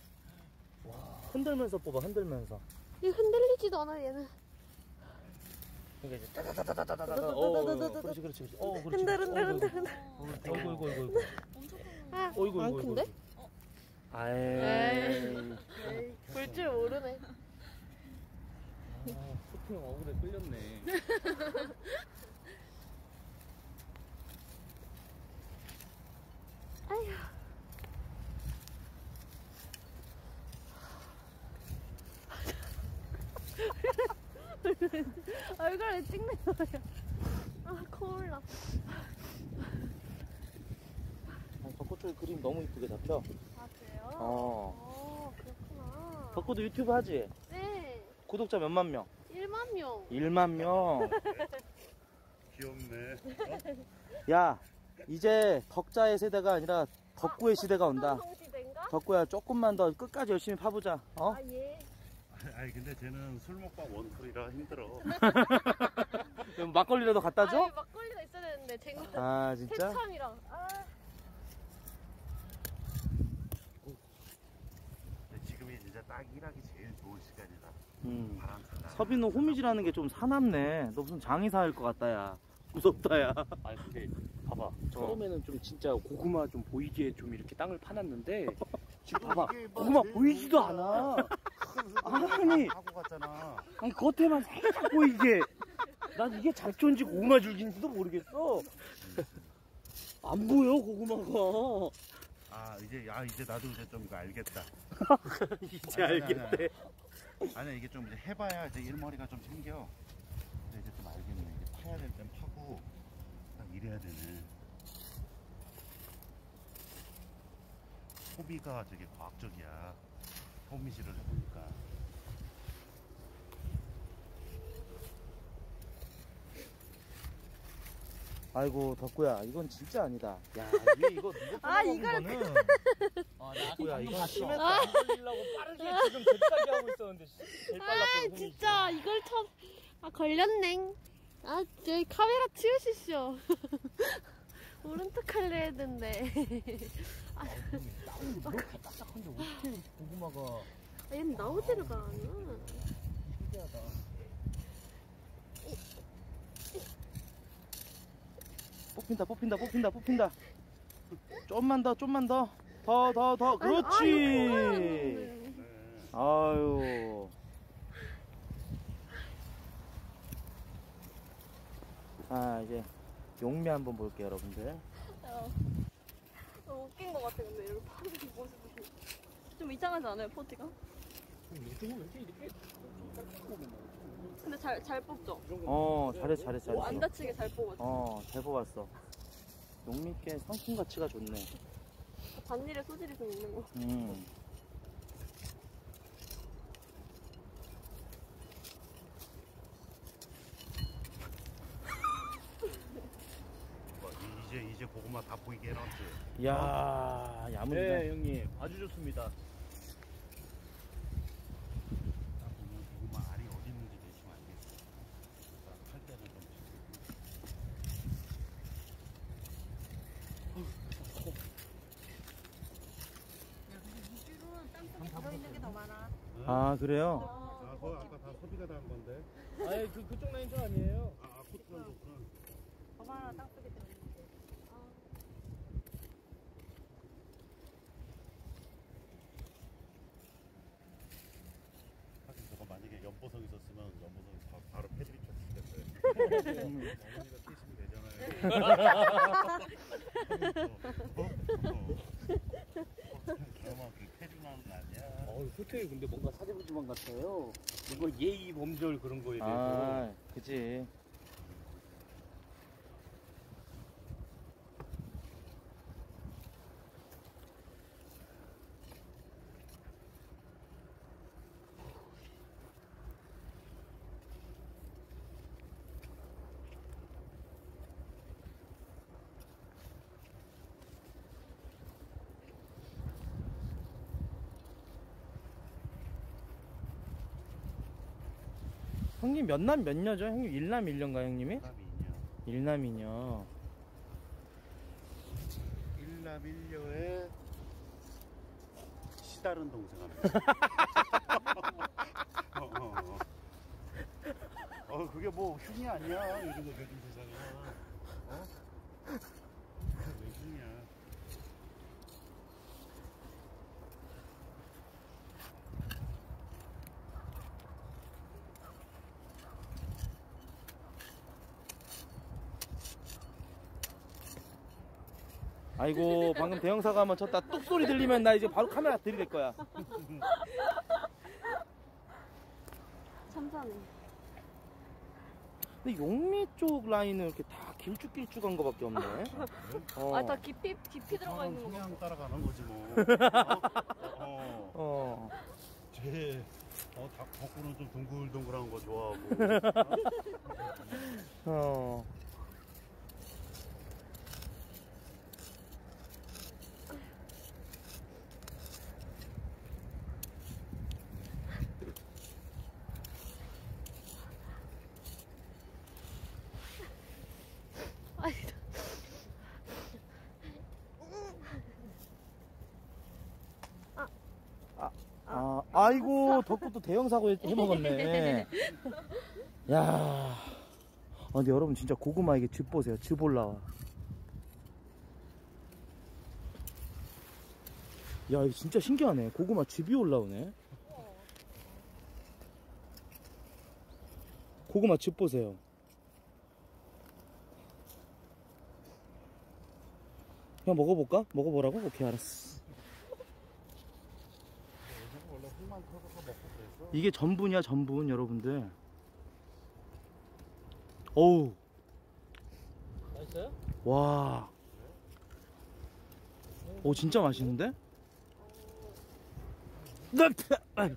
흔들면서 뽑아, 흔들면서. 이 흔들리지도 않아 얘는. 그러니까 이제 따다다다다다다다. 어, 그렇지, 그렇지, 그렇지. 어, 그렇지. 흔들 흔들 흔들 흔들. 어이구, 어이구, 어이구, 어이구. 아, 어이구, 안 어이구, 큰데? 어이구. 아이. 볼 줄 모르네. 아, 소피 형 억울해 끌렸네. 아휴. 얼굴에 찍는 거야. 아, 코올 나. 덕구 쪽 그림 너무 이쁘게 잡혀. 아, 그래요? 어. 어, 그렇구나. 덕구도 유튜브 하지? 네. 구독자 몇만 명? 일만 명. 일만 명. 귀엽네. 야, 이제 덕자의 세대가 아니라 덕구의 시대가 온다. 성시대인가? 덕구야, 조금만 더 끝까지 열심히 파보자. 어? 아, 예. 아니 근데 쟤는 술 먹방 원풀이라 힘들어. 그럼 막걸리라도 갖다 줘? 아이, 막걸리가 있어야 되는데, 쟁반. 아, 진짜? 새참이랑. 아. 근데 지금이 진짜 딱 일하기 제일 좋은 시간이다. 음. 바람 쐬다. 서빈은 호미질하는 게 좀 사납네. 너 무슨 장의사 할 것 같다, 야. 무섭다, 야. 아니 근데 봐봐. 처음에는 좀 진짜 고구마 좀 보이게 좀 이렇게 땅을 파놨는데 지금 봐봐. 이게 막 고구마 제일 보이지도 좋은 않아. 거야. 아니. 하고 갔잖아. 아니 겉에만 살짝 보이게. 난 이게 잡초인지 고구마 줄기인지도 모르겠어. 안 보여 고구마가. 아 이제 아 이제 나도 이제 좀 이거 알겠다. 이제 아니, 아니, 알겠대. 아니 이게 좀 이제 해봐야 이제 일머리가 좀 생겨. 근데 이제 좀 알겠네. 이게 파야 될 땐 파고 딱 이래야 되네. 소비가 되게 과학적이야. 소미질을 해보니까. 아이고 덕구야 이건 진짜 아니다. 야 이게 이거 누가 아, 끊어먹은 이걸 거는 아, 나 덕구야 이건 심해서 또 안 걸리려고 빠르게 지금 제까지 하고 있었는데 제일 아 빨랐거든. 진짜 이걸 쳐. 아 걸렸네. 아 저기 카메라 치우시죠. 오른쪽 할래 했는데. 나오는 뭐 딱딱한데 어떻게 고구마가 아, 얘는 나오지를 않아. 신기하다. 뽑힌다 뽑힌다 뽑힌다 뽑힌다. 좀만 더 좀만 더 더 더 더 그렇지. 아유, 아유. 아 이제 용미 한번 볼게요 여러분들. 어, 웃긴 것 같아 근데 이렇게 파는 모습이 좀 이상하지 않아요 포티가? 이쪽은 왜 이렇게 이렇게 근데 잘 잘 뽑죠? 어 잘했어 잘했어 오, 안 잘했어. 다치게 잘 뽑았죠? 어 잘 뽑았어. 용미께 상품 가치가 좋네. 반일에 소질이 좀 있는 거. 음. 뭐, 이- 이제 이제 고구마 다 보이게 해놨지. 야 야무지네. 네 형님 아주 좋습니다. 딱 보면 고구마 알이 어디 있는지 대충 알겠어. 딱 팔 때는 좀. 이주로는 땅속에 들어있는 게 더 많아. 아 그래요? 아, 그거 아까 다 소비가 다 한 건데. 아니 그 그쪽 라인 좀 아니에요. 아, 아 코트는 좋구나. 더 많아, 땅속에 들어있는 게. 사실 저거 만약에 연보성 있었으면 연보성이 바, 바로 패드립 쳤을 텐데. 어머니가 뛰시면 되잖아요. 어? 어? 그러면 그 패드만 아니야. 어 호텔이 근데 뭔가 사제부지만 같아요. 이거 예의 범절 그런 거에 대해서. 아 그치. 형님 몇 남 몇 녀죠? 형님 일남 일녀인가 형님이? 일남이냐. 일남이녀. 일남 일녀의 시다른 동생합니다. 어, 어, 어. 어, 그게 뭐 흉이 아니야. 요즘 요즘 세상에. 어? 왜 흉이야? 아이고 방금 대형사가 한번 쳤다 뚝 소리 들리면 나 이제 바로 카메라 들이댈 거야. 참사네. 근데 용미 쪽 라인은 이렇게 다 길쭉길쭉한 거밖에 없네. 어. 아, 다 깊이 깊이 들어가 있는 거. 그냥 따라가는 거지 뭐. 어, 어. 어. 제 어, 닭 덕구는 좀 동글동글한 거 좋아하고. 어. 아니, 아, 아이고 덕구 또 대형 사고 해 먹었네. 야. 아, 근데 여러분 진짜 고구마 이게 즙 보세요. 즙 올라와. 야, 이거 진짜 신기하네. 고구마 즙이 올라오네. 고구마 즙 보세요. 그냥 먹어볼까? 먹어보라고? 오케이, 알았어. 원래 흙만 터서 먹고 그랬어. 이게 전분이야, 전분, 여러분들. 어우. 맛있어요? 와. 오, 진짜 맛있는데? 나, 아.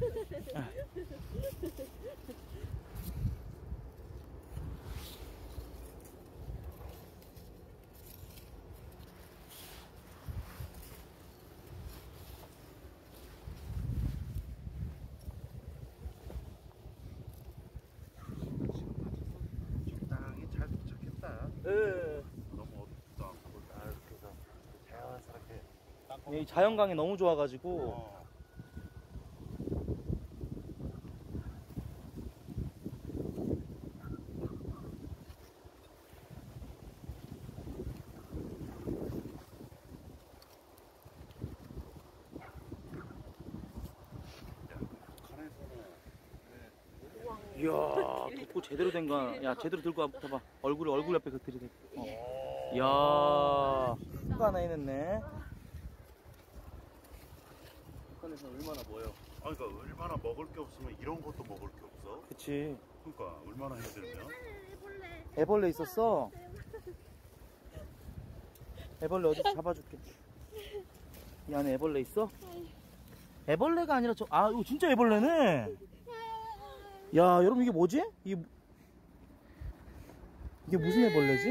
적당히 잘 도착했다. 예. 너무 어둡지도 않고 딱 이렇게 해서 자연스럽게. 이 자연광이 너무 좋아가지고. 어. 이야, 붓고 제대로 된 거. 야, 제대로 들고 와봐. 얼굴, 얼굴 옆에 그 들이대. 어. 이야. 가 하나 해냈네. 북한에서 얼마나 뭐요? 아, 그러니까 얼마나 먹을 게 없으면 이런 것도 먹을 게 없어. 그치. 그러니까 얼마나 힘들면. 애벌레 있었어. 애벌레 어디 잡아줄게. 이 안에 애벌레 있어? 애벌레가 아니라 저, 아, 이거 진짜 애벌레네. 야, 여러분 이게 뭐지? 이게, 이게 무슨 애벌레지?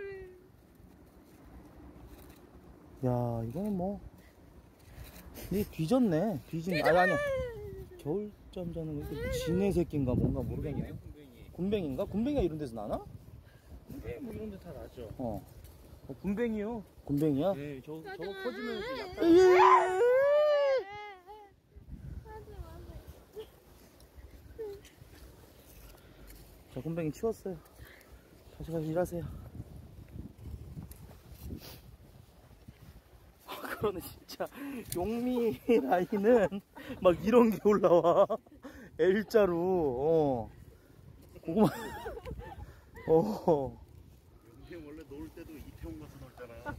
야, 이거는 뭐. 이게 뒤졌네. 뒤진, 아니, 아니. 겨울잠 자는 거, 이게 지네 새끼인가 뭔가 모르겠네. 굼벵이인가? 굼벵이가 이런 데서 나나? 네, 뭐 이런 데 다 나죠. 어. 어, 굼벵이요. 굼벵이야? 네, 저, 저거 퍼지면 약간. 자, 굼벵이 치웠어요. 다시 가서 일하세요. 아, 그러네, 진짜. 용미 라인은 막 이런 게 올라와. L자로, 어. 고구마. 어. 용태 원래 놀 때도 이태원 가서 놀잖아.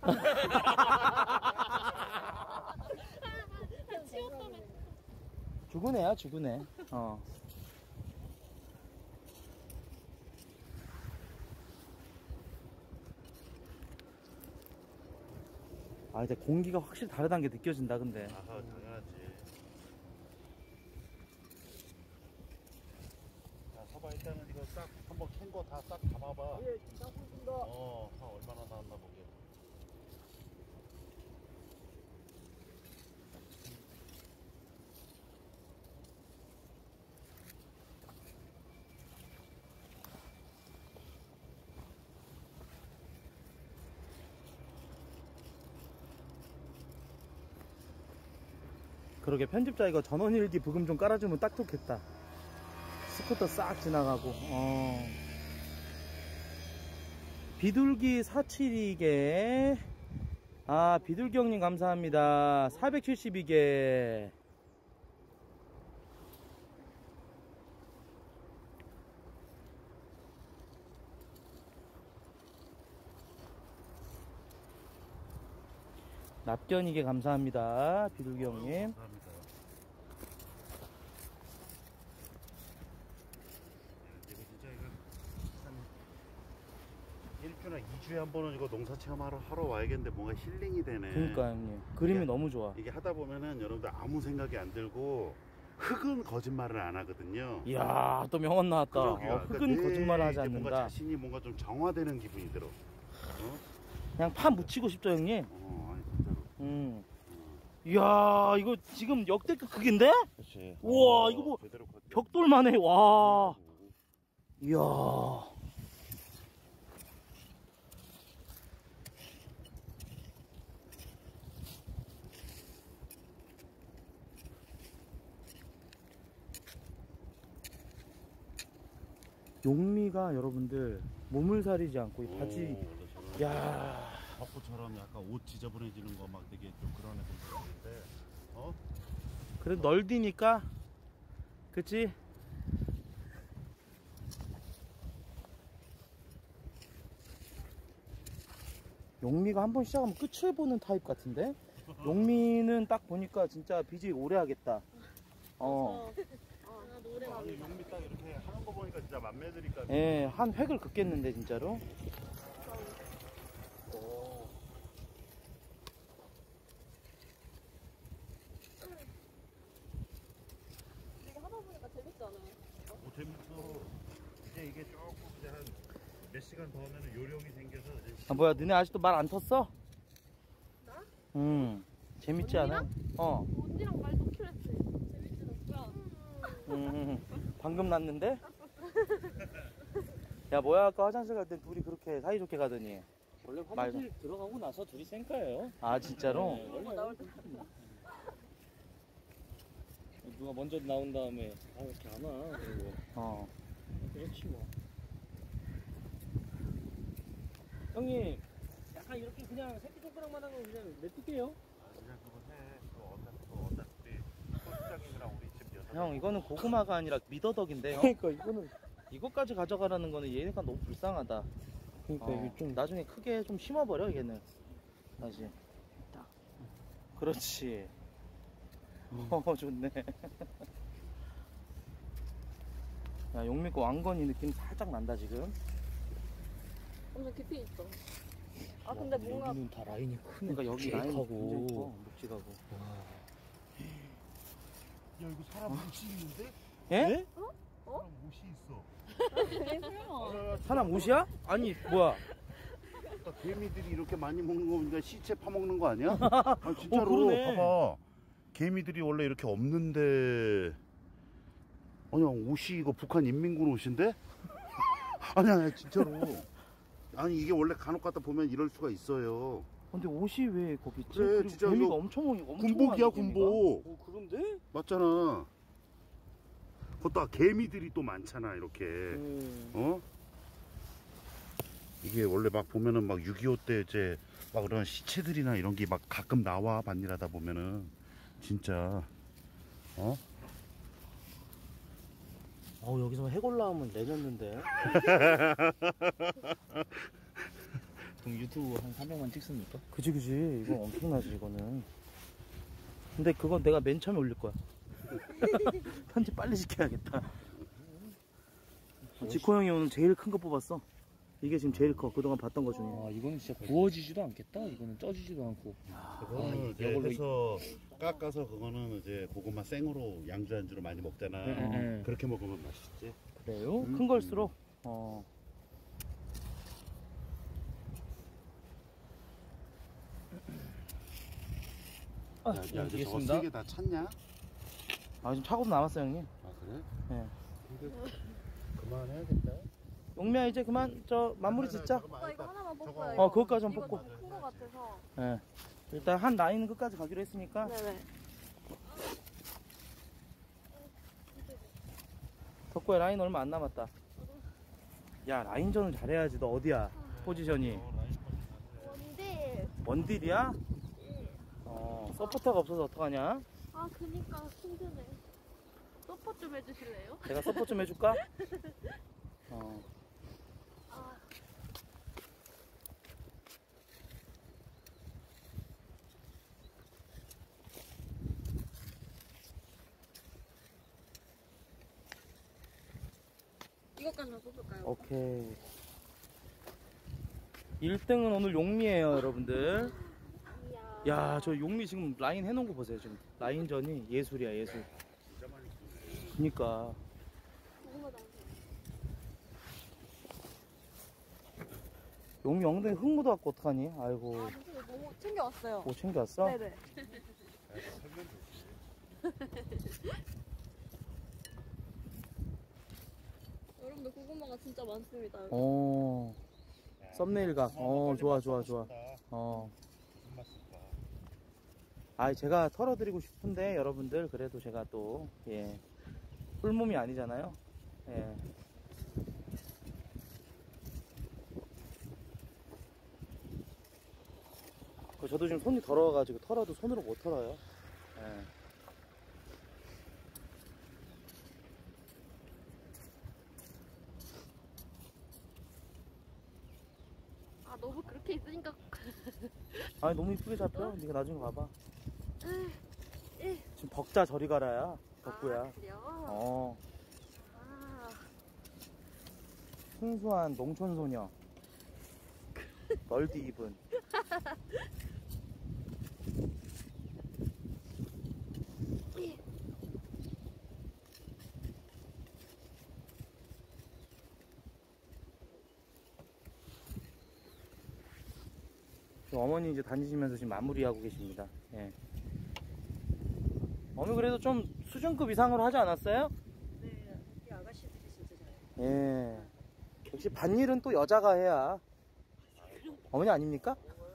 죽은 애야, 죽은 애. 어. 아, 근데 공기가 확실히 다르다는 게 느껴진다, 근데. 아하, 당연하지. 자, 서봐. 일단은 이거 싹 한번 캔 거 다 싹 담아봐. 예, 딱 보겠습니다. 어, 한 얼마나 나왔나 보게. 그러게, 편집자 이거 전원일기 부금 좀 깔아주면 딱 좋겠다. 스쿠터 싹 지나가고. 어. 비둘기 사십이 개. 아, 비둘기 형님 감사합니다. 사백칠십이 개. 납견이게 감사합니다. 비둘기 형님. 감사합니다. 이거 진짜 이거 한 일주나 이주에 한 번은 이거 농사 체험하러 하러 와야겠는데 뭔가 힐링이 되네. 그러니까 형님. 그림이 이게- 너무 좋아. 이게 하다 보면은 여러분들 아무 생각이 안 들고 흙은 거짓말을 안 하거든요. 이야, 또 명언 나왔다. 그러게요. 어, 그러니까 흙은 내 거짓말을 하지 이제 뭔가 않는다. 자신이 뭔가 좀 정화되는 기분이 들어. 어? 그냥 파 묻히고 싶죠, 형님. 어, 아니 진짜로. 음. 이야, 이거 지금 역대급 크기인데? 그렇지. 우와, 이거 뭐 제대로 컸- 벽돌만 해. 와. 이야. 용미가 여러분들 몸을 사리지 않고 이 바지. 오, 원래 저런 야. 벚꽃처럼 약간 옷 지저분해지는 거 막 되게 좀 그런 애들 있는데, 어? 그래 널디니까. 그치? 용미가 한 번 시작하면 끝을 보는 타입 같은데? 용미는 딱 보니까 진짜 비질 오래 하겠다. 어. 오래 아니 가는 거. 용미 딱 이렇게 하는 거 보니까 진짜 맘매들이니까. 예, 한 획을 긋겠는데 진짜로. 이거 하다 보니까 재밌잖아요. 뭐 재밌어. 이제 이게 조금 이제 한 몇 시간 더 하면 요령이 생겨서 이제 아 뭐야, 너네 아직도 말 안 텄어? 나? 응. 재밌지 않아? 어. 언니랑 말 놓기로 했지. 재밌더라고요. 음, 방금 났는데? 야 뭐야, 아까 화장실 갈 땐 둘이 그렇게 사이좋게 가더니. 원래 말도. 화장실 들어가고 나서 둘이 쌩까예요. 아 진짜로? 네, 원래 나올 때 누가 먼저 나온 다음에 아 이렇게 안 와. 그리고 어. 그렇지 뭐. 형님 약간 이렇게 그냥 새끼 손가락만 하면 그냥 냅둘게요. 그냥 그거 해. 그거 어차피 그거 어차피 소장님이랑 우리 집 여섯. 형 이거는 고구마가 아니라 미더덕인데 형. 그러니까 이거는 이것까지 가져가라는 거는 얘네가 너무 불쌍하다. 그러니까 어, 이게 좀 나중에 크게 좀 심어버려 얘는. 다시. 딱. 그렇지. 어 좋네. 야 용미 거 왕건이 느낌 살짝 난다 지금. 엄청 깊이 있어. 아 근데 뭔가 여기는 다 라인이 크네. 그러니까 여기 라인이 하고 굉장히 커. 묵직하고. 야 이거 사람 옷이 있는데? 예? 사람 옷이 있어. 왜 설마? 사람 옷이야? 아니 뭐야? 딱 개미들이 이렇게 많이 먹는 거 보니까 시체 파먹는 거 아니야? 아 진짜로. 어, 그러네. 봐봐. 개미들이 원래 이렇게 없는데. 아니야 옷이 이거 북한 인민군 옷인데? 아니야 아니, 진짜로. 아니 이게 원래 간혹 가다 보면 이럴 수가 있어요. 근데 옷이 왜 거기 있지? 그래, 그리고 진짜 개미가 이거 엄청 엄청 군복이야 많네, 개미가. 군복. 어 그런데? 맞잖아. 그것도 개미들이 또 많잖아 이렇게. 음. 어? 이게 원래 막 보면은 막 육이오 때 이제 막 그런 시체들이나 이런 게 막 가끔 나와 반일하다 보면은 진짜 어? 어 여기서 해골 나오면 내렸는데. 그럼 유튜브 한 삼백만 찍습니까? 그지 그지 이거 엄청나지 이거는. 근데 그건 내가 맨 처음에 올릴 거야. 편집 빨리 시켜야겠다. 지코 형이 오늘 제일 큰 거 뽑았어. 이게 지금 제일 커. 그동안 봤던 거 중에. 아 이거는 진짜 구워지지도 않겠다. 이거는 쪄지지도 않고. 그거는 이제 이걸로 해서 깎아서 그거는 이제 고구마 생으로 양주 안주로 많이 먹잖아. 네, 네, 네. 그렇게 먹으면 맛있지. 그래요? 음. 큰 걸수록. 어. 아, 야, 야, 근데 저거 알겠습니다. 세 개 다 찼냐? 아 지금 차고도 남았어 형님. 아 그래? 예. 근데 그만해야겠다. 용미야 이제 그만 저 마무리 짓자. 오빠 이거 하나만 저거- 뽑고요. 어 그것까지 좀 이거 뽑고. 너무 큰 거 같아서. 예. 일단 한 라인은 끝까지 가기로 했으니까. 네네. 덕구야 라인 얼마 안 남았다. 야 라인전을 잘해야지. 너 어디야? 포지션이. 원딜. 원딜이야? 어 서포터가 없어서 어떡하냐? 아 그니까 힘드네. 서포 좀 해주실래요? 내가 서포트 좀 해줄까? 어. 아 이것까지만 뽑을까요? 오케이. 일 등은 오늘 용미예요 여러분들. 이야. 야 저 용미 지금 라인 해놓은 거 보세요. 지금 라인전이 예술이야 예술. 그니까 고구마 당근. 용미 엉덩이 흙 묻어갖고 어떡하니? 아이고 아, 무슨 너무 챙겨왔어요. 뭐 챙겨왔어? 네네. 여러분들 고구마가 진짜 많습니다. 여기. 어 썸네일 각. 어 좋아 좋아 좋아. 어. 아 제가 털어드리고 싶은데 여러분들 그래도 제가 또 예. 꿀몸이 아니잖아요. 예. 그 저도 지금 손이 더러워가지고 털어도 손으로 못 털어요. 예. 아 너무 그렇게 있으니까. 아니 너무 이쁘게 잡혀. 네가 나중에 봐봐. 에. 지금 덕자 저리 가라야 덕구야. 아, 그래요? 어. 순수한 농촌 소녀. 멀디 입은. 어머니 이제 다니시면서 지금 마무리하고 계십니다. 예. 어머니 그래도 좀 수준급 이상으로 하지 않았어요? 네, 우리 아가씨들이 진짜 잘해. 예. 역시 밭일은 또 여자가 해야. 어머니 아닙니까?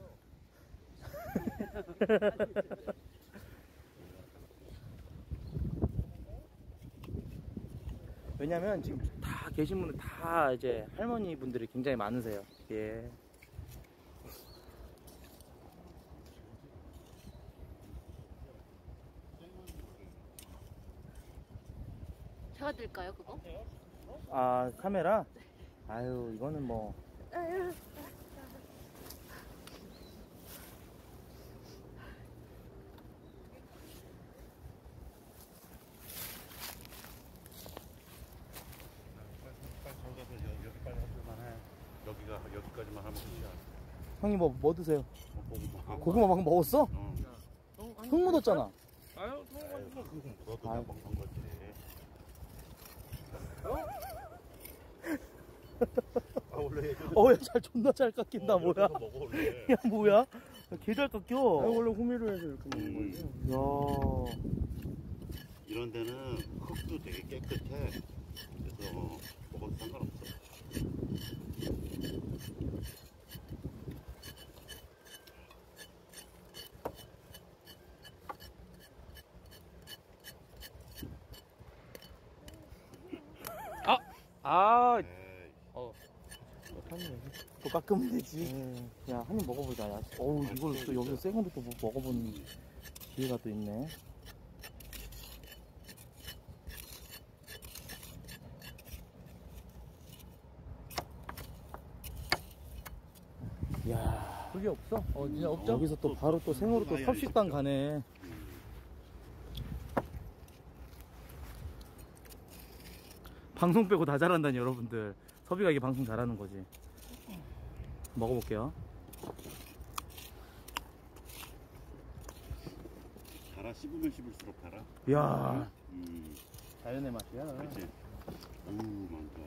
왜냐면 지금 다 계신 분들 다 이제 할머니 분들이 굉장히 많으세요. 예. 제가 들까요 그거? 아, 카메라? 아유, 이거는 뭐. 빨리 저기 가서 여기, 여기 빨리 하기만 해. 여기가 여기까지만 하면 끝이야. 형님 뭐, 뭐 드세요? 어, 고구마. 고구마 방금 먹었어? 어. 흙 묻었잖아. 아유, 그거 너도 다 아유. 먹는 거지. 아 원래 어, 야, 잘, 존나 잘 깎인다, 뭐야. 먹어 원래. 야, 뭐야? 개 잘 깎여. 원래 호미로 해서 이렇게 먹는 거지. 음, 야. 이런 데는 흙도 되게 깨끗해. 그래서 먹어도 상관없어. 아, 에이, 또 깎으면 되지. 야, 한 입 먹어보자. 야. 어우, 이걸 또 여기서 생 거를 또 먹어보는 기회가 또 있네. 야, 그게 없어? 어, 진짜 없죠? 여기서 또 바로 또 생으로 또 섭식당 가네. 방송 빼고 다 잘한다니, 여러분들. 섭이가 이게 방송 잘하는 거지. 먹어볼게요. 달아 씹으면 씹을수록 달아. 이야, 음, 자연의 맛이야. 그렇지. 오, 많다.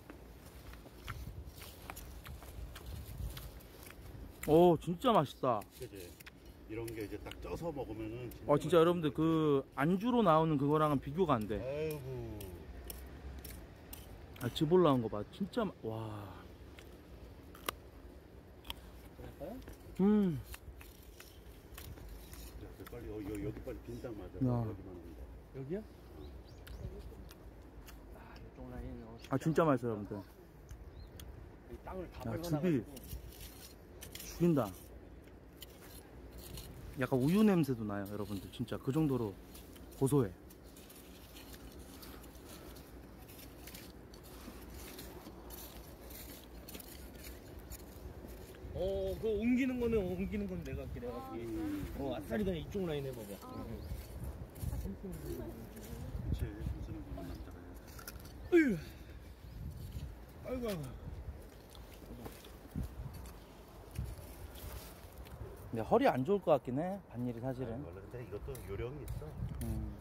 오, 진짜 맛있다. 그지. 이런 게 이제 딱 쪄서 먹으면은. 어, 진짜 여러분들 그 안주로 나오는 그거랑은 비교가 안 돼. 아이고. 아, 즙 올라온 거 봐. 진짜, 마- 와. 음. 야, 빨리 어, 여기, 여기 빨리 빈장 맞아. 야. 여기만 온다. 여기야? 아, 이쪽 라인. 어, 아, 진짜 맛있어요, 여러분들. 이 땅을 다 야, 긁어놔가지고. 즙이 죽인다. 약간 우유 냄새도 나요, 여러분들. 진짜 그 정도로 고소해. 어, 그거 옮기는 거는 옮기는 건 내가 할게, 내가 할게. 음, 어, 아싸리 그냥 이쪽 라인 해봐봐. 그치. 무슨 거만 남자가 해. 으유. 아이고, 아이고. 근데 허리 안 좋을 것 같긴 해, 밭일이 사실은. 아니, 원래 근데 이것도 요령이 있어. 음.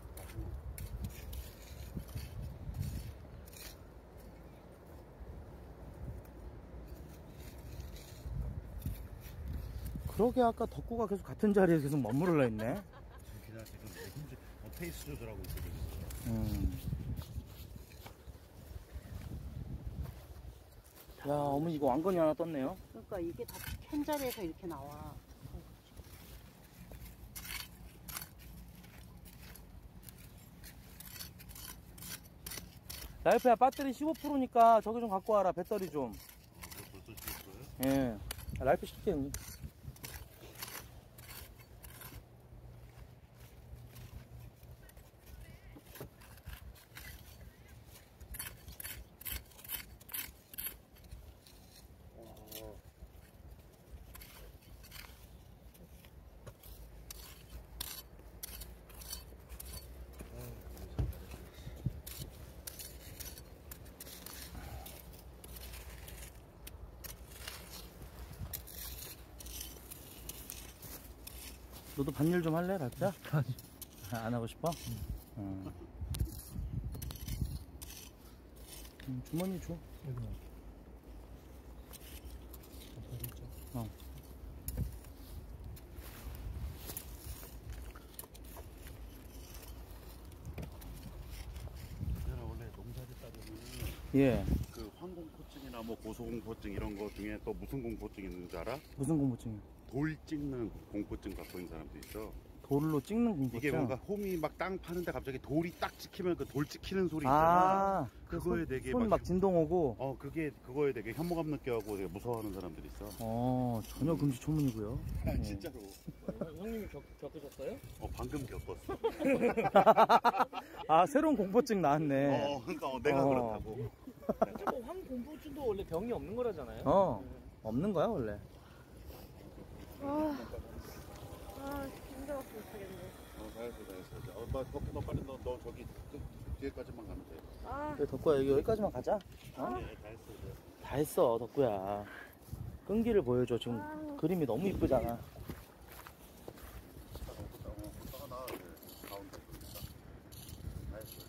그러게 아까 덕구가 계속 같은 자리에 계속 머무르려 했네. 그냥 지금 힘 어, 페이스 조절하고 있어. 지금. 음. 야, 어머니 이거 왕건이 하나 떴네요. 그러니까 이게 다 현 자리에서 이렇게 나와. 라이프야, 배터리 십오 퍼센트니까 저기 좀 갖고 와라, 배터리 좀. 어, 그거 벌써 찍을 거예요? 예. 라이프 시켜, 형님. 너도 밭일 좀 할래, 닭자? 안 하고 싶어? 응. 음, 주머니 줘. 어. 내가 원래 농사 짓다 보면 예. 그 황공포증이나 뭐 고소공포증 이런 거 중에 또 무슨 공포증 있는지 알아? 무슨 공포증이야? 돌 찍는 공포증 갖고 있는 사람도 있어. 돌로 찍는 공포증? 이게 뭔가 홈이 막 땅 파는데 갑자기 돌이 딱 찍히면 그 돌 찍히는 소리 있잖아. 아, 그거에 손, 되게 손 막 막 진동 오고. 어 그게 그거에 되게 혐오감 느껴하고 되게 무서워하는 사람들이 있어. 어, 전혀 금시초문이고요. 아, 어. 진짜로. 형님이 겪, 겪으셨어요? 어 방금 겪었어. 아, 새로운 공포증 나왔네. 어 그러니까 어, 내가 어. 그렇다고. 황공포증도 원래 병이 없는 거라잖아요. 어, 없는 거야, 원래. 아, 아 힘들었어 못하겠네. 어 잘했어 잘했어. 어, 너, 너, 너 빨리 너, 너 저기 그, 뒤에까지만 가면 돼. 아, 그래, 덕구야, 여기, 여기까지만 가자. 어? 네, 다 했어 이제. 다 했어, 덕구야. 끈기를 보여줘. 지금 아. 그림이 너무 이쁘잖아. 하나 가운데 다 했어.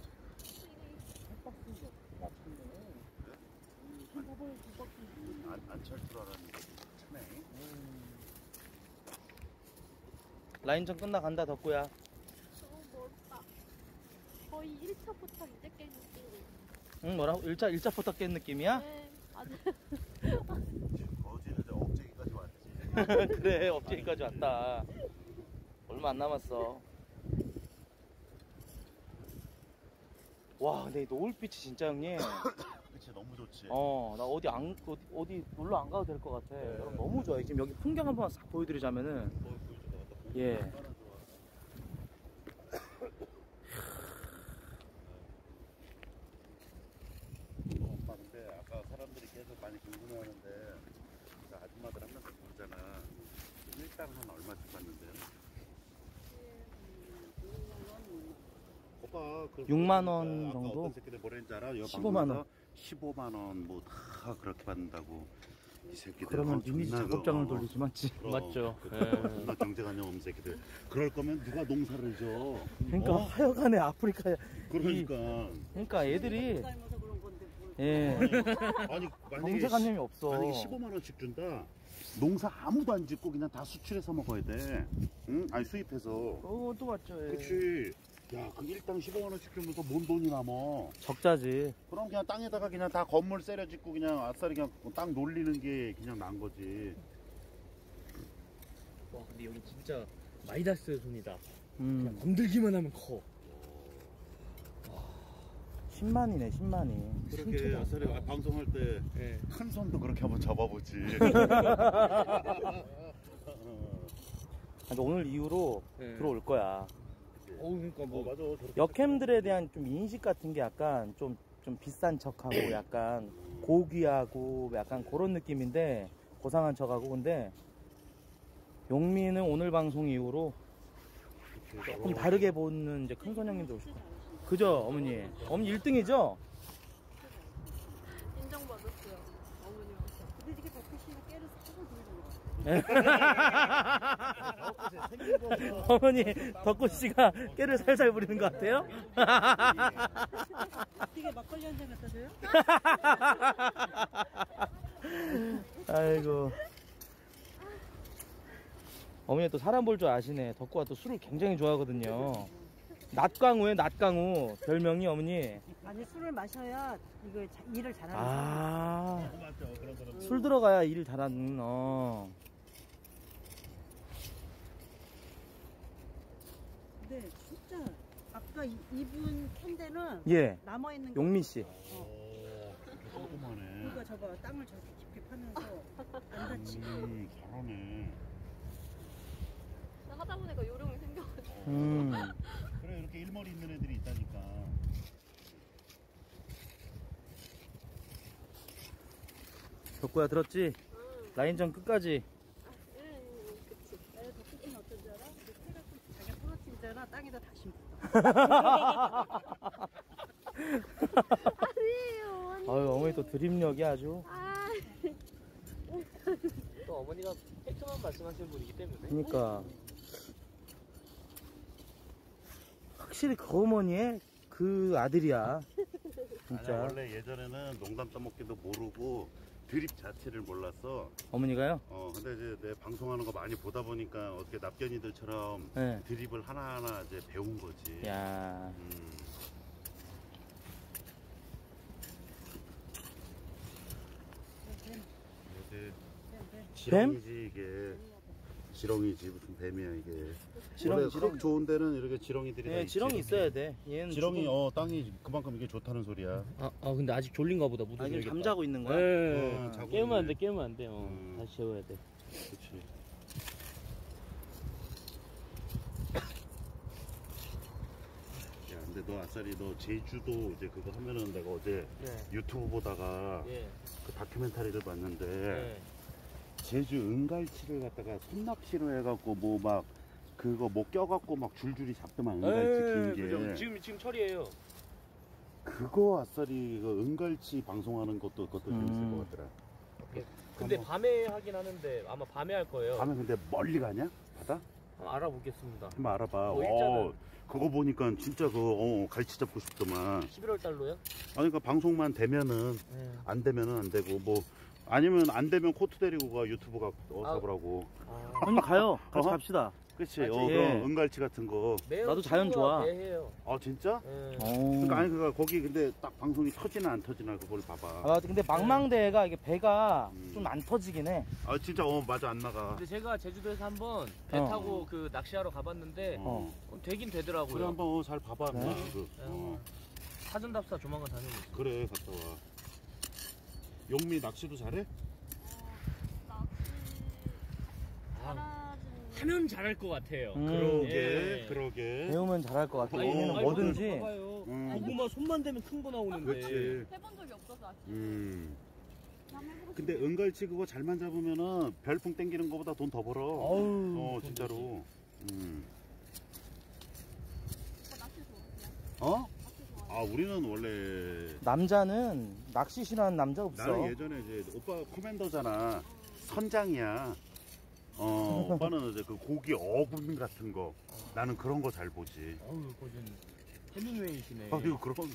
안, 안 찰 줄 알았는데 참해. 라인전 끝나간다, 덕구야. 너무 멀다. 거의 일 차 포탑 이제 깬 느낌이. 응, 뭐라고? 일자, 일자 포탑 깬 느낌이야? 네, 아주. 거지는 이제 억제기까지 왔지. 그래, 업체까지 왔다. 얼마 안 남았어. 와, 근데 이 노을빛이 진짜 형님. 그치 너무 좋지. 어, 나 어디 안, 어디, 어디 놀러 안 가도 될 것 같아. 여러분 너무 좋아요. 지금 여기 풍경 한번 싹 보여드리자면은. 뭐 보여줘. 예. 얼마나 좋아. 어, 오빠 근데 아까 사람들이 계속 많이 궁금해하는데 그 아줌마들 한 명씩 부르잖아. 일당 한 얼마씩 받는데요? 오빠 그 육만 원 아까 정도? 어떤 새끼들 뭐랬는지 알아? 여기 십오만 원. 방송에서 십오만 원 뭐 다 그렇게 받는다고 이 새끼들. 그러면 어, 리니지 존나 작업장을 그거, 어, 돌리지 맞지? 그럼, 맞죠. 그, 예. 존나 경제관념 없는 새끼들. 그럴 거면 누가 농사를 져? 그러니까 어? 하여간에 아프리카. 그러니까. 이, 그러니까 애들이. 닮아서 그런 건데 뭘. 예. 아니 만약에 경제관념이 없어. 만약에 십오만 원씩 준다. 농사 아무도 안 짓고 그냥 다 수출해서 먹어야 돼. 응? 아니 수입해서. 어, 또 맞죠. 예. 그치. 야, 그 일당 십오만 원씩 주면서 뭔 돈이 남어. 적자지. 그럼 그냥 땅에다가 그냥 다 건물 세려 짓고 그냥 아싸리 그냥 땅 놀리는 게 그냥 난 거지. 와 근데 여기 진짜 마이다스 손이다. 음. 건들기만 하면 커. 십만이네, 십만이. 그렇게 아싸리 방송할 때 큰 예. 손도 그렇게 한번 잡아보지. 근데 오늘 이후로 예. 들어올 거야. 어우 그러니까 어, 뭐 맞아. 저렇게 역캠들에 대한 좀 인식 같은 게 약간 좀, 좀 비싼 척하고 약간 고귀하고 약간 그런 느낌인데 고상한 척하고. 근데 용민은 오늘 방송 이후로 조금 다르게 보는 이제 큰손 형님도 오실 거예요. 그죠, 어머니? 어머니 일 등이죠? 인정받았어요. 어머님한테. 근데 이렇게 덕후씨가 깨를 쓰고 들고 와. 어머니, 덕구씨가 깨를 살살 부리는 것 같아요? 되게 막걸리 한 잔 갖다 줘요? 아이고. 어머니 또 사람 볼 줄 아시네. 덕구가 또 술을 굉장히 좋아하거든요. 낮광우에 낮광우. 별명이 어머니. 아니 술을 마셔야 이거 자, 일을 잘하는 사람. 아, 맞죠. 그런 사람. 술 들어가야 일 잘하는, 어. 근데 진짜 아까 이- 이분 캔데는 예. 남아있는 게 용민씨. 오, 조그만해. 그러니까 저거 땅을 저렇게 깊게 파면서 안 다치고. 음, 잘하네. 하다 보니까 요령이 생겨가지고. 음. 그래, 이렇게 일머리 있는 애들이 있다니까. 덕구야 들었지? 응. 라인전 끝까지. 응, 그치. 내가 덕후씨는 어떤 줄 알아? 이렇게 해갖고 자기가 부러뜨리잖아. 땅에다 다시 묻어. 아니에요, 아니. 아유, 어머니 또 드립력이 아주. 아, 또 어머니가 팩트만 말씀하시는 분이기 때문에. 그니까. 확실히 그 어머니의 그 아들이야. 아니야, 진짜. 원래 예전에는 농담 떠먹기도 모르고 드립 자체를 몰랐어. 어머니가요? 어 근데 이제 내 방송하는 거 많이 보다 보니까 어떻게 납견이들처럼 네. 드립을 하나하나 이제 배운 거지. 야. 음. 이게 지렁이지 이게. 지렁이지 무슨 뱀이야 이게. 지렁이, 원래 지렁이. 흙 좋은 데는 이렇게 지렁이들이 다 네, 있지. 지렁이 있어야 돼. 얘는 지렁이 죽어. 어 땅이 그만큼 이게 좋다는 소리야. 아, 아 근데 아직 졸린가 보다. 아, 지금 묻어줘야겠다. 잠자고 있는 거야? 네. 어, 자고 깨우면 안 있네. 돼, 깨우면 안 돼. 어, 음. 다시 재워야 돼. 그렇지. 야, 근데 너 아싸리 너 제주도 이제 그거 하면은 내가 어제 네. 유튜브 보다가 예. 그 다큐멘터리를 봤는데 네. 제주 은갈치를 갖다가 손낚시로 해갖고 뭐 막 그거 뭐 껴갖고 막 줄줄이 잡더만 은갈치 긴 게. 그죠. 지금 지금 철이에요. 그거 아싸리 그 은갈치 방송하는 것도 그것도 음. 재밌을 것 같더라. 근데 한번- 밤에 하긴 하는데 아마 밤에 할 거예요. 밤에 근데 멀리 가냐? 바다? 한번 알아보겠습니다. 한번 알아봐. 뭐 어, 그거 보니까 진짜 그 어, 갈치 잡고 싶더만. 십일월 달로요? 아니 그러니까 방송만 되면은 네. 안 되면은 안 되고 뭐 아니면 안 되면 코트 데리고 가 유튜브 가 어, 아. 잡으라고. 아, 형님 가요. 같이 어? 갑시다. 그치? 아, 어, 예. 그럼 은갈치 같은 거. 매우 나도 자연 좋아. 매해요. 아 진짜? 예. 어. 그러니까 아니 그니까 거기 근데 딱 방송이 터지나 안 터지나 그걸 봐봐. 아, 근데 망망대해가 이게 배가 음. 좀 안 터지긴 해. 아 진짜 어 맞아 안 나가. 근데 제가 제주도에서 한번 배 어. 타고 그 낚시하러 가봤는데 어. 어, 되긴 되더라고요. 그래 한번 어, 잘 봐봐. 네. 그냥 그. 예. 어. 사전답사 조만간 다녀오겠습니다. 그래 갔다 와. 용미 낚시도 잘해? 아, 하면 잘할 것 같아요. 음. 그러게 예. 그러게. 배우면 잘할 것 같아. 어. 얘는 아니, 뭐든지. 봐봐요. 음. 고구마 손만 대면 큰 거 나오는데. 그렇지. 해본 적이 없어서 아직 음. 한번 해보고 근데 은갈치 그거 잘만 잡으면은 별풍 땡기는 거보다 돈 더 벌어. 어우, 어 돈 진짜로. 음. 싶어. 낚시 좋아. 어? 낚시 좋아. 아 우리는 원래 남자는 낚시 싫어하는 남자 없어. 나는 예전에 이제 오빠 커맨더잖아. 선장이야. 어 오빠는 이제 그 고기 어군 같은 거 나는 그런 거 잘 보지. 어우, 거진 해밍웨이시네. 아유 그런 거만.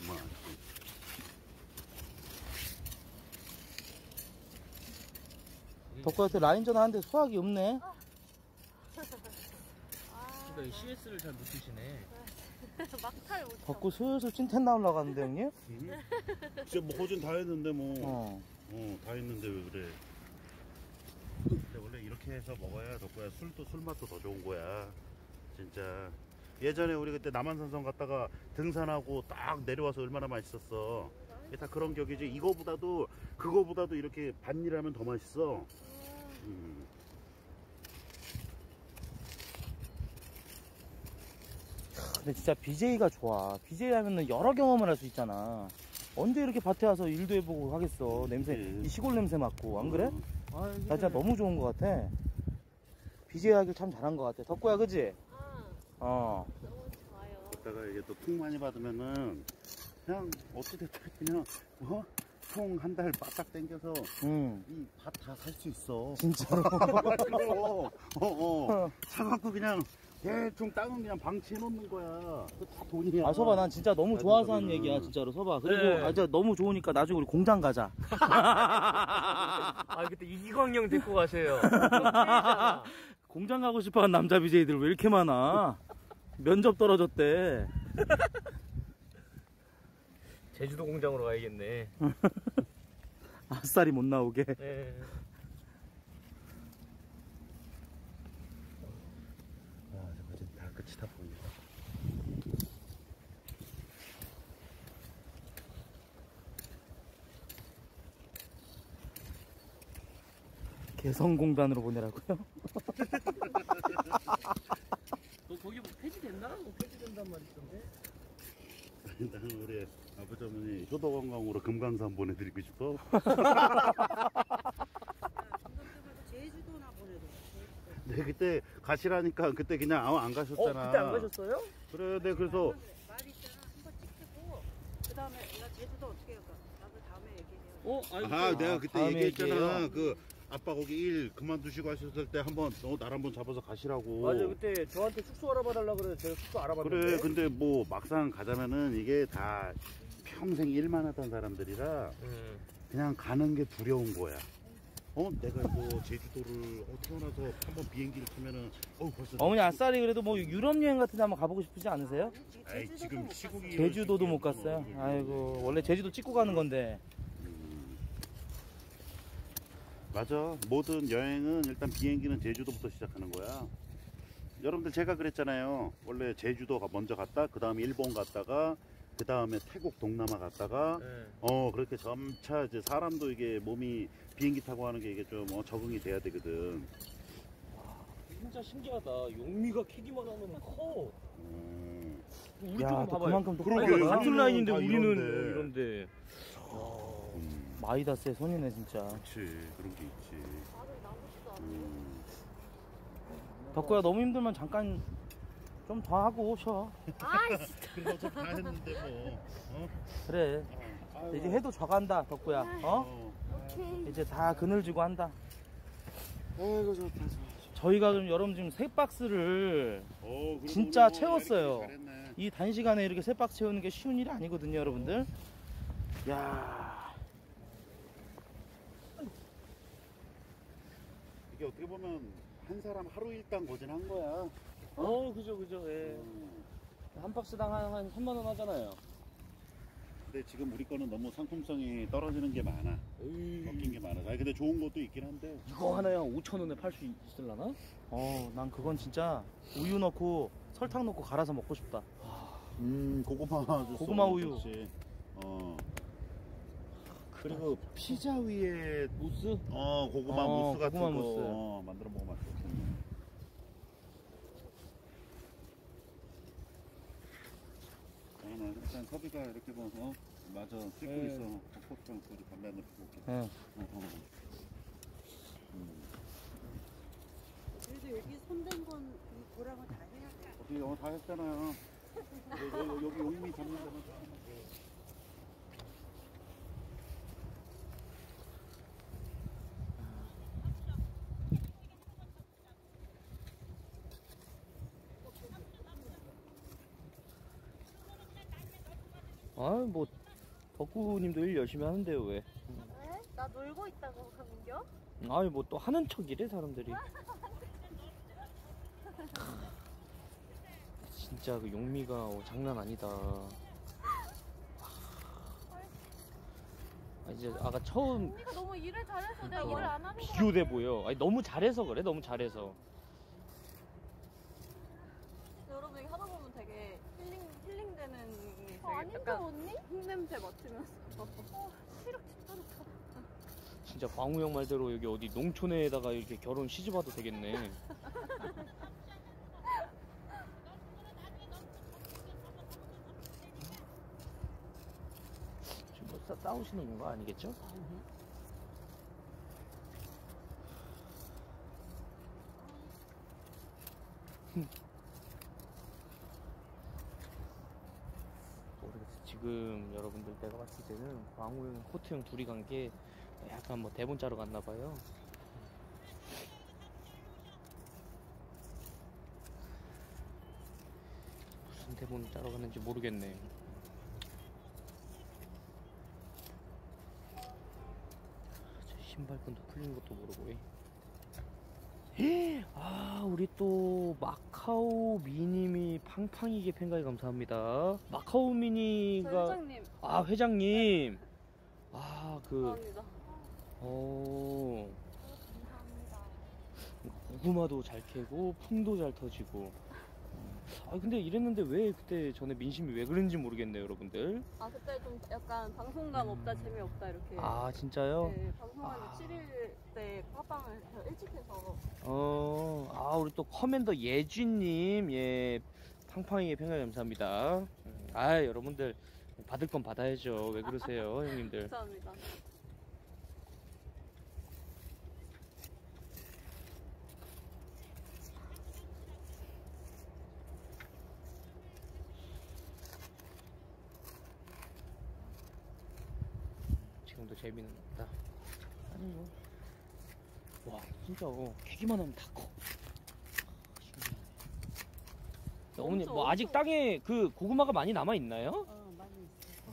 덕구한테 라인전 하는데 수학이 없네. 그러니까 씨에스를 잘 못 드시네. 막탈 못. 덕구 슬슬 찐텐 나오려고 하는데 형님? 진짜 뭐 호준 다 했는데 뭐. 어. 어, 다 했는데 왜 그래? 근데 원래 이렇게 해서 먹어야 덕구야 술도 술 맛도 더 좋은 거야. 진짜. 예전에 우리 그때 남한산성 갔다가 등산하고 딱 내려와서 얼마나 맛있었어. 이게 다 그런 격이지. 이거보다도 그거보다도 이렇게 반일하면 더 맛있어. 음. 근데 진짜 비제이가 좋아. 비제이 하면은 여러 경험을 할 수 있잖아. 언제 이렇게 밭에 와서 일도 해보고 하겠어. 냄새, 음. 이 시골 냄새 맡고. 안 그래? 아, 나 진짜 너무 좋은 것 같아. 비제이 하길 참 잘한 것 같아. 덕구야, 그지? 아, 어. 너무 좋아요. 그러다가 이게 또 통 많이 받으면은 그냥 어찌됐든 그냥 어? 통 한 달 바싹 땡겨서 응. 이 밭 다 살 수 있어. 진짜로. 어, 어, 어. 사갖고 그냥 대충 땅은 그냥 방치해 놓는 거야. 그거 다 돈이야. 아, 서봐. 난 진짜 너무 좋아서 하는 그거는. 얘기야, 진짜로. 서봐. 그리고, 네. 아, 진짜 너무 좋으니까 나중에 우리 공장 가자. 아, 그때 이광영 데리고 가세요. 세잖아. 공장 가고 싶어 하는 남자 비제이들 왜 이렇게 많아? 면접 떨어졌대. 제주도 공장으로 가야겠네. 아싸리 못 나오게. 네. 아, 저거 이제 다 끝이 다 보인다. 개성공단으로 보내라고요? 너 거기 뭐 폐지됐나? 뭐 폐지된단 말 있던데? 나는 우리 아버지 어머니 효도관광으로 금강산 보내드리고 싶어. 제주도나 보내도 돼. 네, 그때 가시라니까 그때 그냥 아무 안 어, 가셨잖아. 그때 안 가셨어요? 그래, 네, 그래서 말 있잖아. 한번 찍히고 그 다음에 내가 제주도 어떻게 할까? 나도 다음에 얘기해요. 어, 아니, 아, 그- 내가 그때 다음에 얘기했잖아. 얘기해요. 그 아빠 거기 일 그만두시고 하셨을 때 한번 너 날 한번 잡아서 가시라고. 맞아, 그때 저한테 숙소 알아봐달라 그래서 제가 숙소 알아봤는데. 그래, 근데 뭐 막상 가자면은 이게 다 평생 일만 하던 사람들이라 음. 그냥 가는 게 두려운 거야. 어, 내가 이거 제주도를 어, 태어나서 한번 비행기를 타면은 어 벌써 어머니 아싸리 그래도 뭐 유럽 여행 같은 데 한번 가보고 싶으지 않으세요? 아이, 지금 시국이 제주도도 못 이런 갔어요. 시기에 아이고 원래 제주도 찍고 가는 건데. 음. 맞아. 모든 여행은 일단 비행기는 제주도부터 시작하는 거야. 여러분들 제가 그랬잖아요. 원래 제주도가 먼저 갔다 그 다음에 일본 갔다가 그 다음에 태국 동남아 갔다가 네. 어 그렇게 점차 이제 사람도 이게 몸이 비행기 타고 하는 게 이게 좀 어, 적응이 돼야 되거든. 진짜 신기하다. 용미가 키기만 하면 커. 음. 우리 야, 쪽은 또 봐봐요. 그만큼 또 그러게, 커. 같은 우리는 라인인데 다 우리는 이런데. 이런데. 음. 마이다스의 손이네 진짜. 그치, 그런 게 있지. 다들 나무지도 않네. 음. 덕구야 너무 힘들면 잠깐 좀 더 하고 쉬어. 아 진짜. 그래서 어차피 다 했는데 뭐. 어? 그래. 아이고. 이제 해도 져간다 덕구야. 어? 어. 오케이. 이제 다 그늘지고 한다. 아이고 좋다 좋아. 저희가 그럼 여러분 지금 세 박스를 어, 그래도 진짜 오늘 뭐 채웠어요. 이렇게 잘했네. 이 단시간에 이렇게 세 박스 채우는 게 쉬운 일이 아니거든요 여러분들. 야 이게 어떻게 보면 한 사람 하루 일당 고진한 거야. 어, 그죠, 그죠. 예. 음. 한 박스당 한, 한 삼만 원 하잖아요. 근데 지금 우리 거는 너무 상품성이 떨어지는 게 많아. 꺾인 게 많아. 아니, 근데 좋은 것도 있긴 한데. 이거 하나에 한 오천 원에 팔 수 있을라나? 어, 난 그건 진짜 우유 넣고 설탕 넣고 갈아서 먹고 싶다. 음, 고구마 주스. 고구마 우유. 그렇지. 어. 그리고 피자 위에 무스? 어 고구마 어, 무스 같은 고구마 거 무스. 어, 만들어 먹으면 맛있겠네. 아, 일단 섭이가 이렇게 뭐 어? 맞아 찍고 네. 있어. 벚꽃이랑 소리 담배 한대 피고 올게. 예. 어, 어. 음. 그래도 여기 손댄 건 이 보라고 다 해야 돼. 어떻게 영어 다 했잖아요. 여기, 여기 용미 잡는 데만. 아, 뭐, 덕구님도 일 열심히 하는데요, 왜? 왜? 나 놀고 있다고 하는겨? 아니, 뭐 또 하는 척이래, 사람들이. 진짜 그 용미가 어, 장난 아니다. 아, 이제 아까 처음 언니가 너무 일을 잘해서 내가 어, 일을 안 하는 거야. 비교돼 보여. 아니, 너무 잘해서 그래, 너무 잘해서. 여러분 이거 하다 보면 되게 힐링 힐링되는 게 어, 아닌데 약간 언니? 흙냄새 맡으면서. 어, 시력 진짜 진짜 광우 형 말대로 여기 어디 농촌에다가 이렇게 결혼 시집 와도 되겠네. 지금 뭐 싸, 싸우시는 거 아니겠죠? 모르겠어. 지금 여러분들 내가 봤을 때는 광우 형, 코트 형 둘이 간 게 약간 뭐 대본 짜러 갔나 봐요. 무슨 대본 짜러 갔는지 모르겠네. 저 신발끈도 풀린 것도 모르고. 에? 아, 우리 또 마카오 미님이 팡팡이게 팬가이 감사합니다. 마카오 저 미니가 회장님 아, 회장님. 아, 그 감사합니다. 어, 감사합니다. 고구마도 잘 캐고 풍도 잘 터지고. 아, 근데 이랬는데 왜 그때 전에 민심이 왜 그런지 모르겠네요, 여러분들. 아 그때 좀 약간 방송감 없다 재미없다 이렇게. 아, 진짜요? 네, 방송한 아. 지 칠 일 때 팟빵을 더 일찍 해서. 어, 아, 우리 또 커맨더 예준님, 예, 팡팡이의 평가 감사합니다. 아, 여러분들 받을 건 받아야죠. 왜 그러세요, 형님들? 감사합니다. 지금도 재미는 없다. 아니 뭐 진짜 어, 캐기만 하면 다 커. 신기하네. 어머니 엄청, 뭐 아직 엄청. 땅에 그 고구마가 많이 남아 있나요? 어, 많이 있어.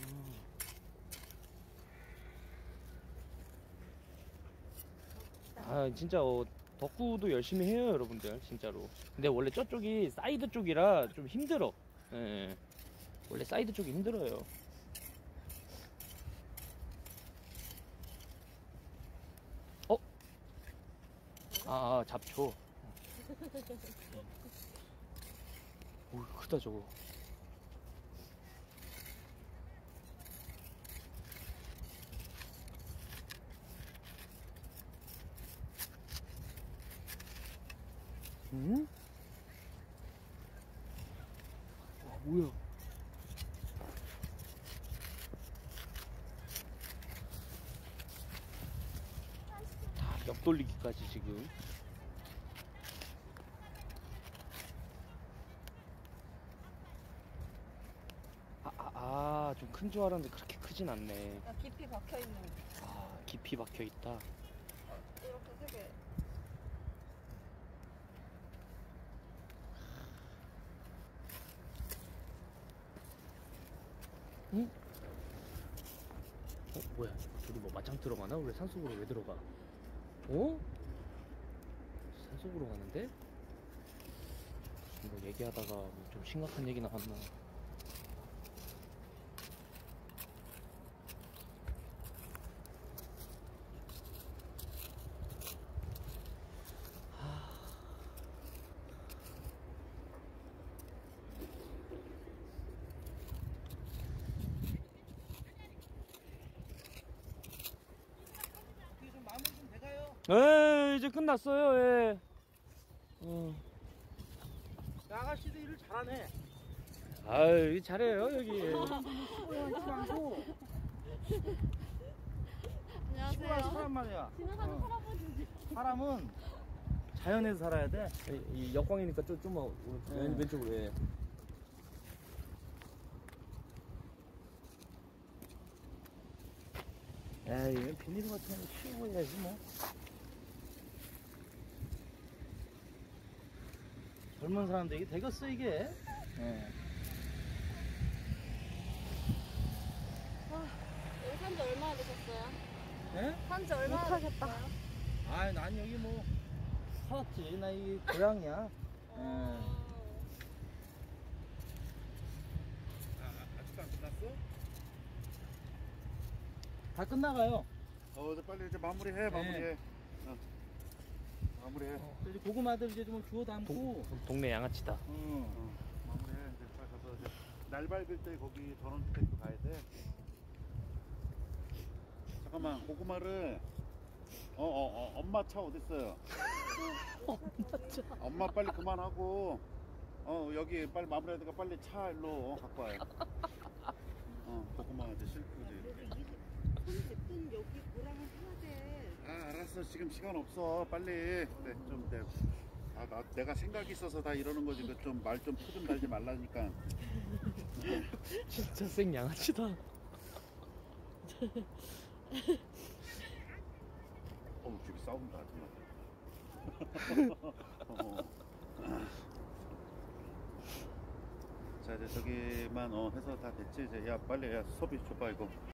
아 진짜 어, 덕구도 열심히 해요 여러분들 진짜로. 근데 원래 저쪽이 사이드 쪽이라 좀 힘들어. 예. 원래 사이드 쪽이 힘들어요. 어? 아, 아 잡초. 오 크다 저거. 응? 와 뭐야? 다 옆돌리기까지 지금. 아아좀 큰 줄 알았는데 그렇게 크진 않네. 야, 깊이 박혀 있는. 아 깊이 박혀 있다. 이렇게 세 개. 응? 어 뭐야? 둘이 뭐 맞짱 들어가나? 왜 산속으로 왜 들어가? 어? 산속으로 가는데? 무슨 뭐 얘기하다가 뭐좀 심각한 얘기 나왔나? 좀 마무리 좀 돼가요. 에 이제 끝났어요. 예. 어. 아가씨도 일을 잘하네. 아유 잘해요 여기. 치고 안녕하세요. 사람 말이야. 지나가는 어. 할아버지. 사람은 자연에서 살아야 돼. 이, 이 역광이니까 좀 좀만 왼, 왼쪽으로 해. 에이, 비닐 같은 거 치우고 해야지 뭐. 젊은 사람들 이게 되겠어 이게. 예. 여기 산지 얼마나 되셨어요? 예? 산지 얼마나 되셨다. 아, 난 여기 뭐 살았지. 나 이 고향이야. 예. 아직도 안 끝났어? 다 끝나가요. 어 이제 빨리 이제 마무리해 마무리해. 어. 마무리해. 이제 고구마들 이제 좀 주워 담고. 동, 동네 양아치다. 응. 어, 마무리해. 이제 빨리 가서 이제 날 밝을 때 거기 전원주택도 가야 돼. 잠깐만 고구마를 어 어 어 엄마 차 어디 있어요? 엄마 차. 엄마 빨리 그만하고 어 여기 빨리 마무리해야 되니까 빨리 차 일로 어, 갖고 와요. 어 고구마 이제 실프지. 손 여기 고랑을 해야 돼. 아 알았어 지금 시간 없어 빨리. 네, 좀 내. 아, 나, 내가 생각이 있어서 다 이러는 거지. 그 좀 말 좀 푸 좀 달지 말라니까. 진짜 생 양아치다. 어우 저기 싸운다 아줌마. 어. 자 이제 저기만 어 해서 다 됐지 이제. 야 빨리 야 서비 줘봐 이거.